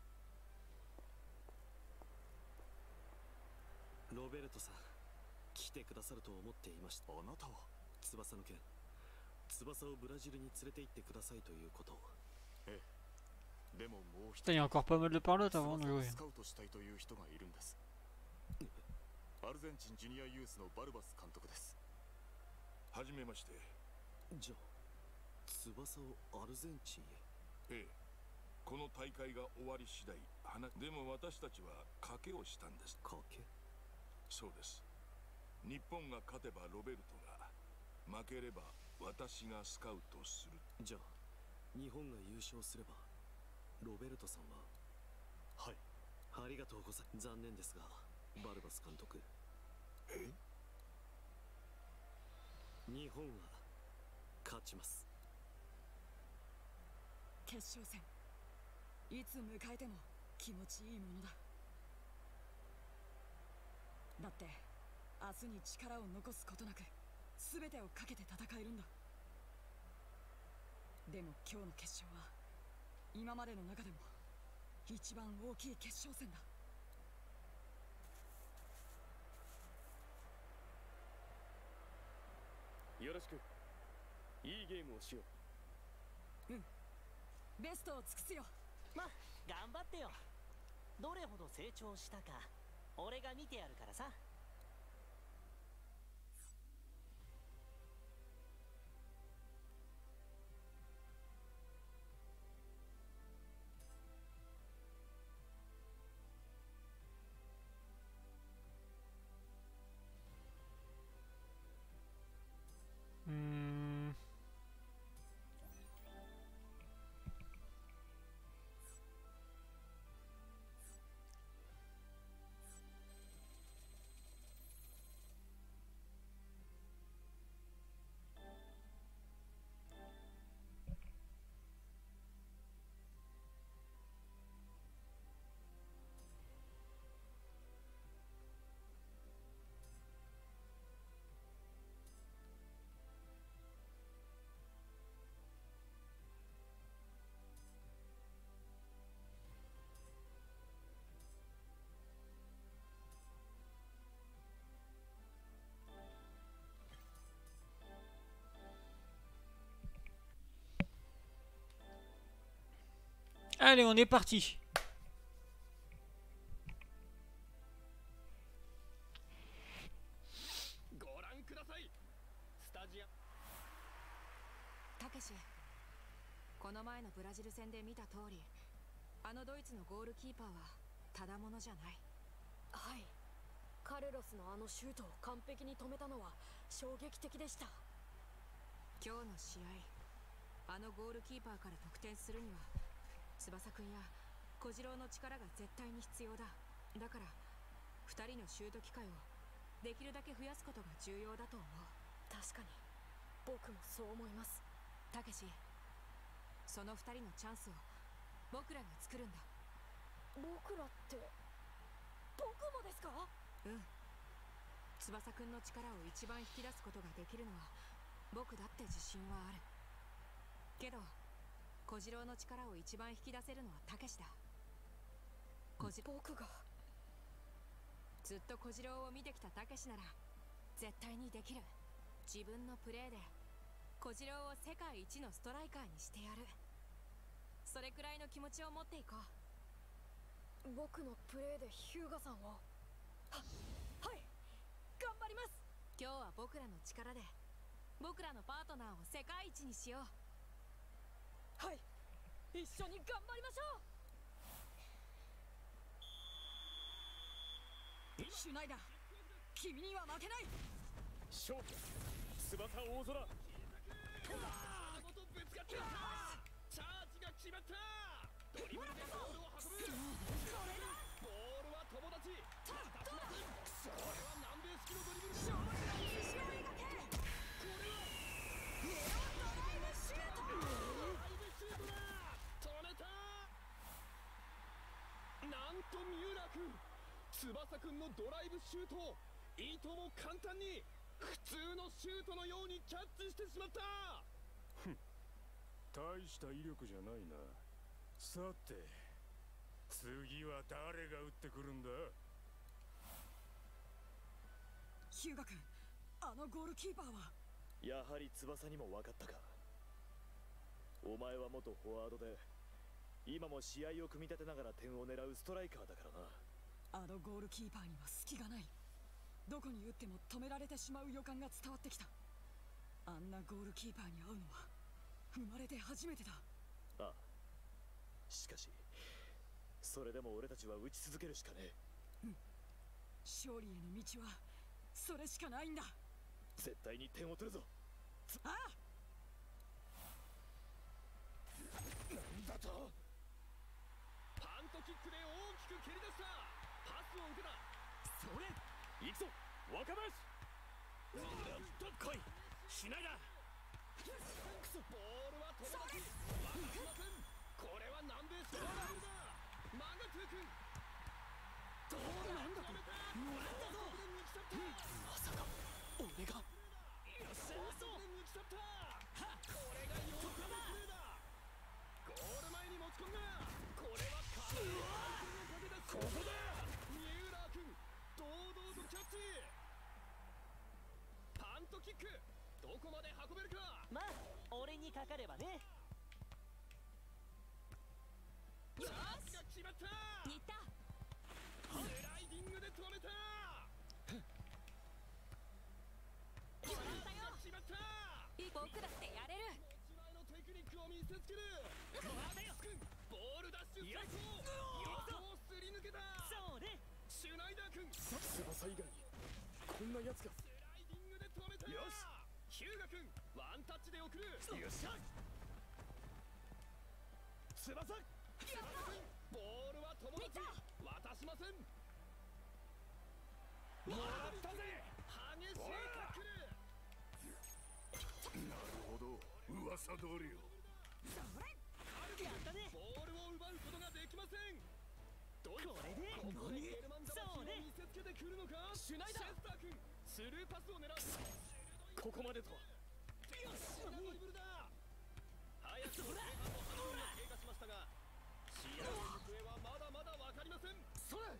ロベルトさん、来てくださると思っていました。あなたは翼の件、翼をブラジルに連れて行ってくださいということを。 ええ、でももう一人、 Putain, il y a encore pas mal de parlotte avant de jouer. スカウトしたいという人がいるんです。アルゼンチンジュニアユースのバルバス監督です。 はじめまして。 じゃあ翼をアルゼンチンへ。 ええ、この大会が終わり次第でも私たちは賭けをしたんです。 賭け？ そうです。日本が勝てばロベルトが、負ければ私がスカウトする。 じゃあ日本が優勝すればロベルトさんは。はい、ありがとうございます。残念ですがバルバス監督、日本は勝ちます。 決勝戦、いつ迎えても気持ちいいものだ。だって明日に力を残すことなく全てをかけて戦えるんだ。でも今日の決勝は今までの中でも一番大きい決勝戦だ。 よろしく。いいゲームをしよう。 うん、ベストを尽くすよ。 ま、頑張ってよ。どれほど成長したか俺が見てやるからさ。 Allez, on est parti. ご覧ください。スタジアム。 たけし、この前のブラジル戦で見た通り、あのドイツのゴールキーパーはただものじゃない。 はい、カルロスのあのシュートを完璧に止めたのは衝撃的でした。 今日の試合、あのゴールキーパーから得点するには翼くんや小次郎の力が絶対に必要だ。だから2人のシュート機会をできるだけ増やすことが重要だと思う。 確かに僕もそう思います。 たけし、その2人のチャンスを僕らが作るんだ。 僕らって僕もですか？ うん。翼くんの力を一番引き出すことができるのは僕だって自信はあるけど、小次郎の力を一番引き出せるのはたけしだ。 僕がずっと小次郎を見てきたたけしなら絶対にできる。自分のプレーで小次郎を世界一のストライカーにしてやる。それくらいの気持ちを持っていこう。 僕のプレーでヒューガさんを。はい頑張ります。 今日は僕らの力で僕らのパートナーを世界一にしよう。 はい一緒に頑張りましょう。 シュナイダー君には負けない。 勝負翼大空。 ぶつかった。チャージが決まった。ドリブルでボールを運ぶ。ボールは友達。これは南米式のドリブル。これはネオドライブシュート。止めた。なんと三浦君、翼君のドライブシュートをいとも簡単に普通のシュートのようにキャッチしてしまった。 大した威力じゃないな。さて次は誰が打ってくるんだ。 ヒューガ君、あのゴールキーパーは。 やはり翼にも分かったか。お前は元フォワードで今も試合を組み立てながら点を狙うストライカーだからな。 あのゴールキーパーには隙がない。どこに打っても止められてしまう予感が伝わってきた。あんなゴールキーパーに会うのは生まれて初めてだ。 ああ、しかしそれでも俺たちは打ち続けるしかねえ。 勝利への道はそれしかないんだ。 絶対に点を取るぞ。 ああ、 なんだと。パントキックで大きく蹴り出した。パスを受けた。 それ行くぞ若林。来いしないだ。 ボールは友達。渡しません。これは南米式のドリブルだ。マガトゥ君。どうなんだと。 まさか俺が。 よっしゃー。抜き去った。これが妖精のプレーだ。ゴール前に持ち込んだ。これは完璧な駆け出し。ここだ。三浦君堂々とキャッチ。パントキックどこまで運べるか。 まあ俺にかかればね。 チャージが決まった。 似た。 スライディングで止めた。 決まったよ。 決まった。 僕だってやれる。 持ち前のテクニックを見せつける。ボールダッシュ最高。横をすり抜けた。 そうね。 シュナイダー君。 翼以外にこんなやつが。 スライディングで止めた。 よし。 ヒューガ君ワンタッチで送る。 よっしゃ。翼。 ボールは友達。渡しません。 もらったぜ。 激しいタックル。 なるほど、噂通りよ。 やったね。 ボールを奪うことができません。 これでここでゲルマン魂を見せつけてくるのか。 シュナイダー。 シェスター君スルーパスを狙う。 ここまでとは。 よし、ドリブルだ。早くも前半の半分が経過しましたが試合の行方はまだまだ分かりません。 それ。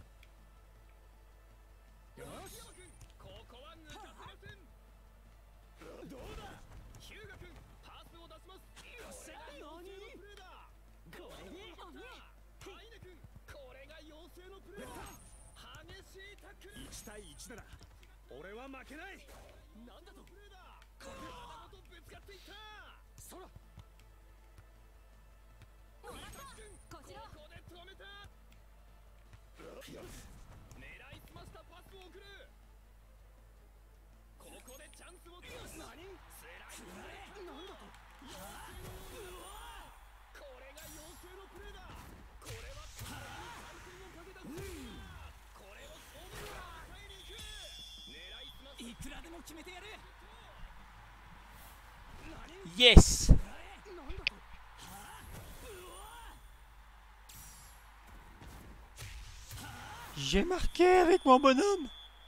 よし。 ここは抜かせません。 どうだ。 ヒューガ君パスを出します。 よっしゃ。 妖精のプレーだ。 これでハイネ君これが妖精のプレーだ。激しいタックル。 1対1なら俺は負けない。 なんだとプレーだ。体ごとぶつかっていった。 そら。 もらった。こちら。 ここで止めた。 よし。 狙いすましたパスを送る。ここでチャンスを作る。 何？ スライディングでなんだと。これが妖精のプレーだ。これは完全に回転をかけたスリーだ。これを正面から与えに行く。狙いすました。 いくらでも決めてやる。 Yes. J'ai marqué avec mon bonhomme.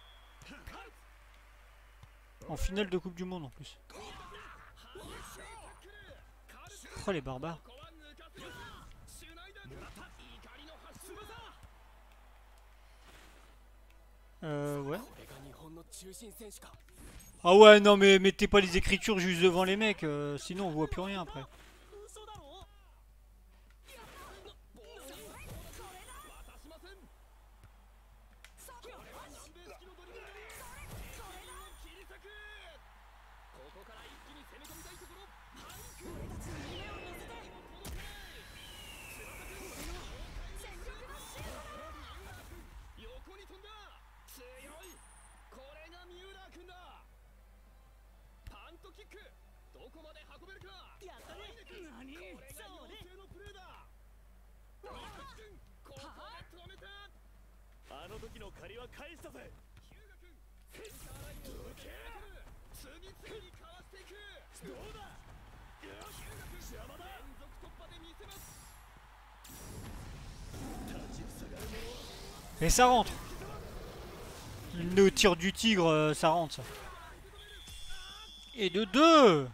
En finale de Coupe du Monde en plus. Oh les barbares. Ouais. これが日本の中心選手か。 Ah ouais, non mais mettez pas les écritures juste devant les mecs, sinon on voit plus rien après. あの時の借りは返したぜ。どうだ。邪魔だ。 Et ça rentre. Le tir du tigre, ça rentre ça. Et de 2.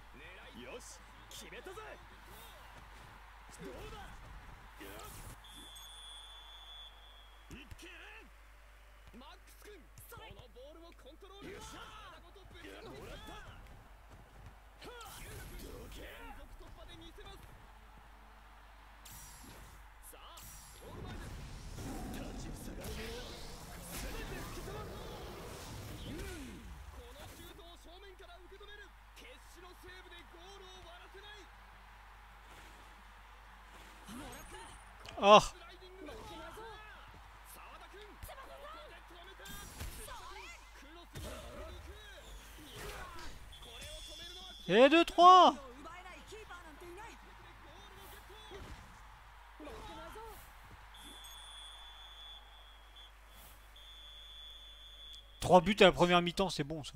Oh. Et 2-3. Trois buts à la première mi-temps, c'est bon ça.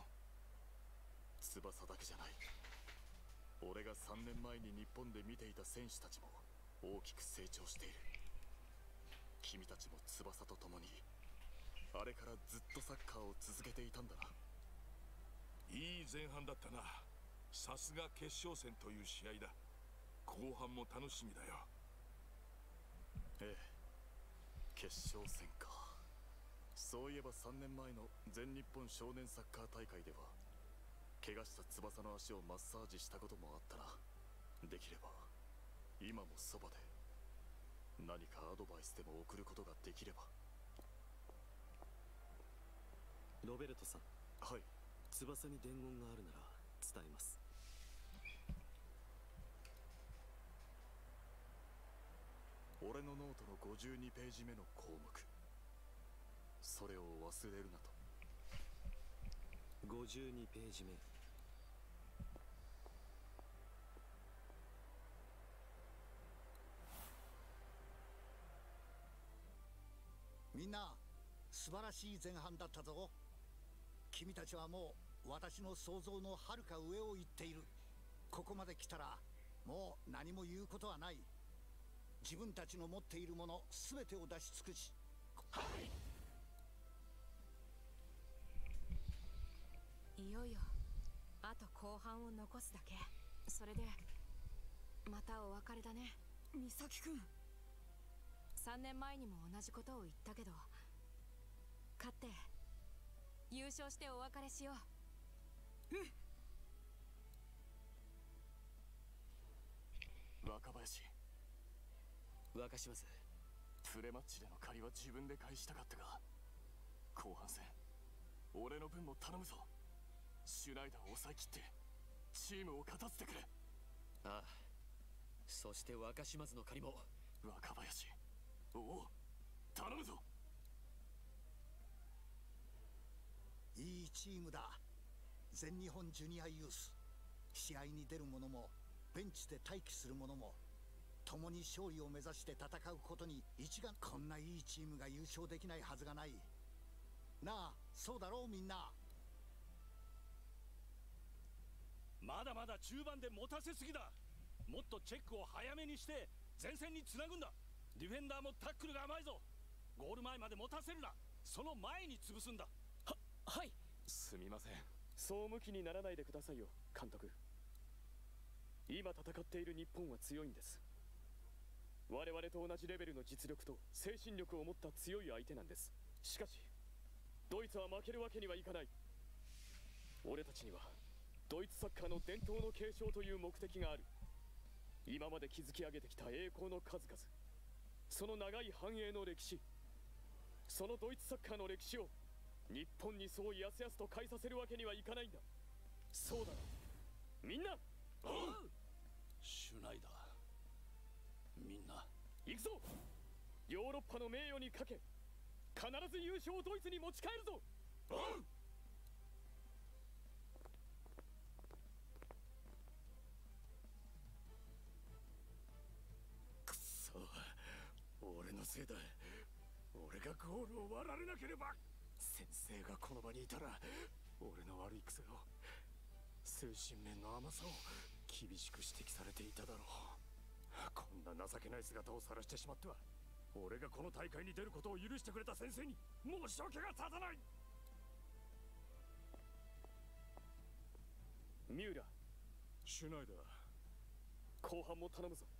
翼だけじゃない。俺が3年前に日本で見ていた選手たちも大きく成長している。君たちも翼と共にあれからずっとサッカーを続けていたんだな。 いい前半だったな。さすが決勝戦という試合だ。後半も楽しみだよ。 ええ、決勝戦か。そういえば3年前の全日本少年サッカー大会では怪我した翼の足をマッサージしたこともあったな。できれば今もそばで何かアドバイスでも送ることができれば。 ロベルトさん。 はい。 翼に伝言があるなら伝えます。 俺のノートの52ページ目の項目、それを忘れるなと。 52ページ目。 みんな素晴らしい前半だったぞ。君たちはもう私の想像のはるか上を行っている。ここまで来たらもう何も言うことはない。自分たちの持っているもの全てを出し尽くし、 いよいよあと後半を残すだけ。それでまたお別れだね。 美咲くん。 3年前にも同じことを言ったけど、勝って優勝してお別れしよう。 若林、 若島津、 プレマッチでの借りは自分で返したかったが、後半戦俺の分も頼むぞ。シュナイダーを抑えきってチームを勝たせてくれ。 ああ、そして若島津の借りも。 若林、おお、頼むぞ。 いいチームだ。全日本ジュニアユース。試合に出る者もベンチで待機する者も共に勝利を目指して戦うことに一丸。こんないいチームが優勝できないはずがない。なあ、そうだろうみんな。 まだまだ中盤で持たせすぎだ。もっとチェックを早めにして前線につなぐんだ。ディフェンダーもタックルが甘いぞ。ゴール前まで持たせるな。その前に潰すんだ。 はい。 すみません。 そう向きにならないでくださいよ、監督。今戦っている日本は強いんです。我々と同じレベルの実力と精神力を持った強い相手なんです。しかしドイツは負けるわけにはいかない。俺たちにはドイツサッカーの伝統の継承という目的がある。今まで築き上げてきた栄光の数々、その長い繁栄の歴史、そのドイツサッカーの歴史を日本にそうやすやすと変えさせるわけにはいかないんだ。そうだろみんな。 シュナイダー、みんな行くぞ。ヨーロッパの名誉にかけ必ず優勝をドイツに持ち帰るぞ。 くそ、俺のせいだ。俺がゴールを割られなければ。先生がこの場にいたら俺の悪い癖を、精神面の甘さを厳しく指摘されていただろう。こんな情けない姿を晒してしまっては、俺がこの大会に出ることを許してくれた先生に申し訳が立たない。 ミューラー、 シュナイダー、 後半も頼むぞ。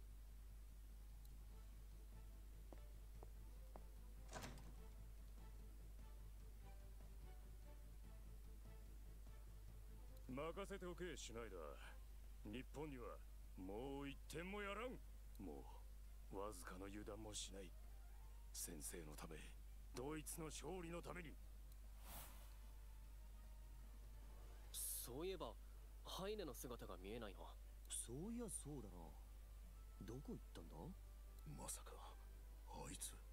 任せておけ、シュナイダー。日本にはもう一点もやらん。もうわずかの油断もしない。先生のため、ドイツの勝利のために。 そういえばハイネの姿が見えないな。 そういやそうだな。どこ行ったんだ。 まさかあいつ。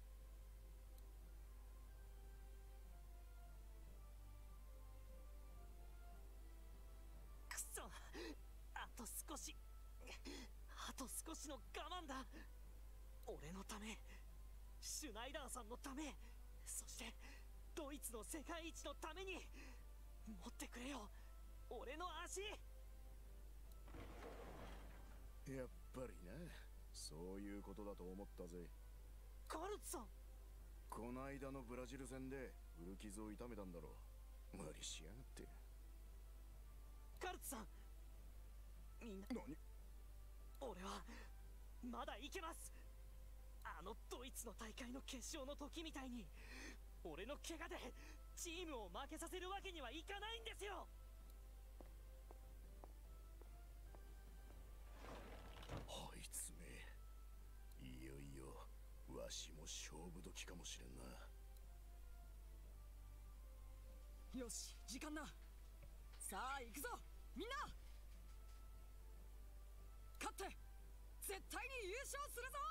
くそ、あと少し、あと少しの我慢だ。俺のため、シュナイダーさんのため、そしてドイツの世界一のために。持ってくれよ、俺の足。 やっぱりな、そういうことだと思ったぜ。 カルツさん、 この間のブラジル戦で古傷を痛めたんだろう。無理しやがって。 カルツさん、みんな。 何？ 俺はまだいけます。あのドイツの大会の決勝の時みたいに、俺の怪我でチームを負けさせるわけにはいかないんですよ。 あいつめ、いよいよわしも勝負時かもしれんな。 よし、時間だ。さあ行くぞみんな。勝って絶対に優勝するぞ。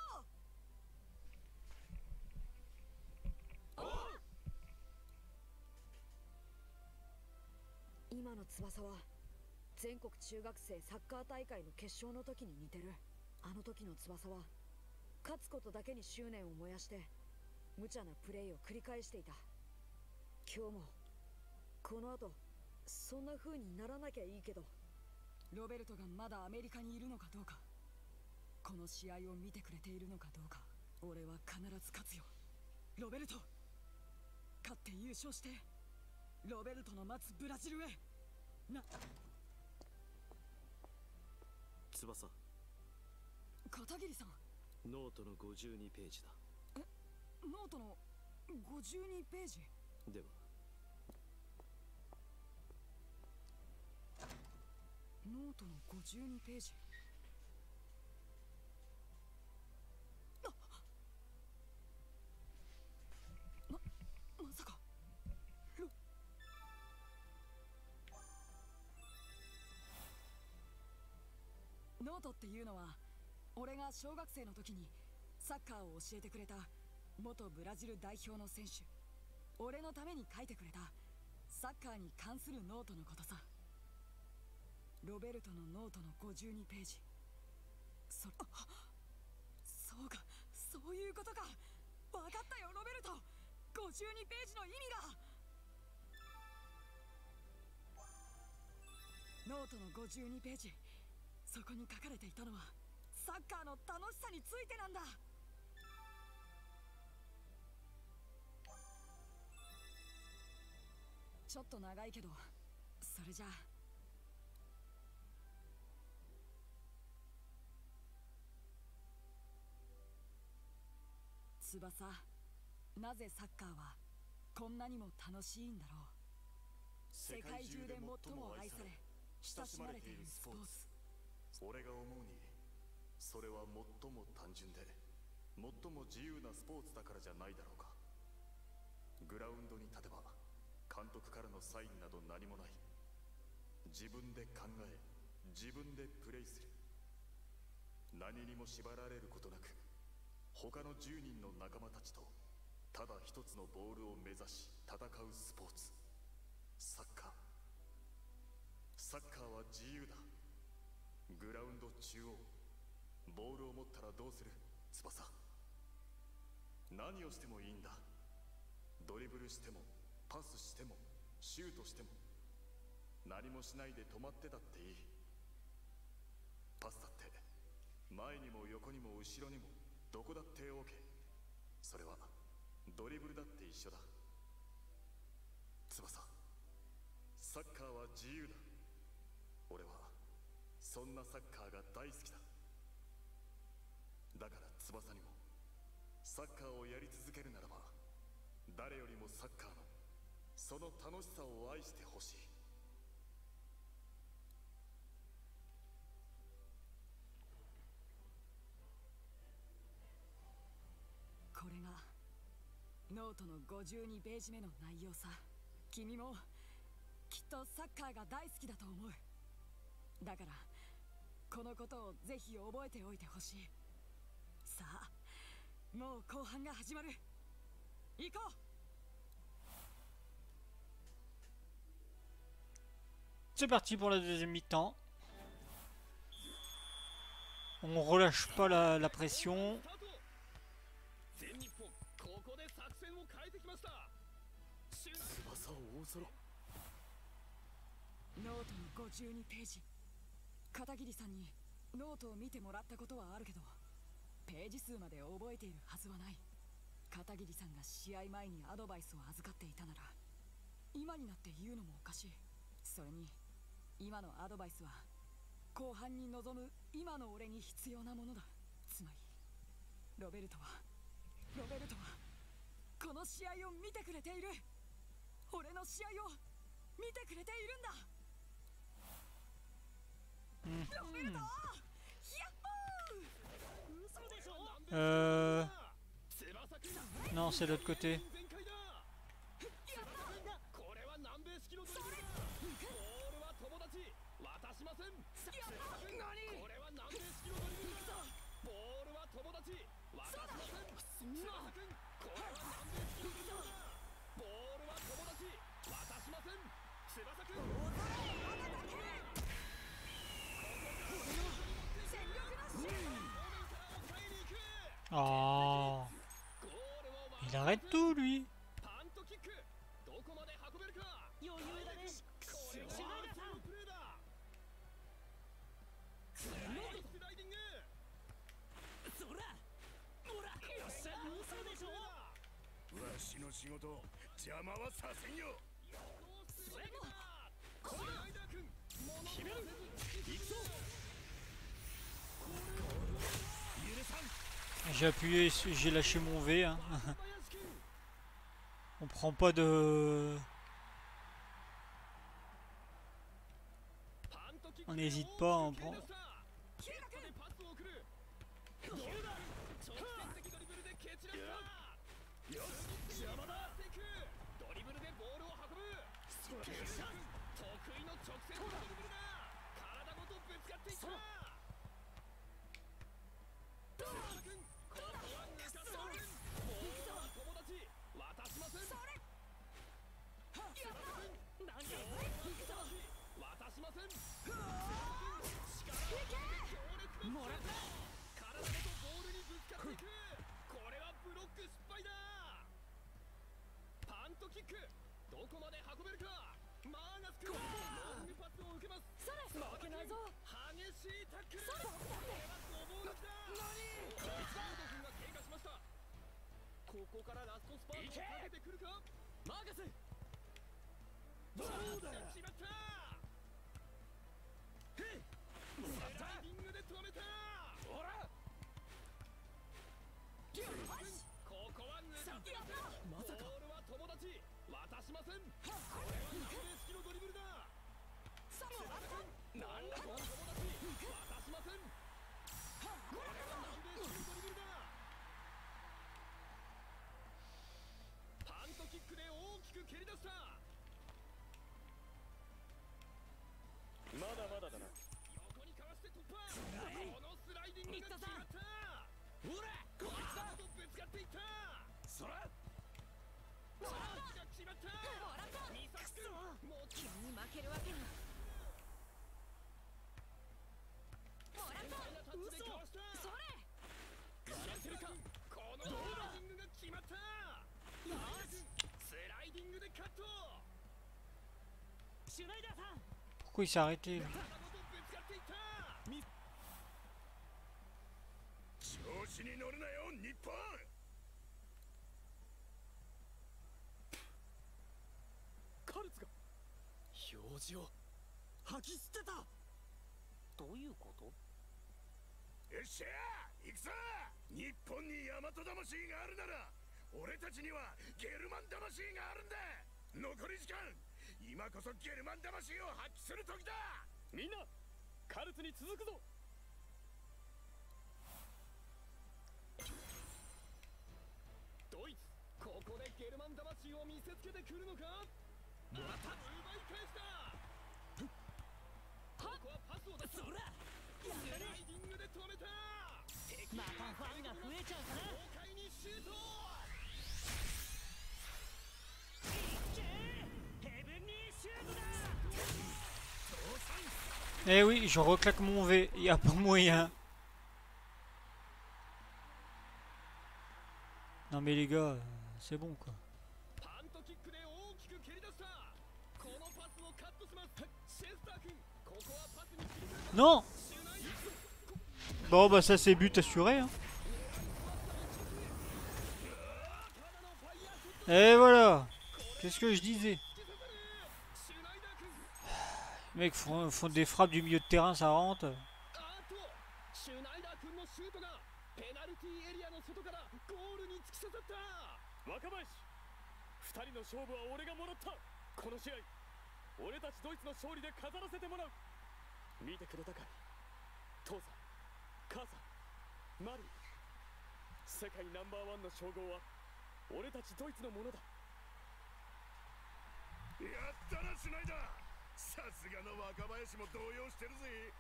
今の翼は全国中学生サッカー大会の決勝の時に似てる。あの時の翼は勝つことだけに執念を燃やして無茶なプレーを繰り返していた。今日もこの後そんな風にならなきゃいいけど。 ロベルトがまだアメリカにいるのかどうか、この試合を見てくれているのかどうか、俺は必ず勝つよロベルト。勝って優勝してロベルトの待つブラジルへな。 翼、 片桐さん、 ノートの52ページだ。 ノートの52ページではノートの52ページ。まさかノートっていうのは、俺が小学生の時にサッカーを教えてくれた元ブラジル代表の選手、俺のために書いてくれたサッカーに関するノートのことさ。ロベルトのノートの52ページ。そうか、そういうことか。分かったよロベルト。52ページの意味が。ノートの52ページ、そこに書かれていたのはサッカーの楽しさについてなんだ。ちょっと長いけど、それじゃあ。翼、なぜサッカーはこんなにも楽しいんだろう。世界中で最も愛され親しまれているスポーツ。 俺が思うにそれは最も単純で最も自由なスポーツだからじゃないだろうか。グラウンドに立てば監督からのサインなど何もない。自分で考え自分でプレイする。何にも縛られることなく他の10人の仲間たちとただ一つのボールを目指し戦うスポーツ。サッカー。サッカーは自由だ。グラウンド中央、ボールを持ったらどうする？翼。何をしてもいいんだ。ドリブルしてもパスしてもシュートしても何もしないで止まってたっていい。パスだって前にも横にも後ろにもどこだって OK。 それはドリブルだって一緒だ。翼、サッカーは自由だ。俺はそんなサッカーが大好きだ。だから翼にもサッカーをやり続けるならば誰よりもサッカーのその楽しさを愛してほしい。 これがノートの52ページ目の内容さ。君もきっとサッカーが大好きだと思う。だからこのことをぜひ覚えておいてほしい。さあ、もう後半が始まる。行こう。 C'est parti pour la deuxième mi-temps. On relâche pas la pression. ノートの52ページ。片桐さんにノートを見てもらったことはあるけどページ数まで覚えているはずはない。片桐さんが試合前にアドバイスを預かっていたなら今になって言うのもおかしい。それに今のアドバイスは後半に臨む今の俺に必要なものだ。つまりロベルトはこの試合を見てくれている。俺の試合を見てくれているんだ。ロベルト、 Non, c'est l'autre côté. Oh, il arrête tout lui. J'ai appuyé, j'ai lâché mon V. Hein. On prend pas de... On n'hésite pas, on prend... ングが決まったほらこいつだとぶつかっていったそらチャージが決まったミサキ君もう急に負けるわけには。 繊細なタッチでかわしたそれやらせるかこのスライディングが決まったよしスライディングでカットシュナイダーさん Pourquoi il s'est arrêté là? 調子に乗るなよ日本。 カルツが表示を吐き捨てた。どういうこと？ よっしゃ行くぞ。日本に大和魂があるなら俺たちにはゲルマン魂があるんだ。残り時間今こそゲルマン魂を発揮する時だ。 みんなカルツに続くぞ。 ドイツここでゲルマン魂を見せつけてくるのか。もらった奪い返したここはパスを出す。そらスライディングで止めた。 またファンが増えちゃうかな。 豪快にシュート。 Eh oui, je reclaque mon V, y a pas moyen. Non mais les gars, c'est bon quoi. Non. Bon bah ça c'est but assuré hein. Et voilà. Qu'est-ce que je disais? Les mecs font des frappes du milieu de terrain, ça rentre. 若林、2人の勝負は俺がもらった。この試合、俺たちドイツの勝利で飾らせてもらう。見てくれたかい？父さん、母さん、マリー。世界ナンバーワンの称号は俺たちドイツのものだ。 やったなシュナイダー。さすがの若林も動揺してるぜ。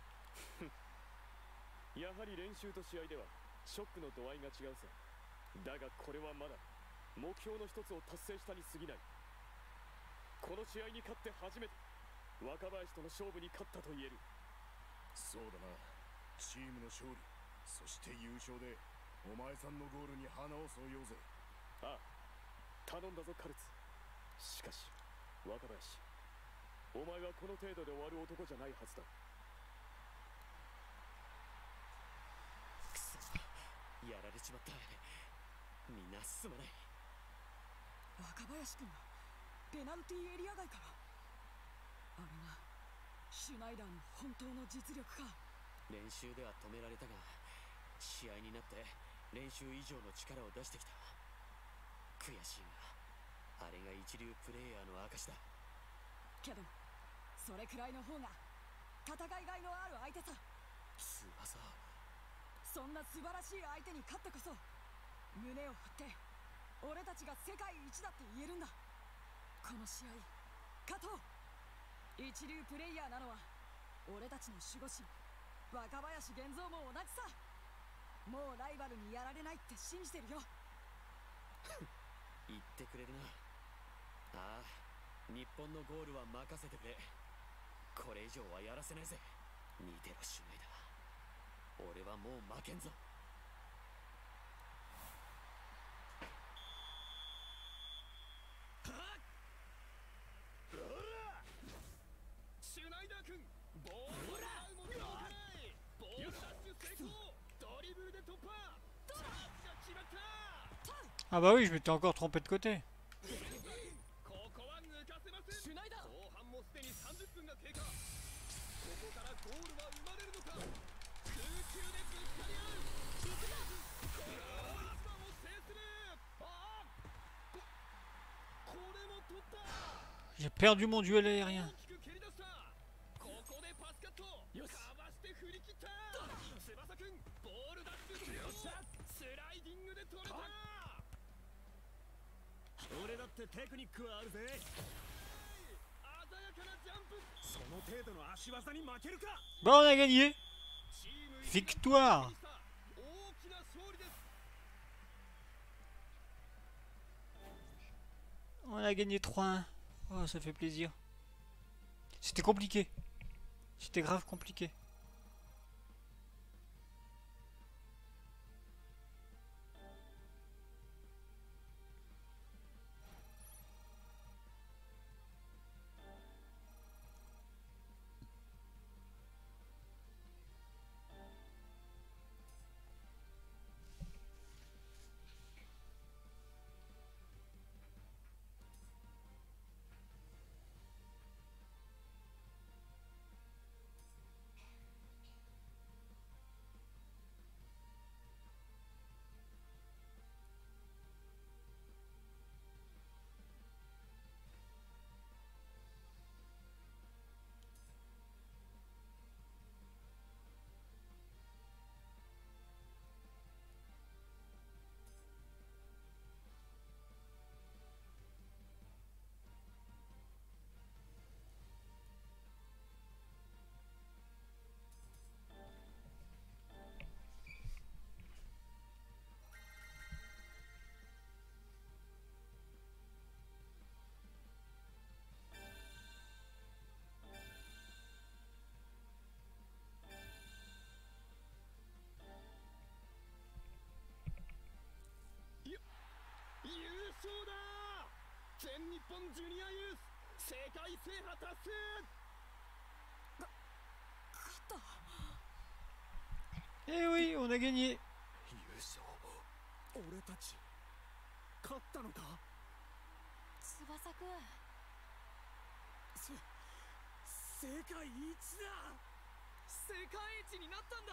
やはり練習と試合ではショックの度合いが違うさ。だがこれはまだ目標の一つを達成したに過ぎない。この試合に勝って初めて若林との勝負に勝ったと言える。 そうだな。チームの勝利、そして優勝でお前さんのゴールに花を添えようぜ。 ああ、頼んだぞカルツ。しかし若林、お前はこの程度で終わる男じゃないはずだ。 くそ、やられちまった。みんなすまない。 若林君がペナルティーエリア外から。あれがシュナイダーの本当の実力か。 練習では止められたが、試合になって練習以上の力を出してきた。悔しいが、あれが一流プレイヤーの証だ。 けどそれくらいの方が戦いがいのある相手さ。 翼、 そんな素晴らしい相手に勝ってこそ胸を張って俺たちが世界一だって言えるんだ。この試合勝とう。一流プレイヤーなのは俺たちの守護神若林源三も同じさ。もうライバルにやられないって信じてるよ。 言ってくれるな。ああ、日本のゴールは任せてくれ。これ以上はやらせないぜ。見てろシュナイダー、俺はもう負けんぞ。 シュナイダー君、ボールを奪うものがない。ボールダッシュ成功。ドリブルで突破。チャージが決まった。 Ah bah oui, je m'étais encore trompé de côté. ここは抜かせません。シュナイダー、後半もすでに30分が経過。ここからゴールは生まれるのか。空中でぶつかり合う。この一番を制する。ああ、これも取った。 J'ai perdu mon duel aérien. ここでパスカット。かわして振り切った。翼くん、ボールダッシュ成功。スライディングで止めた。 俺だってテクニックはあるぜ。 鮮やかなジャンプ。 その程度の足技に負けるか。 Bah on a gagné. Victoire! On a gagné 3-1. Oh, ça fait plaisir. C'était compliqué. C'était grave compliqué. 優勝だー。全日本ジュニアユース世界制覇達成。 勝った。 Eh oui, on a gagné. 優勝。俺たち勝ったのか。 翼くん。 世界一だ。 世界一になったんだ。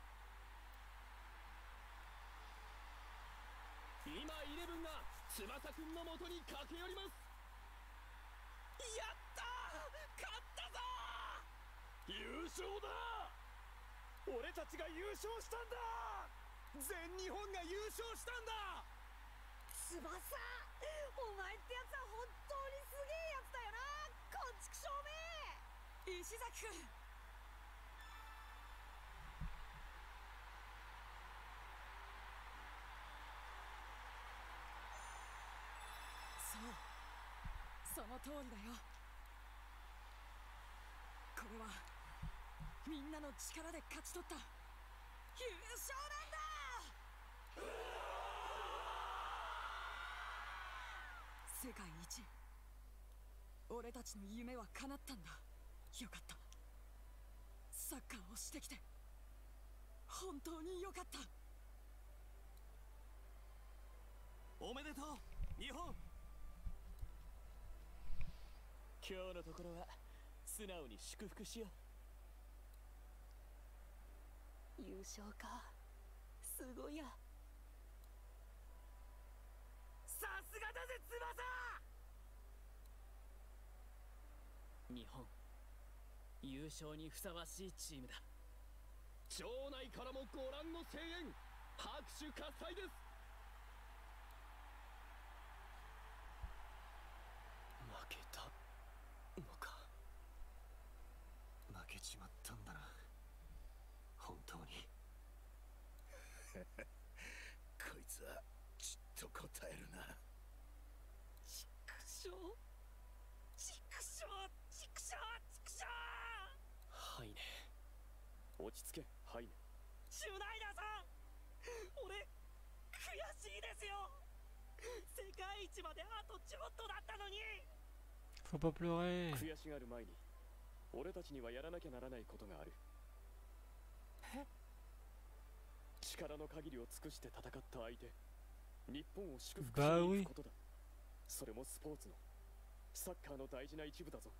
今イレブンが翼くんの元に駆け寄ります。 やったー、勝ったぞー。 優勝だ。俺たちが優勝したんだ。全日本が優勝したんだ。 翼、お前ってやつは本当にすげえやつだよな。こんちくしょうめ。 石崎くん。その通りだよ。これはみんなの力で勝ち取った優勝なんだ。世界一。俺たちの夢は叶ったんだ。よかった。サッカーをしてきて本当によかった。 おめでとう日本。今日のところは素直に祝福しよう。 優勝か、すごいや。 さすがだぜ翼。日本優勝にふさわしいチームだ。 場内からもご覧の声援、拍手喝采です。 負けたのか。負けちまったんだな、本当に。 こいつはきっと答えるな。 ちくしょうちくしょうちくしょうちくしょう。はいね、落ち着け。はいね。 シュナイダーさん、俺悔しいですよ。世界一まであとちょっとだったのに。 Faut pas pleurer. 悔しがる前に俺たちにはやらなきゃならないことがある。力の限りを尽くして戦った相手、日本を祝福しに行くことだ。それもスポーツのサッカーの大事な一部だぞ。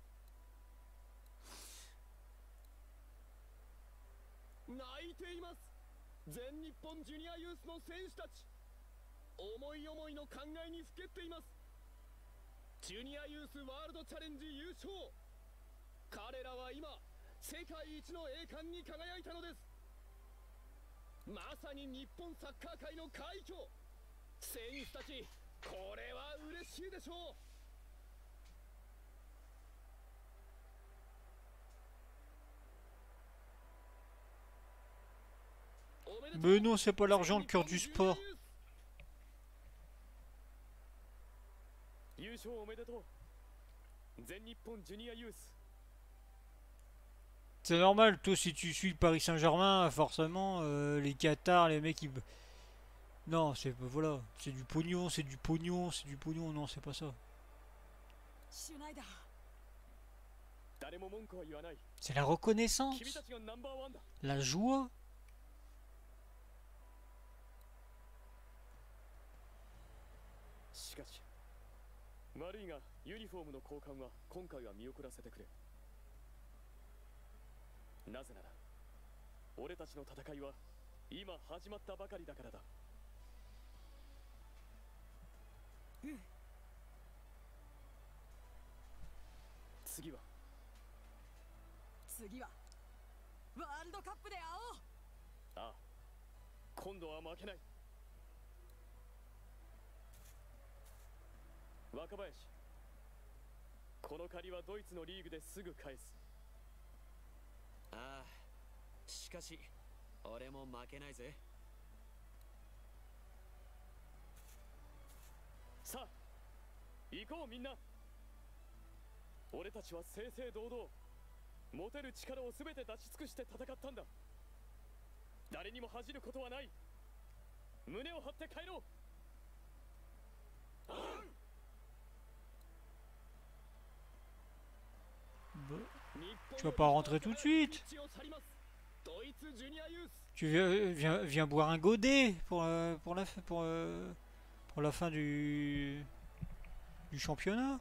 泣いています。全日本ジュニアユースの選手たち、思い思いの考えにふけっています。ジュニアユースワールドチャレンジ優勝。彼らは今世界一の栄冠に輝いたのです。まさに日本サッカー界の快挙。選手たち、これは嬉しいでしょう。 Mais non, c'est pas l'argent le cœur du sport. 優勝おめでとう。全日本ジュニアユース。 C'est normal, toi si tu suis le Paris Saint-Germain, forcément les Qatar, les mecs ils... Non, c'est voilà, c'est du pognon, c'est du pognon, c'est du pognon, non, c'est pas ça. C'est la reconnaissance, la joie. «なぜなら俺たちの戦いは今始まったばかりだからだ。次はワールドカップで会おう。 ああ、今度は負けない。若林、この借りはドイツのリーグですぐ返す。 ああ、しかし俺も負けないぜ。 さあ行こうみんな。俺たちは正々堂々持てる力を全て出し尽くして戦ったんだ。誰にも恥じることはない。胸を張って帰ろう。 Tu vas pas rentrer tout de suite. Tu viens boire un godet pour la fin du championnat.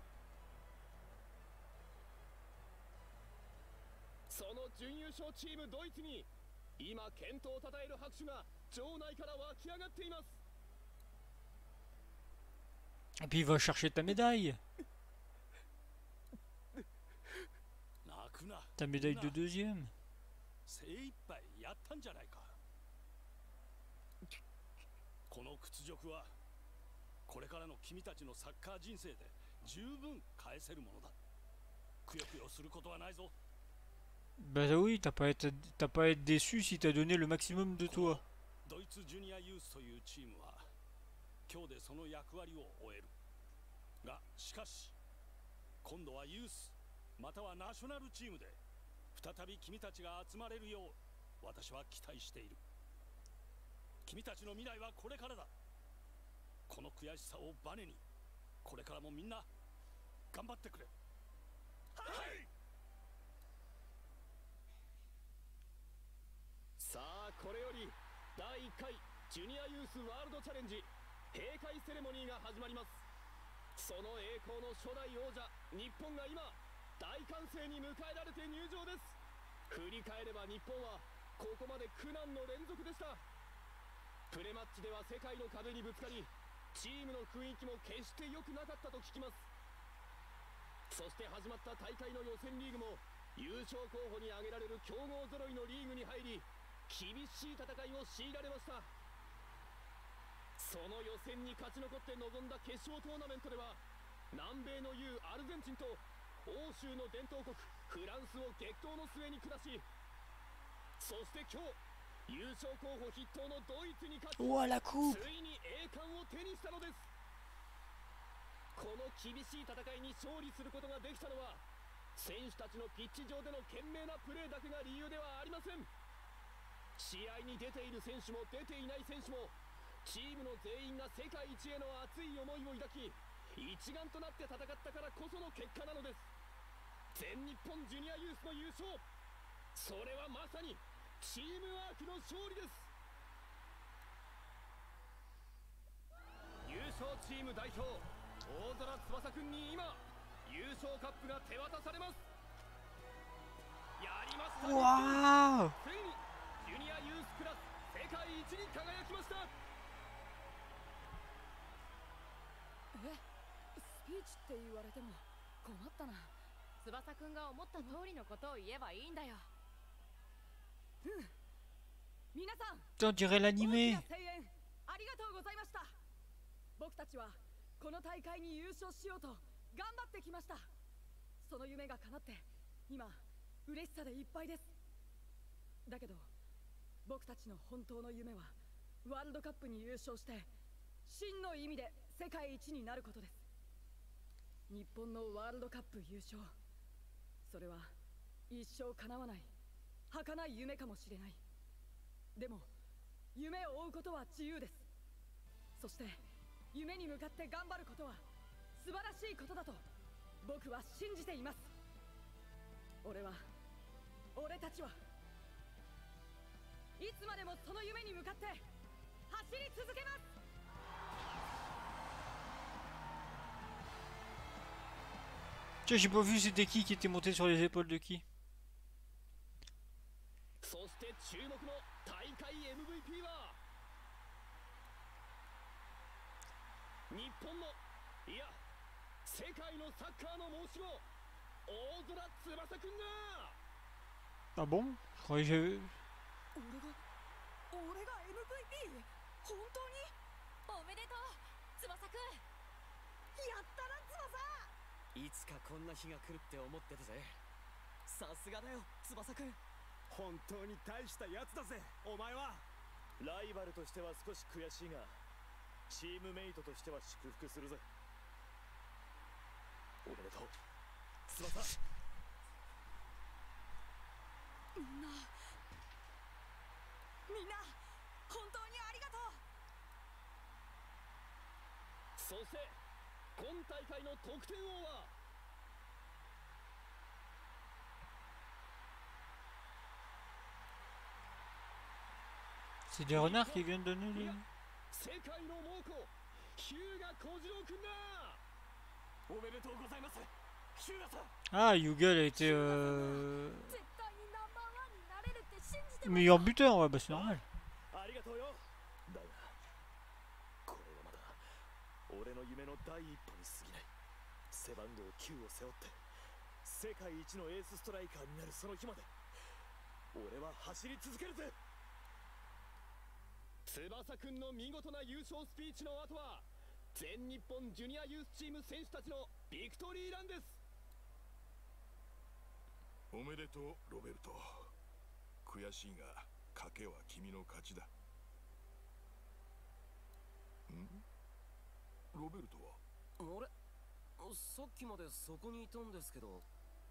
その準優勝チームドイツに今健闘をたたえる拍手が場内から湧き上がっています。 Et puis il va chercher ta médaille. Ta médaille de deuxième. 精一杯やったんじゃないか。この屈辱はこれからの君たちのサッカー人生で十分返せるものだ。くよくよすることはないぞ。 Bah oui, t'as pas à être déçu si t'as donné le maximum de toi. ドイツジュニアユースというチームは今日でその役割を終える。がしかし今度はユースまたはナショナルチームで再び君たちが集まれるよう私は期待している。君たちの未来はこれからだ。この悔しさをバネにこれからもみんな頑張ってくれ。はい。 さあこれより第1回ジュニアユースワールドチャレンジ閉会セレモニーが始まります。その栄光の初代王者日本が今大歓声に迎えられて入場です。振り返れば日本はここまで苦難の連続でした。プレマッチでは世界の壁にぶつかりチームの雰囲気も決して良くなかったと聞きます。そして始まった大会の予選リーグも優勝候補に挙げられる強豪揃いのリーグに入り厳しい戦いを強いられました。その予選に勝ち残って臨んだ決勝トーナメントでは南米の雄アルゼンチンと欧州の伝統国フランスを激闘の末に下し、そして今日優勝候補筆頭のドイツに勝ちついに栄冠を手にしたのです。この厳しい戦いに勝利することができたのは選手たちのピッチ上での懸命なプレーだけが理由ではありません。試合に出ている選手も出ていない選手もチームの全員が世界一への熱い思いを抱き一丸となって戦ったからこその結果なのです。全日本ジュニアユースの優勝、それはまさにチームワークの勝利です。優勝チーム代表大空翼くんに今優勝カップが手渡されます。やりました。 わー、 ついにジュニアユースクラス世界一に輝きました。 スピーチって言われても困ったな。 翼くんが思った通りのことを言えばいいんだよ。 皆さん、 On dirait l'animé. 大きな声援ありがとうございました。僕たちはこの大会に優勝しようと頑張ってきました。その夢が叶って今嬉しさでいっぱいです。だけど僕たちの本当の夢はワールドカップに優勝して真の意味で世界一になることです。日本のワールドカップ優勝、それは一生叶わない儚い夢かもしれない。でも夢を追うことは自由です。そして夢に向かって頑張ることは素晴らしいことだと僕は信じています。俺たちはいつまでもその夢に向かって走り続けます。 Tiens, j'ai pas vu c'était qui était monté sur les épaules de qui. そして注目の大会 MVP は日本のいや世界のサッカーの申し子大空翼くんだ。 Ah bon? Je croyais que j'avais... 俺が MVP？ 本当に？おめでとう翼くん。やったな翼。 いつかこんな日が来るって思ってたぜ。さすがだよ翼くん。本当に大したやつだぜお前は。 ライバルとしては少し悔しいがチームメイトとしては祝福するぜ。おめでとう翼。 みんな本当にありがとう。 そして今大会の得点王は C'est des renards qui viennent donner les... 世界の猛虎日向小次郎くんだ。 おめでとうございます。日向さん。 Ah, Yuga elle a été meilleur buteur, ouais, bah c'est normal. ありがとうよ。だがこれはまだ俺の夢の第一歩に過ぎない。背番号9を背負って世界一のエースストライカーになるその日まで俺は走り続けるぜ。 翼くんの見事な優勝スピーチの後は全日本ジュニアユースチーム選手たちのビクトリーランです。 おめでとうロベルト。悔しいが賭けは君の勝ちだ。ロベルトは？ あれ、さっきまでそこにいたんですけど。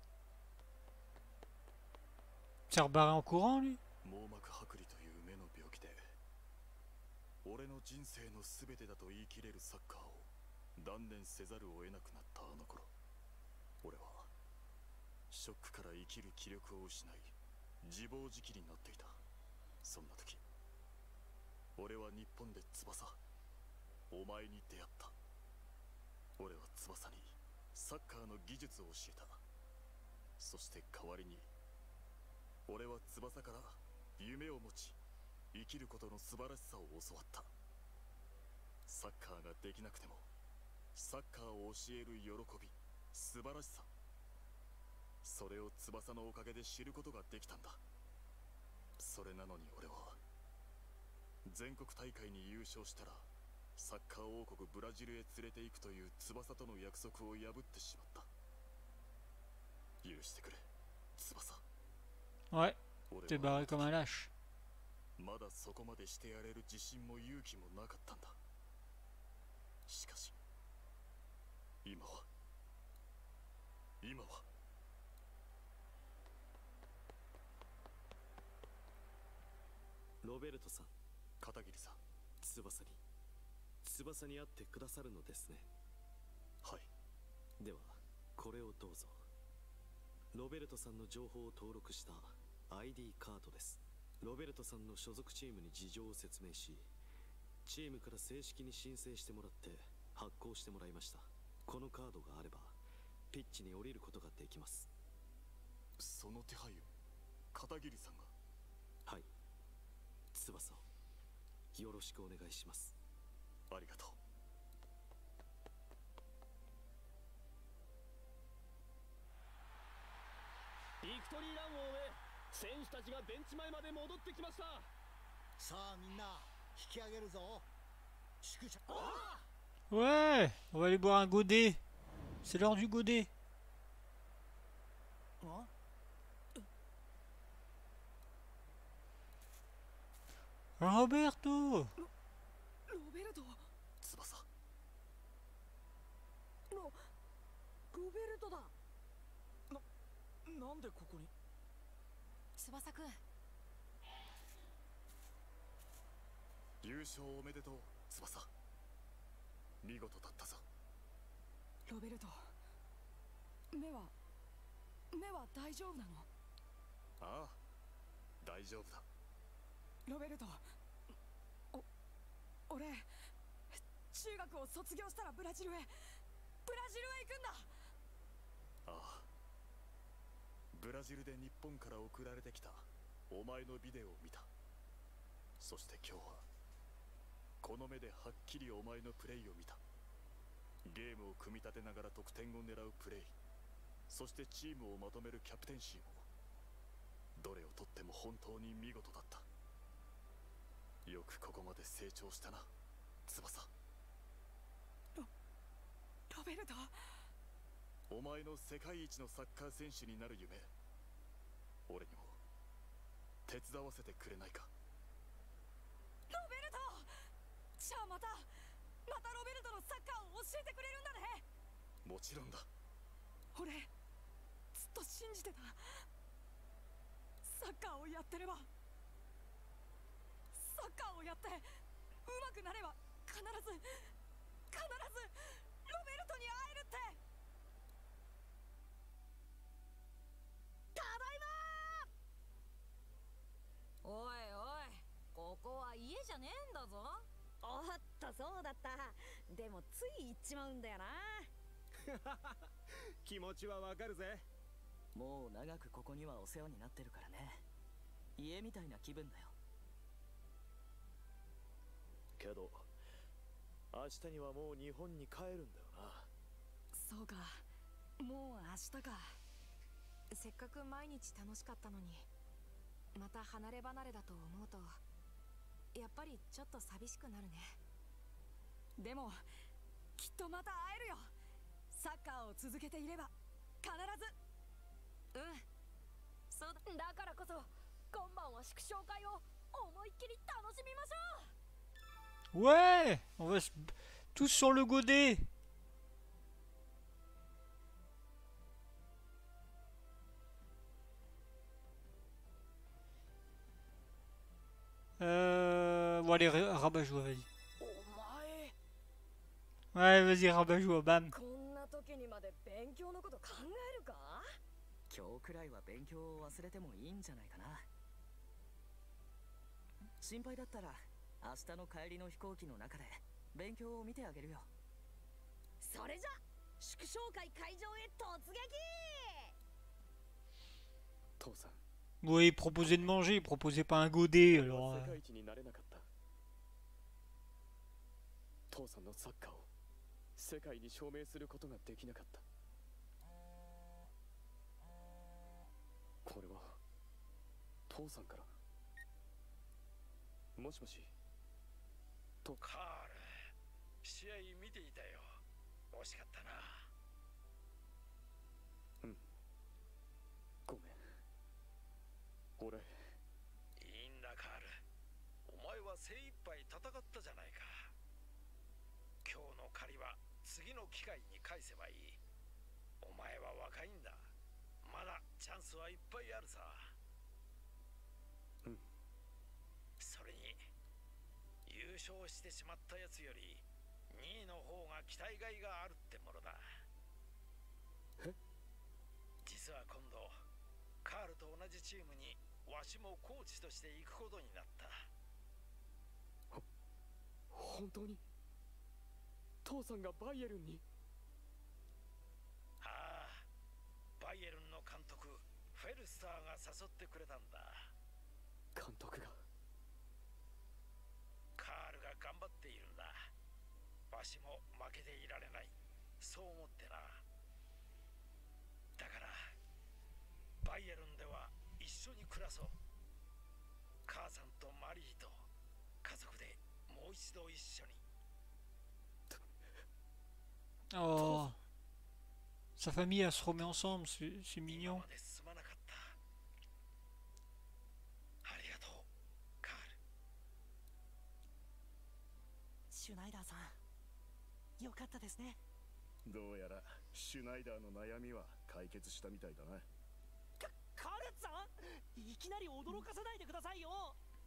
C'est rebarré en courant lui? 網膜剥離という目の病気で俺の人生の全てだと言い切れるサッカーを断念せざるを得なくなったあの頃、俺はショックから生きる気力を失い自暴自棄になっていた。そんな時俺は日本で翼、お前に出会った。俺は翼にサッカーの技術を教えた。そして代わりに俺は翼から夢を持ち生きることの素晴らしさを教わった。サッカーができなくてもサッカーを教える喜び、素晴らしさ、それを翼のおかげで知ることができたんだ。それなのに俺は全国大会に優勝したらサッカー王国ブラジルへ連れて行くという翼との約束を破ってしまった。許してくれ翼。 Ouais, t'es barré comme un lâche. まだそこまでしてやれる自信も勇気もなかったんだ。しかし今はロベルトさん、 片桐さん、 翼に会ってくださるのですね。 はい。 ではこれをどうぞ。ロベルトさんの情報を登録した ID カードです。ロベルトさんの所属チームに事情を説明し、チームから正式に申請してもらって発行してもらいました。このカードがあればピッチに降りることができます。 その手配を片桐さんが？ はい、翼をよろしくお願いします。 ありがとう。 ビクトリーランを終え選手たちがベンチ前まで戻ってきました。 さあみんな引き上げるぞ。宿舎。 Ouais, on va aller boire un godet. C'est l'heure du godet. Roberto! ロベルト。 翼。 ロベルトだ。 なんでここに。 翼くん。 優勝おめでとう、翼。見事だったぞ。 ロベルト、目は大丈夫なの？ ああ、大丈夫だ。 ロベルト、俺中学を卒業したらブラジルへ行くんだ。 ああ、ブラジルで日本から送られてきたお前のビデオを見た。そして今日はこの目ではっきりお前のプレイを見た。ゲームを組み立てながら得点を狙うプレイ、そしてチームをまとめるキャプテンシーも、どれをとっても本当に見事だった。よくここまで成長したな、翼。 ロベルト、 お前の世界一のサッカー選手になる夢、俺にも手伝わせてくれないか。 ロベルト、じゃあまたロベルトのサッカーを教えてくれるんだね。 もちろんだ。 俺ずっと信じてた。サッカーをやってれば、サッカーをやって上手くなれば必ずロベルトに会えるって。 ただいまー。おいおい、ここは家じゃねえんだぞ。おっと、そうだった。でもつい行っちまうんだよな。 気持ちはわかるぜ。 もう長くここにはお世話になってるからね。家みたいな気分だよ。 けど明日にはもう日本に帰るんだよな。 そうか、もう明日か。 せっかく毎日楽しかったのに、また離れ離れだと思うとやっぱりちょっと寂しくなるね。 でもきっとまた会えるよ。サッカーを続けていれば必ず。 そうだ。だからこそ今晩は祝勝会を思いっきり楽しみましょう。 Ouais! On va tous sur le godet! Bon allez, rabat-joie, vas-y. Ouais, vas-y, rabat-joie, bam. こんな時にまで勉強のこと考えるか？今日くらいは勉強を忘れてもいいんじゃないかな。心配だったら明日の帰りの飛行機の中で勉強を見てあげるよ。 それじゃ祝勝会会場へ突撃。 父さん。 Oui, il proposait de manger, il proposait pas un godet, alors... 世界一になれなかった。父さんのサッカーを世界に証明することができなかった。これは父さんから。もしもし。 カール、試合見ていたよ。惜しかったな。 うん。ごめん。俺。 いいんだカール。お前は精一杯戦ったじゃないか。今日の借りは次の機会に返せばいい。お前は若いんだ。まだチャンスはいっぱいあるさ。 うん。 それに優勝してしまったやつより2位の方が期待外があるってものだ。 え？ 実は今度カールと同じチームにわしもコーチとして行くことになった。 本当に父さんがバイエルンに？ ああ、バイエルンの監督フェルスターが誘ってくれたんだ。 監督が？ カールが頑張っているんだ。わしも負けていられない、そう思ってな。だからバイエルンでは一緒に暮らそう。母さんとマリーと家族でもう一度一緒に。 Oh, sa famille elle se remet ensemble, c'est mignon. すまなかった。ありがとうカール。 シュナイダーさん、よかったですね。 どうやらシュナイダーの悩みは解決したみたいだな。 カルツさん、いきなり驚かさないでくださいよ。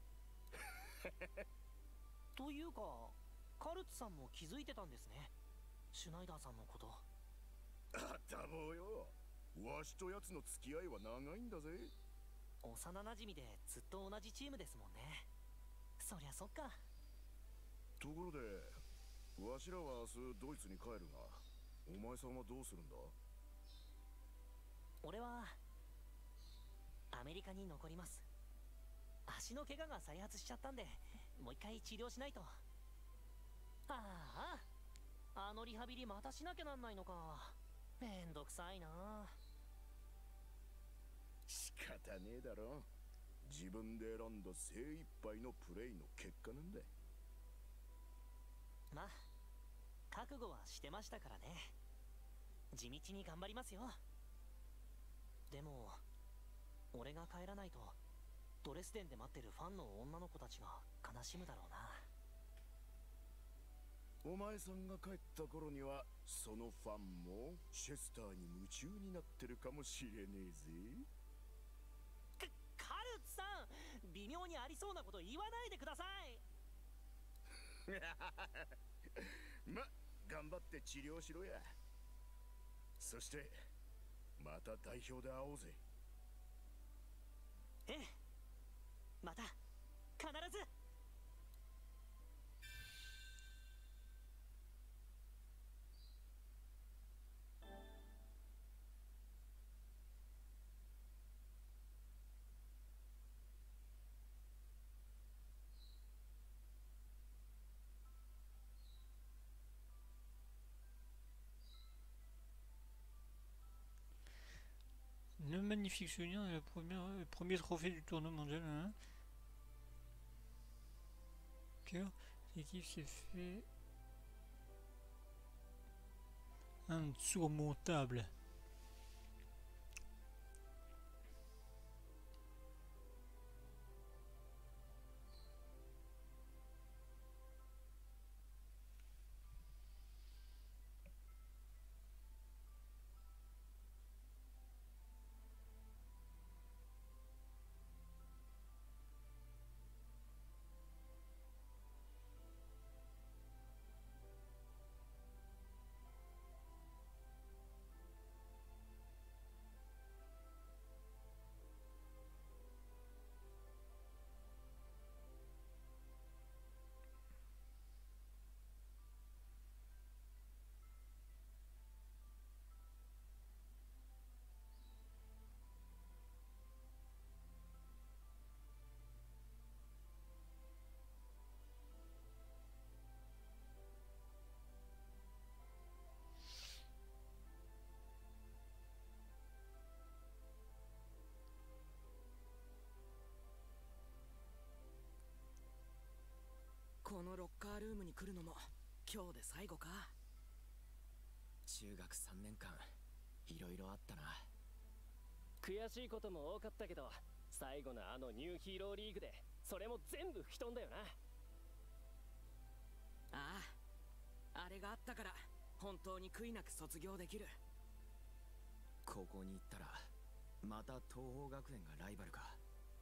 というか、カルツさんも気づいてたんですね、シュナイダーさんのこと。 あったぼうよ、わしとやつの付き合いは長いんだぜ。 幼なじみでずっと同じチームですもんね。そりゃそっか。 ところで、わしらは明日ドイツに帰るが、お前さんはどうするんだ？ 俺はアメリカに残ります。足の怪我が再発しちゃったんで、もう一回治療しないと。ああ、あのリハビリまたしなきゃなんないのか。めんどくさいな。 仕方ねえだろ、自分で選んだ精一杯のプレイの結果なんだ。 まあ覚悟はしてましたからね。地道に頑張りますよ。でも俺が帰らないとドレスデンで待ってるファンの女の子たちが悲しむだろうな。 お前さんが帰った頃にはそのファンもチェスターに夢中になってるかもしれねえぜ。 カルツさん、微妙にありそうなこと言わないでください。 ま、頑張って治療しろや。そしてまた代表で会おうぜ。 ええ、また必ず。 Le magnifique souvenir de le premier trophée du tournoi mondial. Hein. Cœur, l'équipe s'est fait insurmontable. « このロッカールームに来るのも今日で最後か。中学3年間いろいろあったな。 悔しいことも多かったけど、最後のあのニューヒーローリーグでそれも全部吹き飛んだよな。 ああ、あれがあったから本当に悔いなく卒業できる。 ここに行ったらまた東邦学園がライバルか。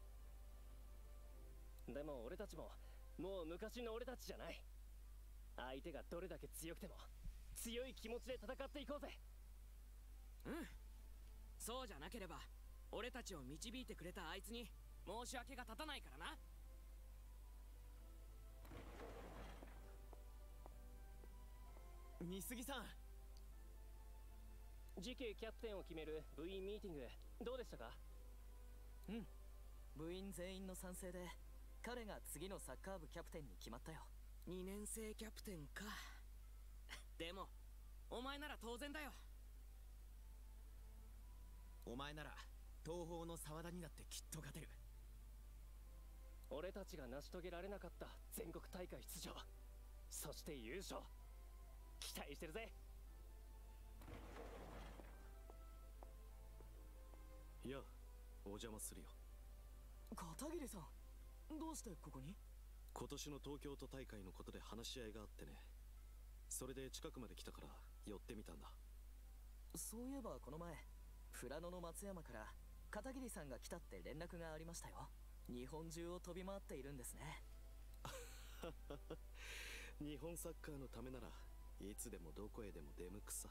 でも俺たちももう昔の俺たちじゃない。相手がどれだけ強くても強い気持ちで戦っていこうぜ。 うん、そうじゃなければ俺たちを導いてくれたあいつに申し訳が立たないからな。 美杉さん、 次期キャプテンを決める部員ミーティングどうでしたか？ うん、部員全員の賛成で彼が次のサッカー部キャプテンに決まったよ。 2年生キャプテンか。でもお前なら当然だよ。 お前なら東邦の沢田にだってきっと勝てる。 俺たちが成し遂げられなかった全国大会出場、そして優勝、期待してるぜ。 いや、お邪魔するよ。 片桐さん、どうしてここに？ 今年の東京都大会のことで話し合いがあってね。それで近くまで来たから寄ってみたんだ。 そういえばこの前富良野の松山から片桐さんが来たって連絡がありましたよ。日本中を飛び回っているんですね。 日本サッカーのためならいつでもどこへでも出向くさ。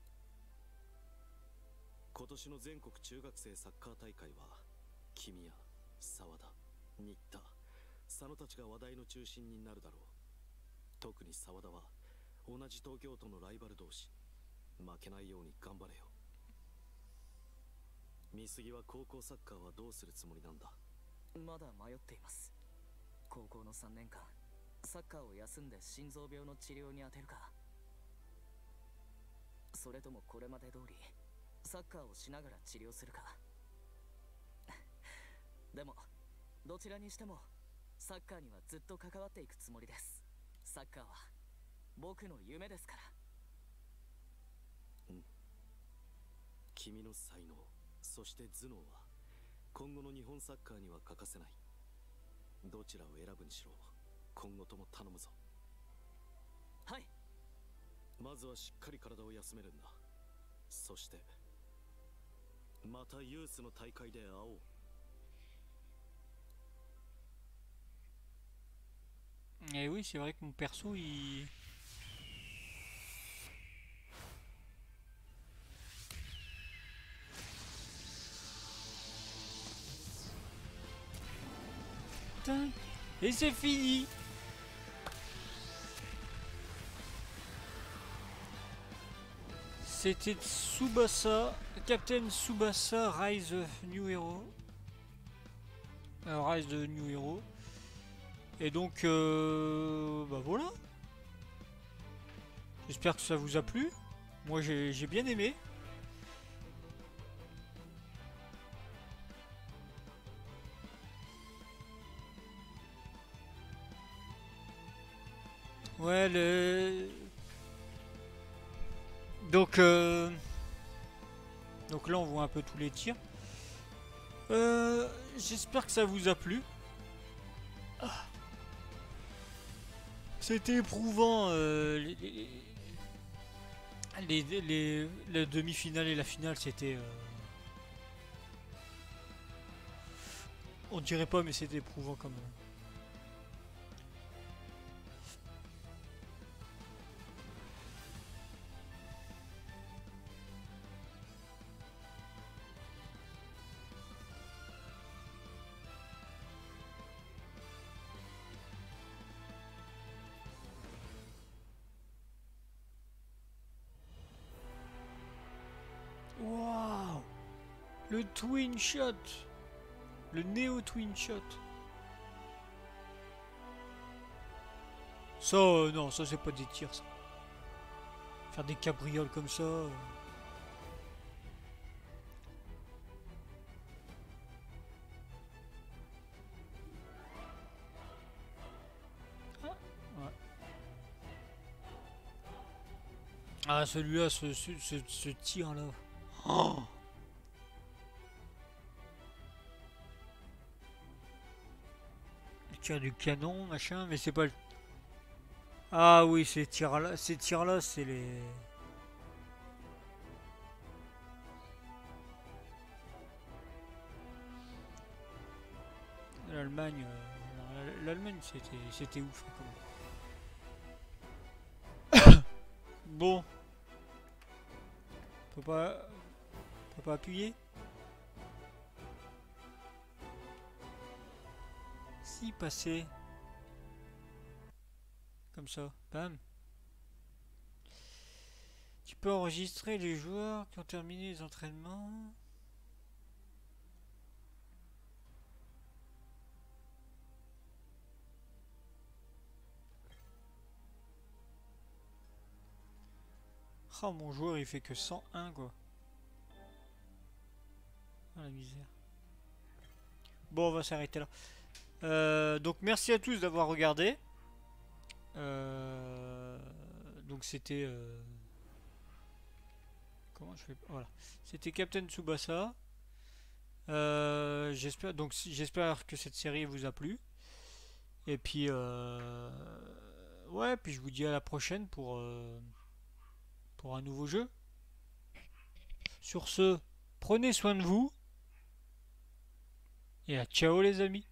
今年の全国中学生サッカー大会は君や沢田、新田、佐野たちが話題の中心になるだろう。特に沢田は同じ東京都のライバル同士、負けないように頑張れよ。美杉は高校サッカーはどうするつもりなんだ？ まだ迷っています。高校の3年間サッカーを休んで心臓病の治療に充てるか、それともこれまで通りサッカーをしながら治療するか。でもどちらにしてもサッカーにはずっと関わっていくつもりです。サッカーは僕の夢ですから。 うん。君の才能、そして頭脳は今後の日本サッカーには欠かせない。どちらを選ぶにしろ今後とも頼むぞ。 はい。 まずはしっかり体を休めるんだ。そしてまたユースの大会で会おう。 Et oui, c'est vrai que mon perso, il... Putain. Et c'est fini. C'était Tsubasa, Captain Tsubasa, Rise New Hero. Rise de New Hero. Et donc, bah voilà. J'espère que ça vous a plu. Moi, j'ai bien aimé. Ouais, donc là, on voit un peu tous les tirs. J'espère que ça vous a plu. Ah. C'était éprouvant, la demi-finale et la finale, c'était... on dirait pas, mais c'était éprouvant quand même. Waouh, le twin shot, le néo twin shot. Ça, non, ça c'est pas des tirs, ça. Faire des cabrioles comme ça. Ah, ouais. Ah, celui-là, ce tir-là. Oh, le tir du canon, machin, mais c'est pas le... Ah oui, ces tirs-là, c'est les... L'Allemagne, l'Allemagne, c'était ouf. Bon, peut pas appuyer. Si, passer. Comme ça, bam. Tu peux enregistrer les joueurs qui ont terminé les entraînements. Oh, mon joueur il fait que 101 quoi. Ah, la misère. Bon, on va s'arrêter là. Donc merci à tous d'avoir regardé. Donc c'était... Comment je fais... Voilà. C'était Captain Tsubasa. J'espère que cette série vous a plu. Et puis, ouais, puis je vous dis à la prochaine pour un nouveau jeu. Sur ce, prenez soin de vous. Et à ciao les amis.